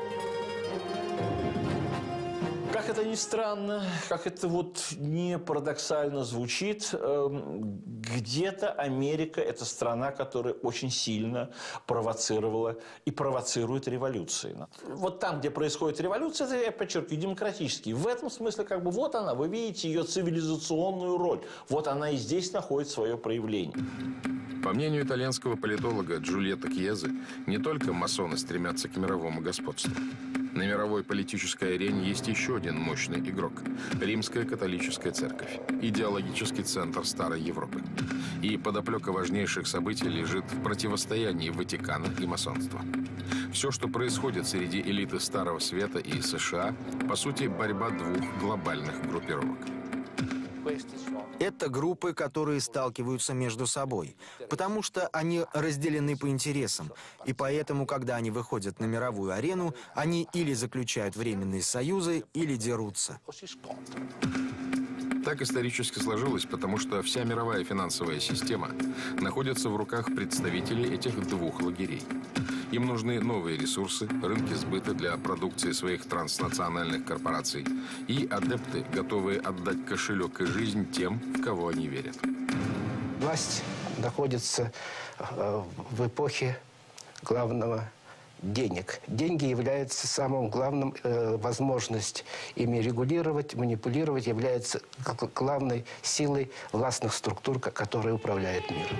Как это ни странно, как это вот не парадоксально звучит, где-то Америка – это страна, которая очень сильно провоцировала и провоцирует революции. Вот там, где происходит революция, это, я подчеркиваю, демократический. В этом смысле, как бы, вот она, вы видите ее цивилизационную роль. Вот она и здесь находит свое проявление. По мнению итальянского политолога Джульетто Кьезе, не только масоны стремятся к мировому господству. На мировой политической арене есть еще один мощный игрок – Римская католическая церковь, идеологический центр Старой Европы. И подоплека важнейших событий лежит в противостоянии Ватикана и масонства. Все, что происходит среди элиты Старого Света и США, по сути, борьба двух глобальных группировок. Это группы, которые сталкиваются между собой, потому что они разделены по интересам, и поэтому, когда они выходят на мировую арену, они или заключают временные союзы, или дерутся. Так исторически сложилось, потому что вся мировая финансовая система находится в руках представителей этих двух лагерей. Им нужны новые ресурсы, рынки сбыта для продукции своих транснациональных корпораций и адепты, готовые отдать кошелек и жизнь тем, в кого они верят. Власть находится в эпохе главного денег. Деньги являются самым главным, возможность ими регулировать, манипулировать, является главной силой властных структур, которые управляют миром.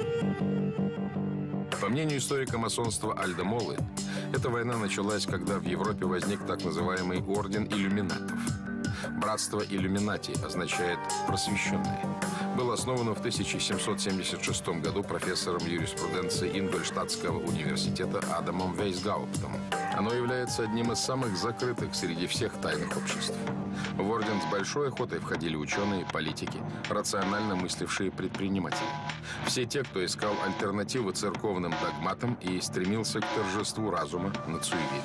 По мнению историка масонства Альдо Моллы, эта война началась, когда в Европе возник так называемый Орден Иллюминатов. Братство Иллюминати означает «просвещенные». Было основано в 1776 году профессором юриспруденции Ингольштадтского университета Адамом Вейсгауптом. Оно является одним из самых закрытых среди всех тайных обществ. В орден с большой охотой входили ученые, политики, рационально мыслившие предприниматели. Все те, кто искал альтернативы церковным догматам и стремился к торжеству разума над суеверием.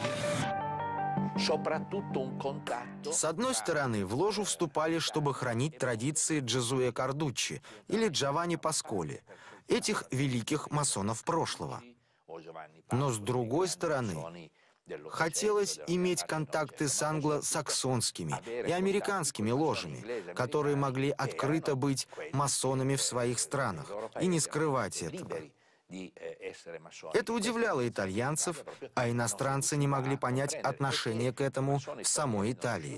С одной стороны, в ложу вступали, чтобы хранить традиции Джезуэ Кардуччи или Джованни Пасколи, этих великих масонов прошлого. Но с другой стороны, хотелось иметь контакты с англосаксонскими и американскими ложами, которые могли открыто быть масонами в своих странах и не скрывать этого. Это удивляло итальянцев, а иностранцы не могли понять отношение к этому в самой Италии.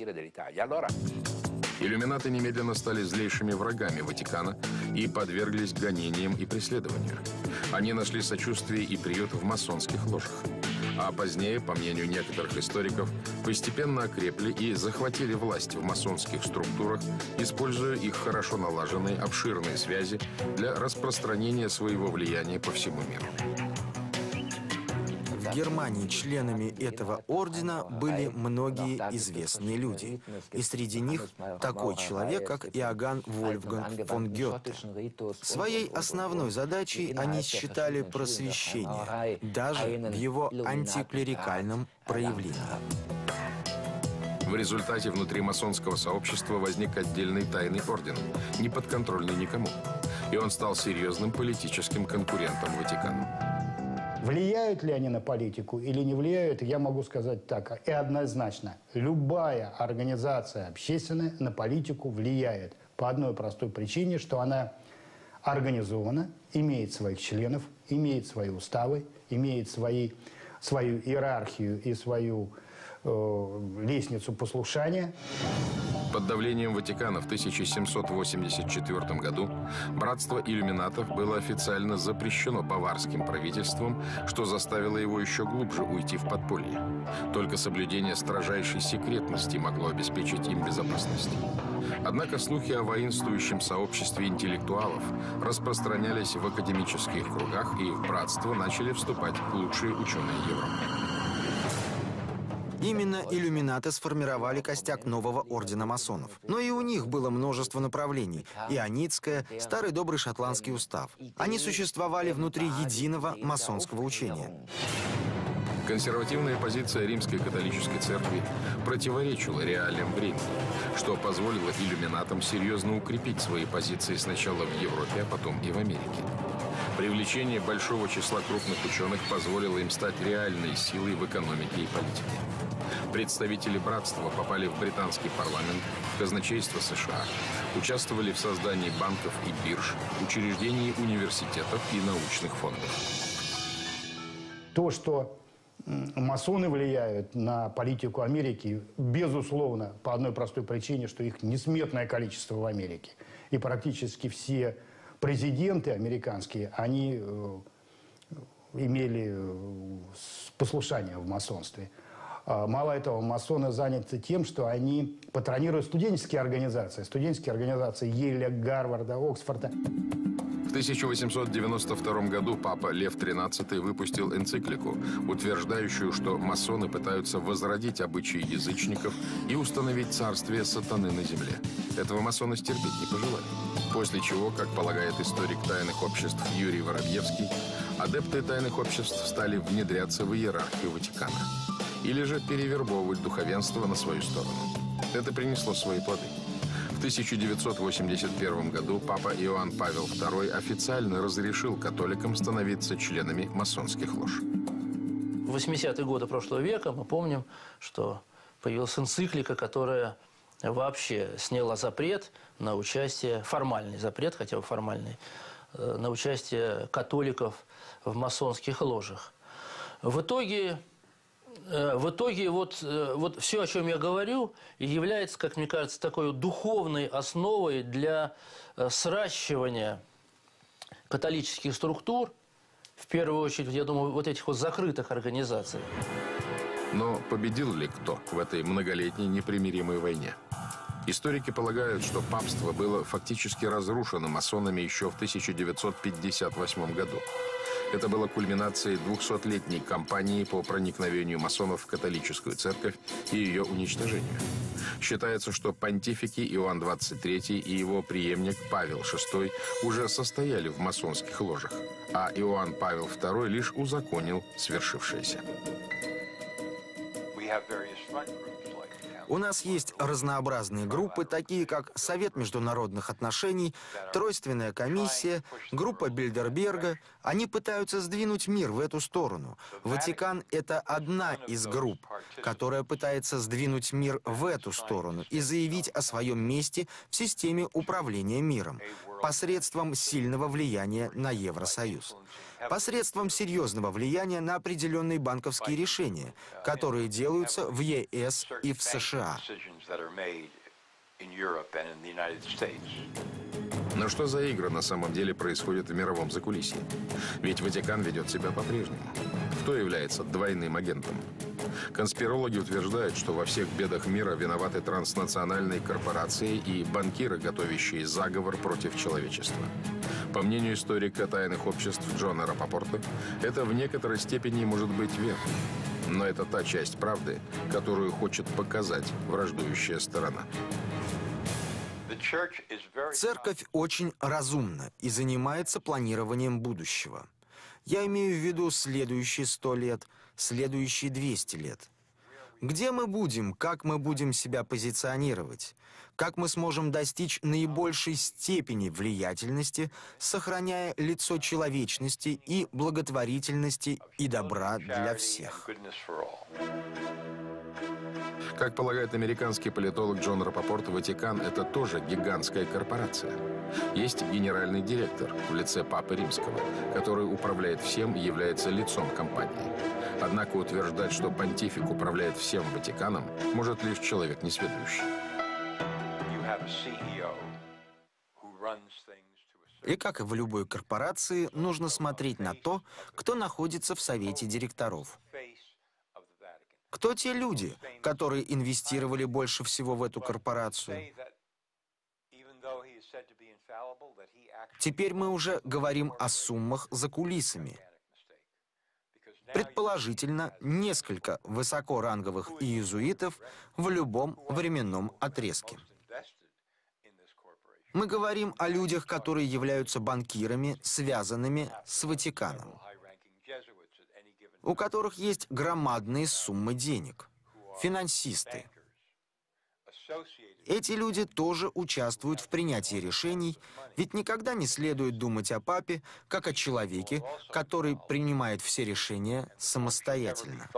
Иллюминаты немедленно стали злейшими врагами Ватикана и подверглись гонениям и преследованию. Они нашли сочувствие и приют в масонских ложах. А позднее, по мнению некоторых историков, постепенно окрепли и захватили власть в масонских структурах, используя их хорошо налаженные обширные связи для распространения своего влияния по всему миру. В Германии членами этого ордена были многие известные люди. И среди них такой человек, как Иоганн Вольфганг фон Гёте. Своей основной задачей они считали просвещение, даже в его антиклерикальном проявлении. В результате внутри масонского сообщества возник отдельный тайный орден, не подконтрольный никому. И он стал серьезным политическим конкурентом Ватикану. Влияют ли они на политику или не влияют, я могу сказать так. И однозначно, любая организация общественная на политику влияет. По одной простой причине, что она организована, имеет своих членов, имеет свои уставы, имеет свою иерархию и свою лестницу послушания. Под давлением Ватикана в 1784 году братство иллюминатов было официально запрещено баварским правительством, что заставило его еще глубже уйти в подполье. Только соблюдение строжайшей секретности могло обеспечить им безопасность. Однако слухи о воинствующем сообществе интеллектуалов распространялись в академических кругах, и в братство начали вступать лучшие ученые Европы. Именно иллюминаты сформировали костяк нового ордена масонов. Но и у них было множество направлений. Ионитское, старый добрый шотландский устав. Они существовали внутри единого масонского учения. Консервативная позиция Римской католической церкви противоречила реалиям времени, что позволило иллюминатам серьезно укрепить свои позиции сначала в Европе, а потом и в Америке. Привлечение большого числа крупных ученых позволило им стать реальной силой в экономике и политике. Представители братства попали в британский парламент, в казначейство США, участвовали в создании банков и бирж, учреждений университетов и научных фондов. То, что масоны влияют на политику Америки, безусловно, по одной простой причине, что их несметное количество в Америке. И практически все президенты американские, они имели послушание в масонстве. Мало этого, масоны заняты тем, что они патронируют студенческие организации Йеля, Гарварда, Оксфорда. В 1892 году папа Лев XIII выпустил энциклику, утверждающую, что масоны пытаются возродить обычаи язычников и установить царствие сатаны на земле. Этого масоны стерпеть не пожелали. После чего, как полагает историк тайных обществ Юрий Воробьевский, адепты тайных обществ стали внедряться в иерархию Ватикана. Или же перевербовывать духовенство на свою сторону. Это принесло свои плоды. В 1981 году папа Иоанн Павел II официально разрешил католикам становиться членами масонских лож. В 80-е годы прошлого века мы помним, что появилась энциклика, которая вообще сняла запрет на участие, формальный запрет, хотя бы формальный, на участие католиков в масонских ложах. В итоге вот все, о чем я говорю, является, как мне кажется, такой духовной основой для сращивания католических структур, в первую очередь, я думаю, вот этих вот закрытых организаций. Но победил ли кто в этой многолетней непримиримой войне? Историки полагают, что папство было фактически разрушено масонами еще в 1958 году. Это было кульминацией 200-летней кампании по проникновению масонов в католическую церковь и ее уничтожению. Считается, что понтифики Иоанн XXIII и его преемник Павел VI уже состояли в масонских ложах, а Иоанн Павел II лишь узаконил свершившееся. У нас есть разнообразные группы, такие как Совет международных отношений, Тройственная комиссия, группа Бильдерберга. Они пытаются сдвинуть мир в эту сторону. Ватикан – это одна из групп, которая пытается сдвинуть мир в эту сторону и заявить о своем месте в системе управления миром посредством сильного влияния на Евросоюз. Посредством серьезного влияния на определенные банковские решения, которые делаются в ЕС и в США. Но что за игры на самом деле происходит в мировом закулисье? Ведь Ватикан ведет себя по-прежнему. Кто является двойным агентом? Конспирологи утверждают, что во всех бедах мира виноваты транснациональные корпорации и банкиры, готовящие заговор против человечества. По мнению историка тайных обществ Джона Рапопорта, это в некоторой степени может быть верно. Но это та часть правды, которую хочет показать враждующая сторона. Церковь очень разумна и занимается планированием будущего. Я имею в виду следующие 100 лет, следующие 200 лет. Где мы будем, как мы будем себя позиционировать, как мы сможем достичь наибольшей степени влиятельности, сохраняя лицо человечности и благотворительности и добра для всех. Как полагает американский политолог Джон Рапопорт, Ватикан – это тоже гигантская корпорация. Есть генеральный директор в лице Папы Римского, который управляет всем и является лицом компании. Однако утверждать, что понтифик управляет всем Ватиканом, может лишь человек несведущий. И как и в любой корпорации, нужно смотреть на то, кто находится в совете директоров. Кто те люди, которые инвестировали больше всего в эту корпорацию? Теперь мы уже говорим о суммах за кулисами. Предположительно, несколько высокоранговых иезуитов в любом временном отрезке. Мы говорим о людях, которые являются банкирами, связанными с Ватиканом, у которых есть громадные суммы денег, финансисты. Эти люди тоже участвуют в принятии решений, ведь никогда не следует думать о папе как о человеке, который принимает все решения самостоятельно.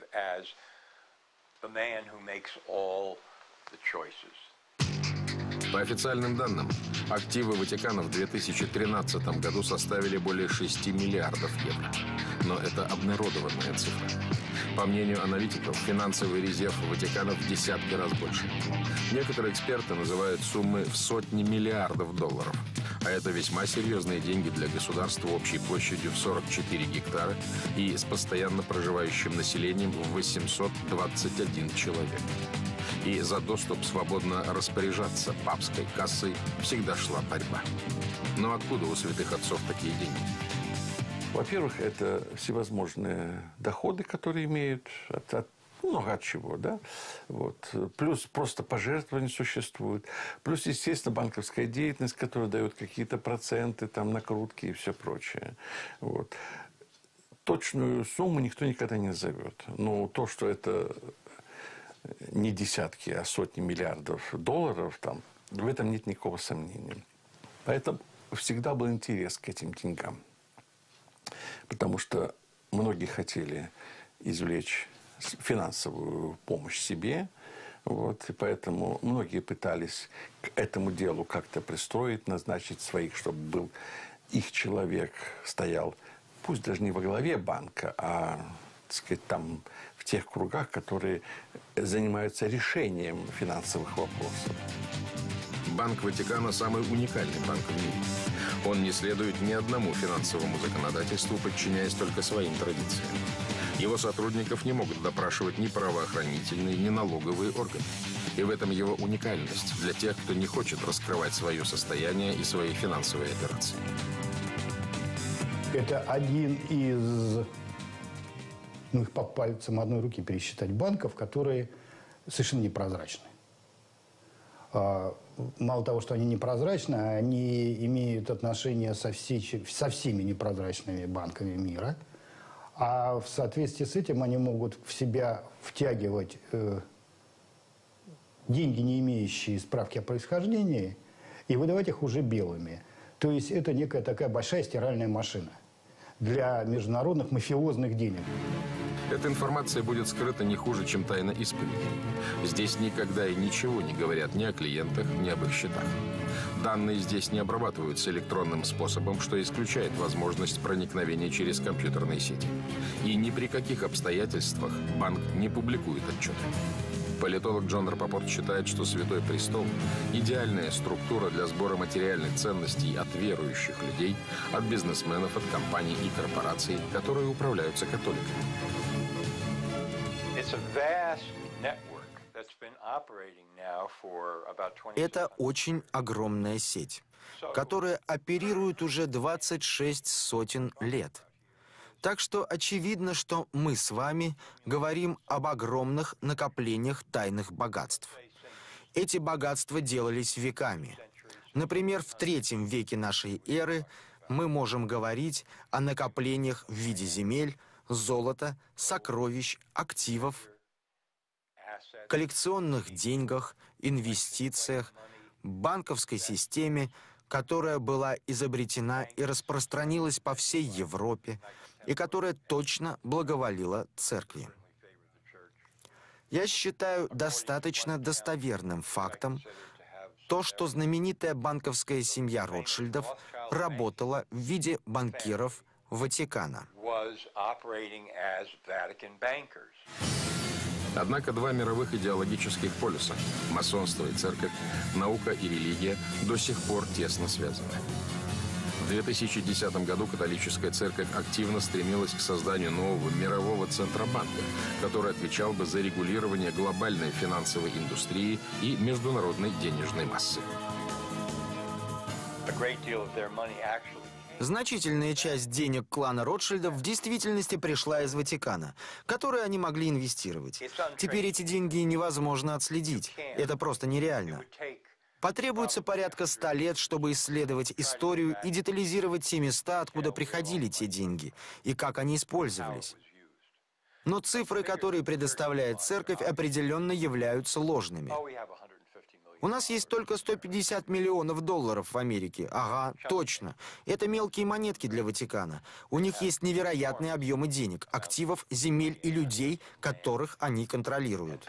По официальным данным, активы Ватикана в 2013 году составили более 6 миллиардов евро. Но это обнародованная цифра. По мнению аналитиков, финансовый резерв Ватикана в десятки раз больше. Некоторые эксперты называют суммы в сотни миллиардов долларов. А это весьма серьезные деньги для государства общей площадью в 44 гектара и с постоянно проживающим населением в 821 человек. И за доступ свободно распоряжаться папской кассой всегда шла борьба. Но откуда у святых отцов такие деньги? Во-первых, это всевозможные доходы, которые имеют много от чего, да? Вот. Плюс просто пожертвования существуют. Плюс, естественно, банковская деятельность, которая дает какие-то проценты, там, накрутки и все прочее. Вот. Точную сумму никто никогда не назовет. Но то, что это не десятки, а сотни миллиардов долларов, там, в этом нет никакого сомнения. Поэтому всегда был интерес к этим деньгам. Потому что многие хотели извлечь финансовую помощь себе. Вот, и поэтому многие пытались к этому делу как-то пристроить, назначить своих, чтобы был их человек, стоял, пусть даже не во главе банка, а, так сказать, там в тех кругах, которые занимаются решением финансовых вопросов. Банк Ватикана – самый уникальный банк в мире. Он не следует ни одному финансовому законодательству, подчиняясь только своим традициям. Его сотрудников не могут допрашивать ни правоохранительные, ни налоговые органы. И в этом его уникальность для тех, кто не хочет раскрывать свое состояние и свои финансовые операции. Это один из, их по пальцам одной руки пересчитать банков, которые совершенно непрозрачны. Мало того, что они непрозрачны, они имеют отношение со всеми непрозрачными банками мира. А в соответствии с этим они могут в себя втягивать деньги, не имеющие справки о происхождении, и выдавать их уже белыми. То есть это некая такая большая стиральная машина для международных мафиозных денег. Эта информация будет скрыта не хуже, чем тайна исповеди. Здесь никогда и ничего не говорят ни о клиентах, ни об их счетах. Данные здесь не обрабатываются электронным способом, что исключает возможность проникновения через компьютерные сети. И ни при каких обстоятельствах банк не публикует отчеты. Политолог Джон Рапопорт считает, что Святой Престол – идеальная структура для сбора материальных ценностей от верующих людей, от бизнесменов, от компаний и корпораций, которые управляются католиками. Это очень огромная сеть, которая оперирует уже 26 сотен лет. Так что очевидно, что мы с вами говорим об огромных накоплениях тайных богатств. Эти богатства делались веками. Например, в III веке нашей эры мы можем говорить о накоплениях в виде земель, золота, сокровищ, активов, коллекционных деньгах, инвестициях, банковской системе, которая была изобретена и распространилась по всей Европе, и которая точно благоволила церкви. Я считаю достаточно достоверным фактом то, что знаменитая банковская семья Ротшильдов работала в виде банкиров Ватикана. Однако два мировых идеологических полюса – масонство и церковь, наука и религия – до сих пор тесно связаны. В 2010 году католическая церковь активно стремилась к созданию нового мирового центробанка, который отвечал бы за регулирование глобальной финансовой индустрии и международной денежной массы. Значительная часть денег клана Ротшильдов в действительности пришла из Ватикана, которые они могли инвестировать. Теперь эти деньги невозможно отследить. Это просто нереально. Потребуется порядка 100 лет, чтобы исследовать историю и детализировать те места, откуда приходили те деньги, и как они использовались. Но цифры, которые предоставляет церковь, определенно являются ложными. У нас есть только 150 миллионов долларов в Америке. Ага, точно. Это мелкие монетки для Ватикана. У них есть невероятные объемы денег, активов, земель и людей, которых они контролируют.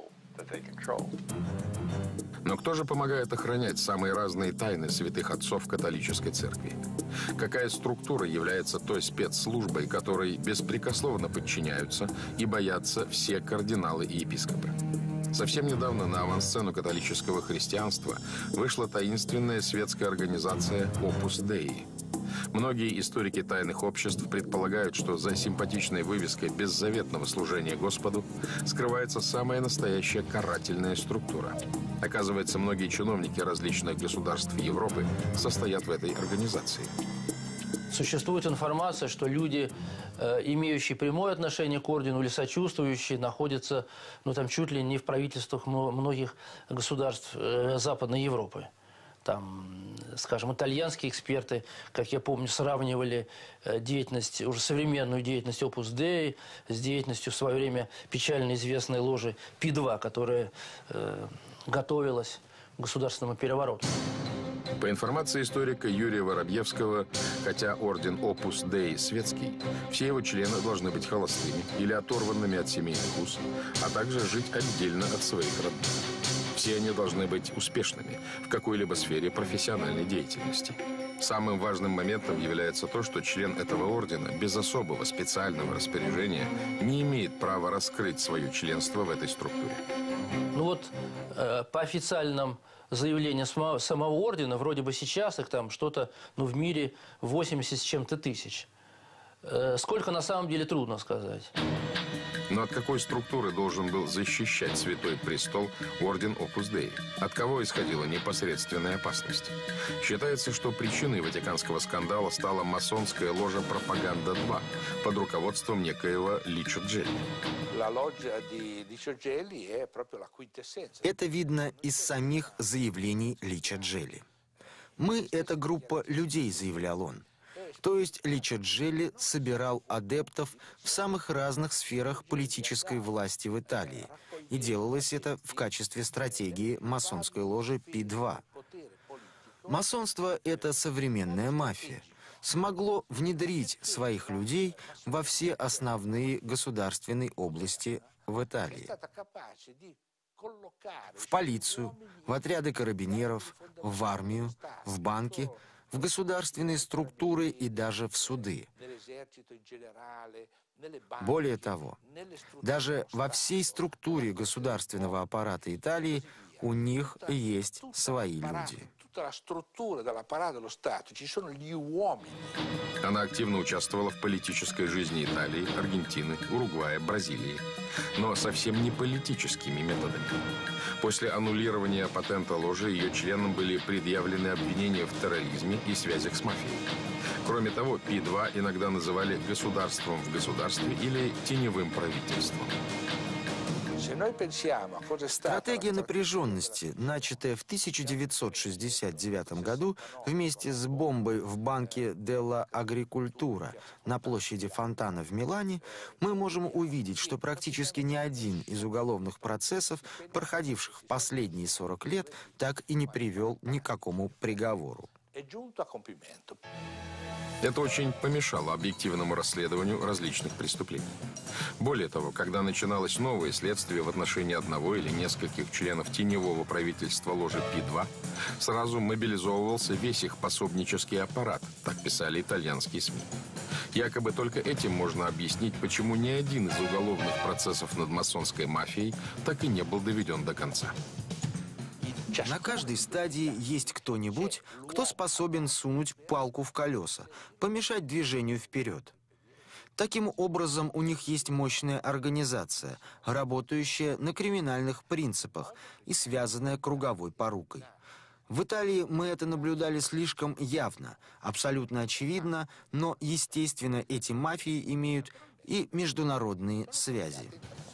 Но кто же помогает охранять самые разные тайны святых отцов католической церкви? Какая структура является той спецслужбой, которой беспрекословно подчиняются и боятся все кардиналы и епископы? Совсем недавно на авансцену католического христианства вышла таинственная светская организация Opus Dei. Многие историки тайных обществ предполагают, что за симпатичной вывеской беззаветного служения Господу скрывается самая настоящая карательная структура. Оказывается, многие чиновники различных государств Европы состоят в этой организации. Существует информация, что люди, имеющие прямое отношение к ордену или сочувствующие, находятся, там, чуть ли не в правительствах многих государств Западной Европы. Там, скажем, итальянские эксперты, как я помню, сравнивали деятельность, уже современную деятельность Opus Dei с деятельностью в свое время печально известной ложи P2, которая готовилась к государственному перевороту. По информации историка Юрия Воробьевского, хотя орден Opus Dei светский, все его члены должны быть холостыми или оторванными от семейных уз, а также жить отдельно от своих родных. Все они должны быть успешными в какой-либо сфере профессиональной деятельности. Самым важным моментом является то, что член этого ордена без особого специального распоряжения не имеет права раскрыть свое членство в этой структуре. По официальным заявлениям самого ордена, вроде бы сейчас их там что-то, в мире 80 с чем-то тысяч. Сколько на самом деле, трудно сказать. Но от какой структуры должен был защищать Святой Престол орден Opus Dei? От кого исходила непосредственная опасность? Считается, что причиной ватиканского скандала стала масонская ложа «Пропаганда-2» под руководством некоего Личо Джелли. Это видно из самих заявлений Личо Джелли. «Мы – это группа людей», – заявлял он. То есть Личо Джелли собирал адептов в самых разных сферах политической власти в Италии. И делалось это в качестве стратегии масонской ложи P2. Масонство – это современная мафия. Смогло внедрить своих людей во все основные государственные области в Италии. В полицию, в отряды карабинеров, в армию, в банки, в государственные структуры и даже в суды. Более того, даже во всей структуре государственного аппарата Италии у них есть свои люди. Она активно участвовала в политической жизни Италии, Аргентины, Уругвая, Бразилии, но совсем не политическими методами. После аннулирования патента ложи ее членам были предъявлены обвинения в терроризме и связях с мафией. Кроме того, P2 иногда называли государством в государстве или теневым правительством. Стратегия напряженности, начатая в 1969 году вместе с бомбой в банке Делла Агрикультура на площади Фонтана в Милане, мы можем увидеть, что практически ни один из уголовных процессов, проходивших в последние 40 лет, так и не привел ни к какому приговору. Это очень помешало объективному расследованию различных преступлений. Более того, когда начиналось новое следствие в отношении одного или нескольких членов теневого правительства ложи Пи-2, сразу мобилизовывался весь их пособнический аппарат, так писали итальянские СМИ. Якобы только этим можно объяснить, почему ни один из уголовных процессов над масонской мафией так и не был доведен до конца. На каждой стадии есть кто-нибудь, кто способен сунуть палку в колеса, помешать движению вперед. Таким образом, у них есть мощная организация, работающая на криминальных принципах и связанная круговой порукой. В Италии мы это наблюдали слишком явно, абсолютно очевидно, но, естественно, эти мафии имеют и международные связи.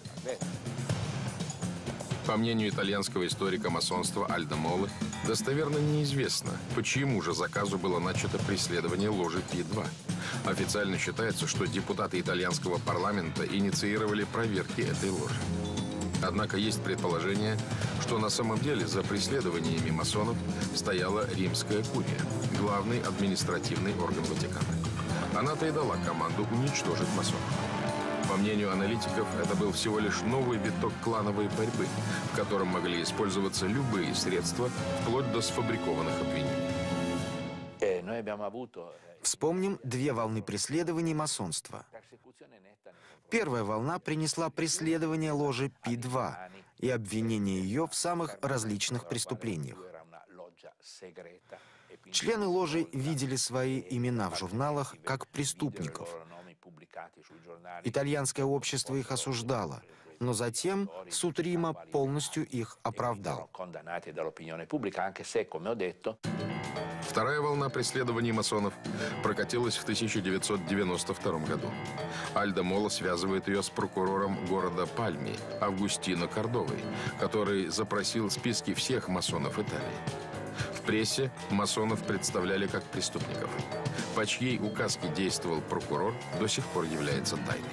По мнению итальянского историка масонства Альдо Молы, достоверно неизвестно, по чьему же заказу было начато преследование ложи Пи-2. Официально считается, что депутаты итальянского парламента инициировали проверки этой ложи. Однако есть предположение, что на самом деле за преследованиями масонов стояла Римская курия, главный административный орган Ватикана. Она-то и дала команду уничтожить масонов. По мнению аналитиков, это был всего лишь новый виток клановой борьбы, в котором могли использоваться любые средства, вплоть до сфабрикованных обвинений. Вспомним две волны преследований масонства. Первая волна принесла преследование ложи Пи-2 и обвинение ее в самых различных преступлениях. Члены ложи видели свои имена в журналах как преступников. Итальянское общество их осуждало, но затем суд Рима полностью их оправдал. Вторая волна преследований масонов прокатилась в 1992 году. Альдо Мола связывает ее с прокурором города Пальми Августино Кордовой, который запросил списки всех масонов Италии. В прессе масонов представляли как преступников. По чьей указке действовал прокурор, до сих пор является тайной.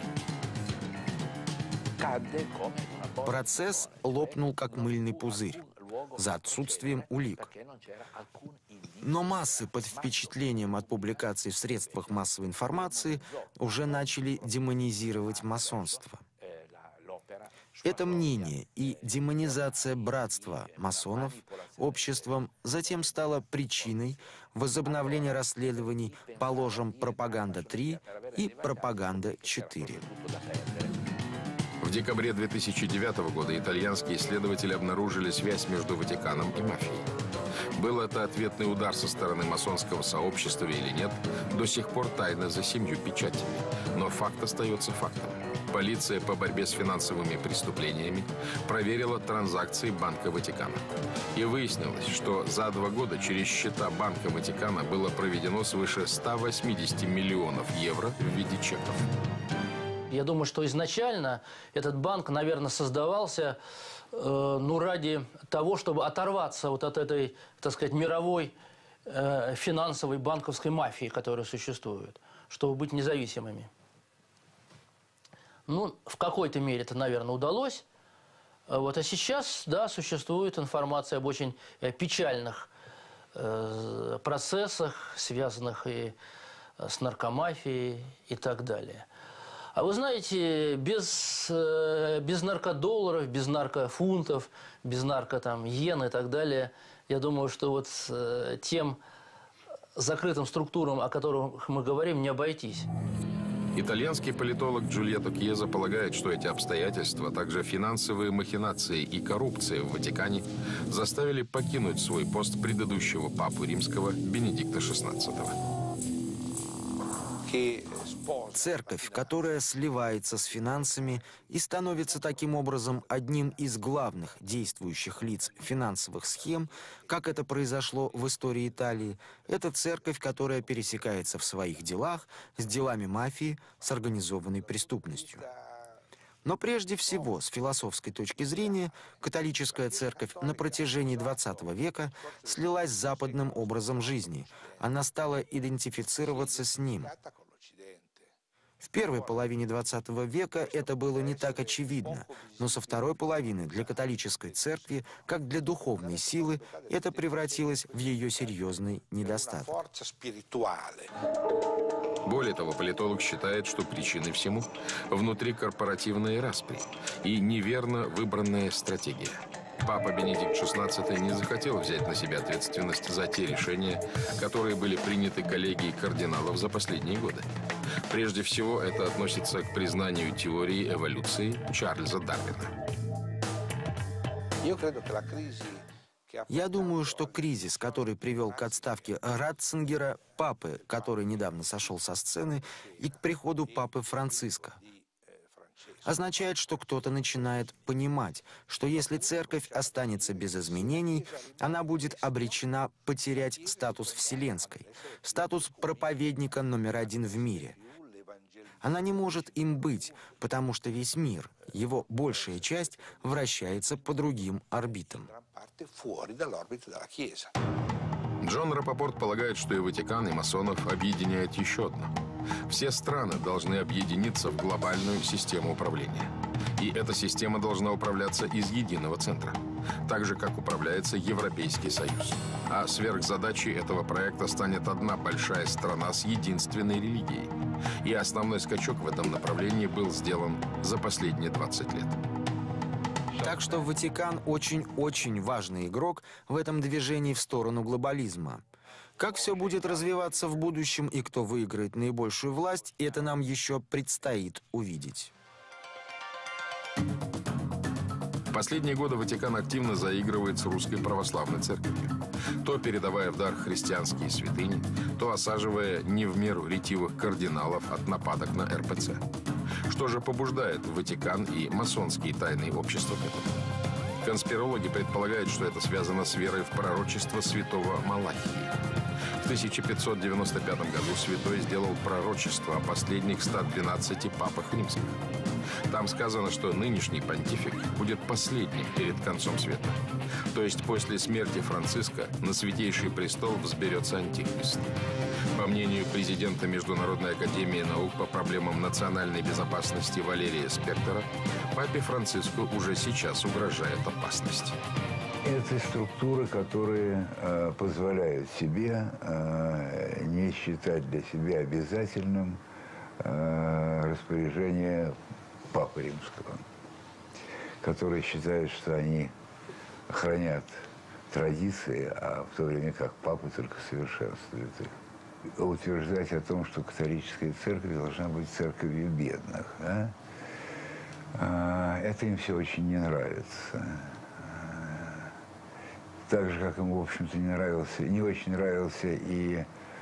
Процесс лопнул как мыльный пузырь за отсутствием улик. Но массы под впечатлением от публикаций в средствах массовой информации уже начали демонизировать масонство. Это мнение и демонизация братства масонов обществом затем стала причиной возобновления расследований по ложам «Пропаганда-3» и «Пропаганда-4». В декабре 2009 года итальянские исследователи обнаружили связь между Ватиканом и мафией. Был это ответный удар со стороны масонского сообщества или нет, до сих пор тайна за 7 печатями. Но факт остается фактом. Полиция по борьбе с финансовыми преступлениями проверила транзакции Банка Ватикана. И выяснилось, что за 2 года через счета Банка Ватикана было проведено свыше 180 миллионов евро в виде чеков. Я думаю, что изначально этот банк, наверное, создавался ради того, чтобы оторваться вот от этой, так сказать, мировой финансовой банковской мафии, которая существует, чтобы быть независимыми. В какой-то мере это, наверное, удалось. А сейчас, да, существует информация об очень печальных процессах, связанных и с наркомафией и так далее. А вы знаете, без наркодолларов, без наркофунтов, без наркоиен и так далее, я думаю, что тем закрытым структурам, о которых мы говорим, не обойтись. Итальянский политолог Джульетто Кьеза полагает, что эти обстоятельства, а также финансовые махинации и коррупция в Ватикане заставили покинуть свой пост предыдущего папу римского Бенедикта XVI. Церковь, которая сливается с финансами и становится таким образом одним из главных действующих лиц финансовых схем, как это произошло в истории Италии, это церковь, которая пересекается в своих делах с делами мафии, с организованной преступностью. Но прежде всего, с философской точки зрения, католическая церковь на протяжении XX века слилась с западным образом жизни. Она стала идентифицироваться с ним. В первой половине XX века это было не так очевидно, но со второй половины для католической церкви, как для духовной силы, это превратилось в ее серьезный недостаток. Более того, политолог считает, что причиной всему внутрикорпоративные распри и неверно выбранная стратегия. Папа Бенедикт XVI не захотел взять на себя ответственность за те решения, которые были приняты коллегией кардиналов за последние годы. Прежде всего, это относится к признанию теории эволюции Чарльза Дарвина. Я думаю, что кризис, который привел к отставке Ратцингера, папы, который недавно сошел со сцены, и к приходу папы Франциска, означает, что кто-то начинает понимать, что если церковь останется без изменений, она будет обречена потерять статус вселенской, статус проповедника номер один в мире. Она не может им быть, потому что весь мир, его большая часть, вращается по другим орбитам. Джон Рапопорт полагает, что и Ватикан, и масонов объединяет еще одно. Все страны должны объединиться в глобальную систему управления. И эта система должна управляться из единого центра, так же, как управляется Европейский Союз. А сверхзадачей этого проекта станет одна большая страна с единственной религией. И основной скачок в этом направлении был сделан за последние 20 лет. Так что Ватикан очень-очень важный игрок в этом движении в сторону глобализма. Как все будет развиваться в будущем и кто выиграет наибольшую власть, это нам еще предстоит увидеть. В последние годы Ватикан активно заигрывает с Русской Православной Церковью, то передавая в дар христианские святыни, то осаживая не в меру ретивых кардиналов от нападок на РПЦ. Что же побуждает Ватикан и масонские тайные общества к этому? Конспирологи предполагают, что это связано с верой в пророчество святого Малахии. В 1595 году святой сделал пророчество о последних 112 папах римских. Там сказано, что нынешний понтифик будет последним перед концом света. То есть после смерти Франциска на Святейший престол взберется Антихрист. По мнению президента Международной академии наук по проблемам национальной безопасности Валерия Спектора, папе Франциску уже сейчас угрожает опасность. Это структуры, которые позволяют себе не считать для себя обязательным распоряжение Папы Римского, которые считают, что они хранят традиции, а в то время как Папа только совершенствует их. Утверждать о том, что католическая церковь должна быть церковью бедных, это им все очень не нравится. Так же, как ему, в общем-то, не очень нравился и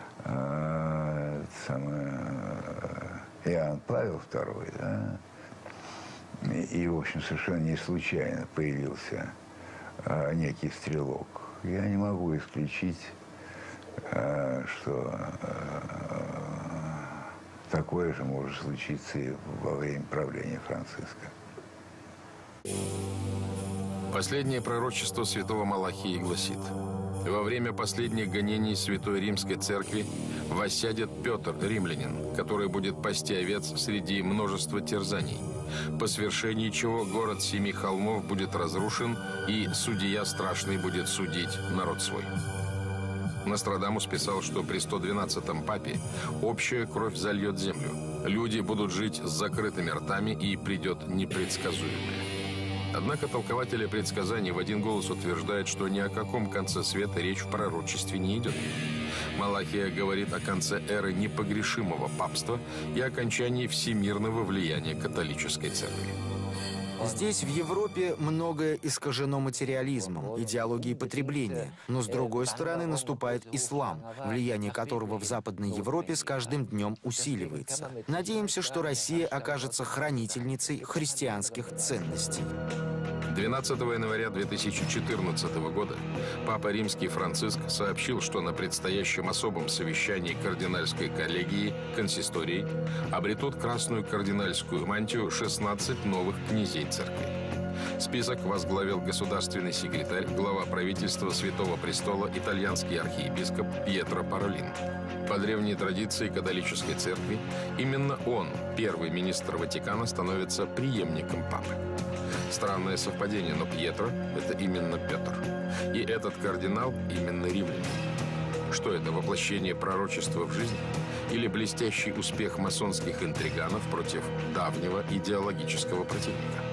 Иоанн Павел II, да? И, в общем, совершенно не случайно появился некий стрелок. Я не могу исключить, что такое же может случиться и во время правления Франциска. Последнее пророчество святого Малахии гласит: «Во время последних гонений Святой Римской Церкви воссядет Петр, римлянин, который будет пасти овец среди множества терзаний, по свершении чего город семи холмов будет разрушен, и судья страшный будет судить народ свой». Нострадамус писал, что при 112-м папе общая кровь зальет землю. Люди будут жить с закрытыми ртами, и придет непредсказуемое. Однако толкователи предсказаний в один голос утверждают, что ни о каком конце света речь в пророчестве не идет. Малахия говорит о конце эры непогрешимого папства и окончании всемирного влияния католической церкви. Здесь, в Европе, многое искажено материализмом, идеологией потребления. Но, с другой стороны, наступает ислам, влияние которого в Западной Европе с каждым днем усиливается. Надеемся, что Россия окажется хранительницей христианских ценностей. 12 января 2014 года Папа Римский Франциск сообщил, что на предстоящем особом совещании кардинальской коллегии, консистории, обретут красную кардинальскую мантию 16 новых князей церкви. Список возглавил государственный секретарь, глава правительства Святого Престола, итальянский архиепископ Пьетро Паролин. По древней традиции католической церкви, именно он, первый министр Ватикана, становится преемником папы. Странное совпадение, но Пьетро – это именно Петр. И этот кардинал – именно римлянин. Что это, воплощение пророчества в жизнь? Или блестящий успех масонских интриганов против давнего идеологического противника?